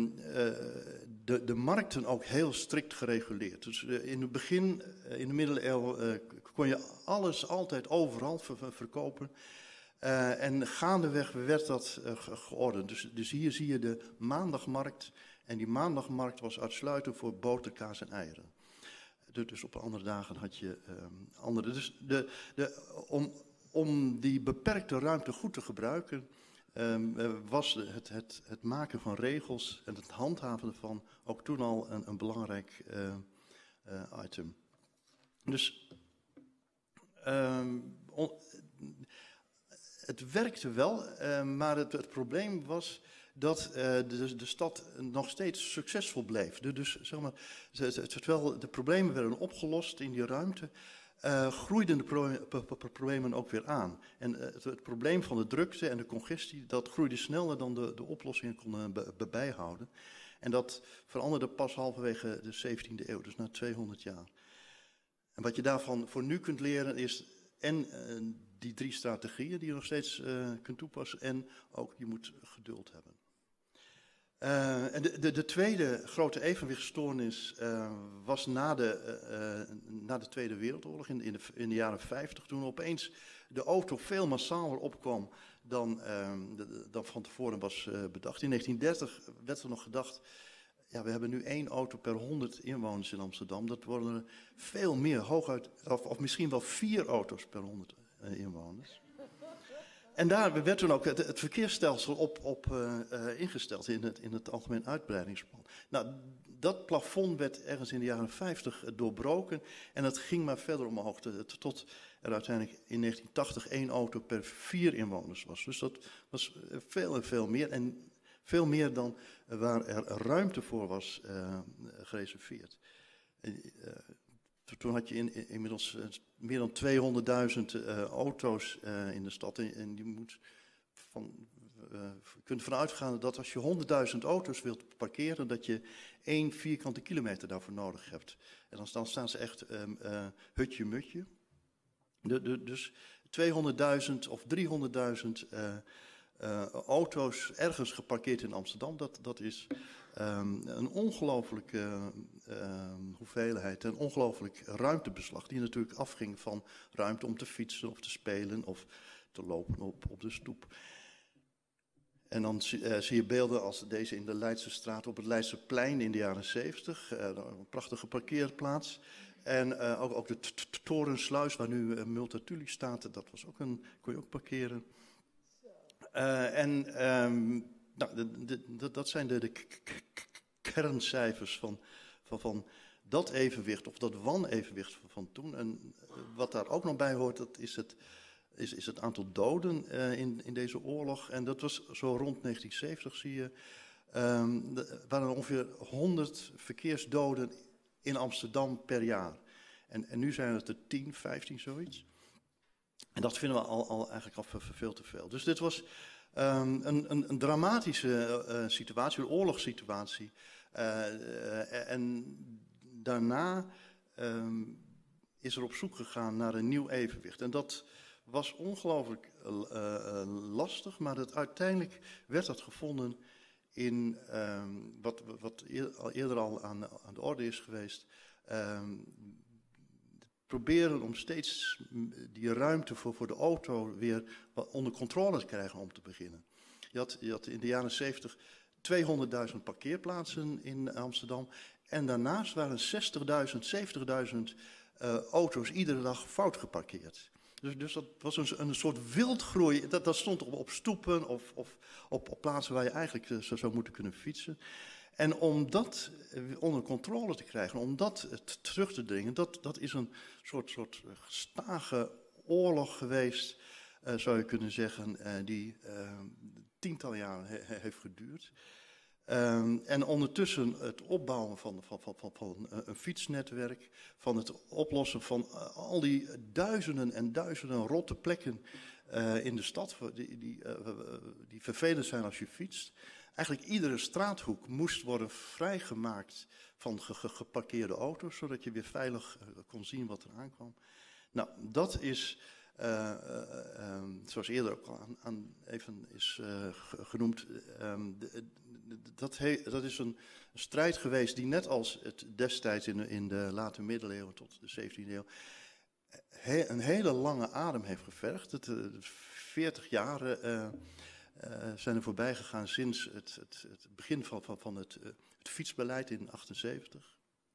de markten ook heel strikt gereguleerd. Dus in het begin, in de middeleeuwen, kon je alles altijd overal verkopen. En gaandeweg werd dat geordend. Dus hier zie je de maandagmarkt. En die maandagmarkt was uitsluitend voor boter, kaas en eieren. Dus op andere dagen had je andere. Dus om die beperkte ruimte goed te gebruiken, was het maken van regels en het handhaven ervan ook toen al een belangrijk item. Dus het werkte wel, maar het probleem was dat de stad nog steeds succesvol bleef. Dus zeg maar, terwijl de problemen werden opgelost in die ruimte, groeiden de problemen ook weer aan. En het probleem van de drukte en de congestie, dat groeide sneller dan de oplossingen konden bijhouden. En dat veranderde pas halverwege de 17e eeuw, dus na 200 jaar. En wat je daarvan voor nu kunt leren is die 3 strategieën die je nog steeds kunt toepassen en ook je moet geduld hebben. En de tweede grote evenwichtstoornis was na de Tweede Wereldoorlog, in de jaren 50, toen opeens de auto veel massaler opkwam dan van tevoren was bedacht. In 1930 werd er nog gedacht, ja, we hebben nu 1 auto per 100 inwoners in Amsterdam. Dat worden er veel meer, hooguit, of misschien wel 4 auto's per 100 inwoners. En daar werd toen ook het verkeersstelsel op ingesteld in het algemeen uitbreidingsplan. Nou, dat plafond werd ergens in de jaren 50 doorbroken en het ging maar verder omhoog tot er uiteindelijk in 1980 1 auto per 4 inwoners was. Dus dat was veel en veel meer. En Veel meer dan waar er ruimte voor was gereserveerd. Toen had je inmiddels meer dan 200.000 auto's in de stad. En je kunt ervan uitgaan dat als je 100.000 auto's wilt parkeren, dat je 1 vierkante kilometer daarvoor nodig hebt. En dan staan ze echt hutje-mutje. Dus 200.000 of 300.000 auto's ergens geparkeerd in Amsterdam, dat is een ongelooflijke hoeveelheid, een ongelooflijk ruimtebeslag, die natuurlijk afging van ruimte om te fietsen of te spelen of te lopen op de stoep. En dan zie je beelden als deze in de Leidse straat op het Leidseplein in de jaren 70, een prachtige parkeerplaats. En ook de Torensluis, waar nu Multatuli staat, dat was ook kon je ook parkeren. Dat zijn de kerncijfers van dat evenwicht, of dat wanevenwicht van toen. En wat daar ook nog bij hoort, dat is het aantal doden in deze oorlog. En dat was zo rond 1970, zie je, waren er ongeveer 100 verkeersdoden in Amsterdam per jaar. En nu zijn het er 10, 15, zoiets. En dat vinden we al eigenlijk al veel te veel. Dus dit was een dramatische situatie, een oorlogssituatie. En daarna is er op zoek gegaan naar een nieuw evenwicht. En dat was ongelooflijk lastig, maar uiteindelijk werd dat gevonden in wat al eerder aan de orde is geweest. Proberen om steeds die ruimte voor de auto weer onder controle te krijgen om te beginnen. Je had in de jaren 70 200.000 parkeerplaatsen in Amsterdam. En daarnaast waren 60.000, 70.000 auto's iedere dag fout geparkeerd. Dus dat was een soort wildgroei. Dat stond op stoepen of op plaatsen waar je eigenlijk zou moeten kunnen fietsen. En om dat onder controle te krijgen, om dat terug te dringen, dat is een soort gestage oorlog geweest, zou je kunnen zeggen, die tientallen jaren heeft geduurd. En ondertussen het opbouwen van een fietsnetwerk, van het oplossen van al die duizenden en duizenden rotte plekken in de stad, die vervelend zijn als je fietst. Eigenlijk iedere straathoek moest worden vrijgemaakt van geparkeerde auto's, zodat je weer veilig kon zien wat er aankwam. Nou, dat is, zoals eerder ook al even is genoemd, dat is een strijd geweest die net als het destijds in de late middeleeuwen tot de 17e eeuw een hele lange adem heeft gevergd. 40 jaar zijn er voorbij gegaan sinds het begin van het fietsbeleid in 1978.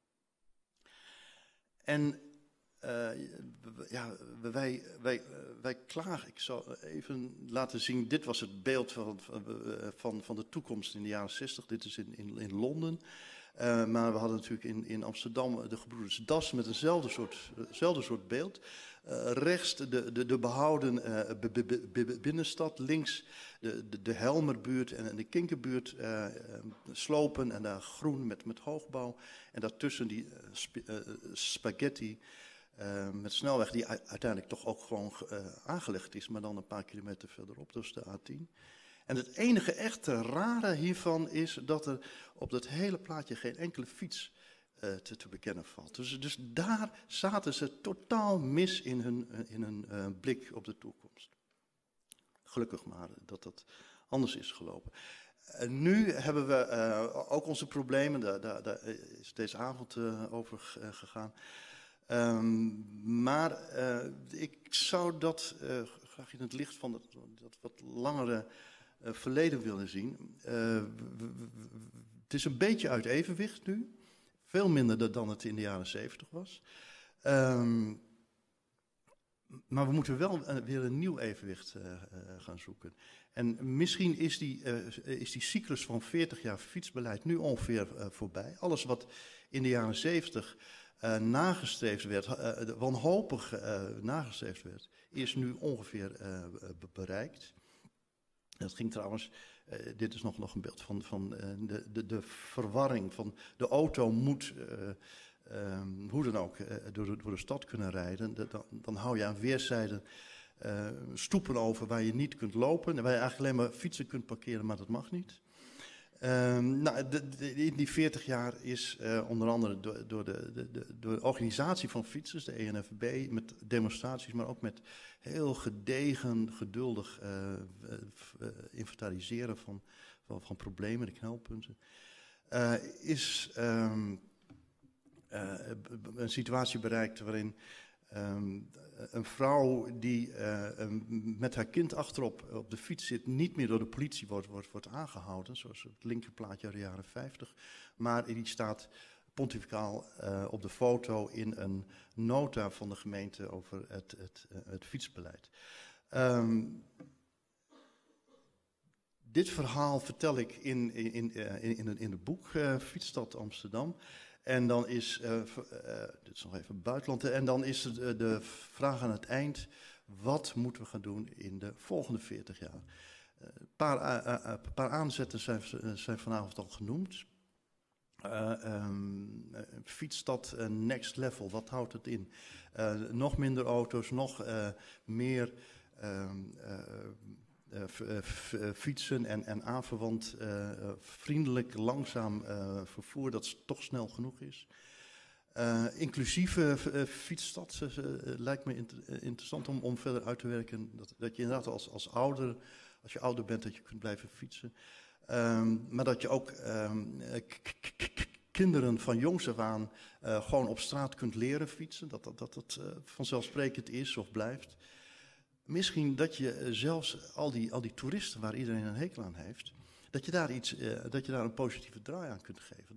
En wij klagen. Ik zal even laten zien. Dit was het beeld van de toekomst in de jaren 60. Dit is in Londen. Maar we hadden natuurlijk in Amsterdam de gebroeders Das met eenzelfde soort beeld. Rechts de behouden binnenstad, links de Helmerbuurt en de Kinkerbuurt, slopen en daar groen met hoogbouw. En daartussen die spaghetti met snelweg die uiteindelijk toch ook gewoon aangelegd is, maar dan een paar kilometer verderop, dus de A10. En het enige echte rare hiervan is dat er op dat hele plaatje geen enkele fiets te bekennen valt. Dus daar zaten ze totaal mis in hun blik op de toekomst. Gelukkig maar dat anders is gelopen. Nu hebben we ook onze problemen, daar is deze avond over gegaan. Maar ik zou dat graag in het licht van dat wat langere verleden willen zien. Het is een beetje uit evenwicht nu. Veel minder dan het in de jaren 70 was. Maar we moeten wel weer een nieuw evenwicht gaan zoeken. En misschien is die cyclus van 40 jaar fietsbeleid nu ongeveer voorbij. Alles wat in de jaren 70 nagestreefd werd, wanhopig nagestreefd werd, is nu ongeveer bereikt. Dat ging trouwens, dit is nog een beeld van de verwarring van de auto moet hoe dan ook door de stad kunnen rijden. Dan hou je aan weerszijden stoepen over waar je niet kunt lopen. Waar je eigenlijk alleen maar fietsen kunt parkeren, maar dat mag niet. In die 40 jaar is onder andere door de organisatie van fietsers, de ENFB, met demonstraties, maar ook met heel gedegen, geduldig inventariseren van problemen, de knelpunten, is een situatie bereikt waarin een vrouw die met haar kind achterop op de fiets zit, niet meer door de politie wordt aangehouden, zoals het linkerplaatje uit de jaren 50, maar die staat pontificaal op de foto in een nota van de gemeente over het fietsbeleid. Dit verhaal vertel ik in het boek Fietsstad Amsterdam. En dan is, dit is nog even buitenland, en dan is de vraag aan het eind, wat moeten we gaan doen in de volgende 40 jaar? Een paar aanzetten zijn vanavond al genoemd. Fietsstad next level, wat houdt het in? Nog minder auto's, nog meer fietsen en aanverwant vriendelijk, langzaam vervoer dat toch snel genoeg is. Inclusieve fietsstad lijkt me interessant om verder uit te werken. Dat je inderdaad als je ouder bent, dat je kunt blijven fietsen. Maar dat je ook kinderen van jongs af aan gewoon op straat kunt leren fietsen. Dat vanzelfsprekend is of blijft. Misschien dat je zelfs al die toeristen waar iedereen een hekel aan heeft, dat je daar een positieve draai aan kunt geven.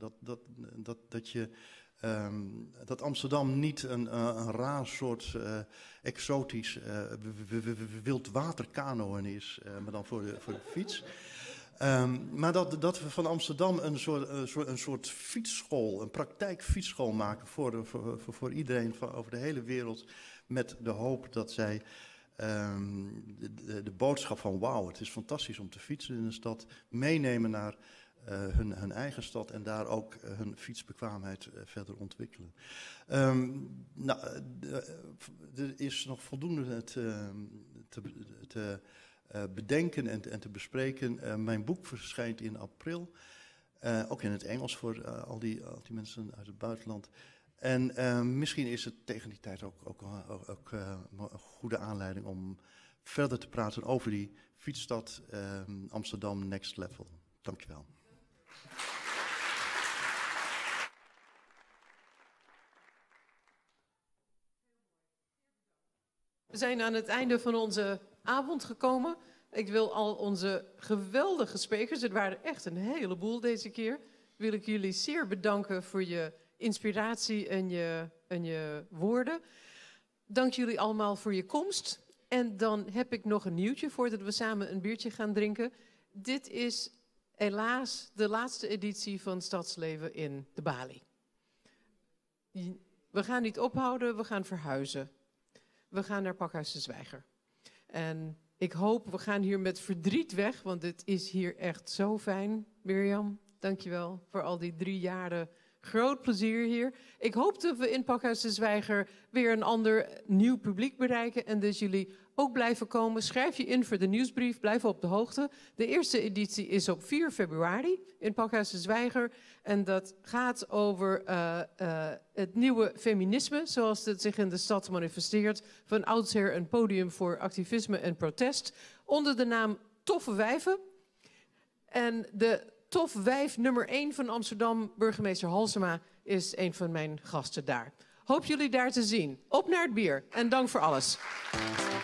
Dat Amsterdam niet een raar soort exotisch wildwaterkanoën is, maar dan voor de fiets. Maar dat we van Amsterdam een soort fietsschool, een praktijkfietsschool maken voor iedereen over de hele wereld, met de hoop dat zij de boodschap van wauw, het is fantastisch om te fietsen in een stad, meenemen naar hun eigen stad en daar ook hun fietsbekwaamheid verder ontwikkelen. Er is nog voldoende te bedenken en te bespreken. Mijn boek verschijnt in april, ook in het Engels voor al die mensen uit het buitenland. En misschien is het tegen die tijd ook een goede aanleiding om verder te praten over die fietsstad Amsterdam Next Level. Dankjewel. We zijn aan het einde van onze avond gekomen. Ik wil al onze geweldige sprekers, het waren echt een heleboel deze keer, wil ik jullie zeer bedanken voor je inspiratie en je woorden. Dank jullie allemaal voor je komst. En dan heb ik nog een nieuwtje voordat we samen een biertje gaan drinken. Dit is helaas de laatste editie van Stadsleven in de Bali. We gaan niet ophouden, we gaan verhuizen. We gaan naar Pakhuis de Zwijger. En ik hoop, we gaan hier met verdriet weg, want het is hier echt zo fijn. Mirjam, dankjewel voor al die 3 jaren. Groot plezier hier. Ik hoop dat we in Pakhuis de Zwijger weer een ander nieuw publiek bereiken. En dus jullie ook blijven komen. Schrijf je in voor de nieuwsbrief. Blijf op de hoogte. De eerste editie is op 4 februari in Pakhuis de Zwijger. En dat gaat over het nieuwe feminisme, zoals het zich in de stad manifesteert. Van oudsher een podium voor activisme en protest. Onder de naam Toffe Wijven. En de tof wijf nummer 1 van Amsterdam, burgemeester Halsema, is een van mijn gasten daar. Hoop jullie daar te zien. Op naar het bier en dank voor alles.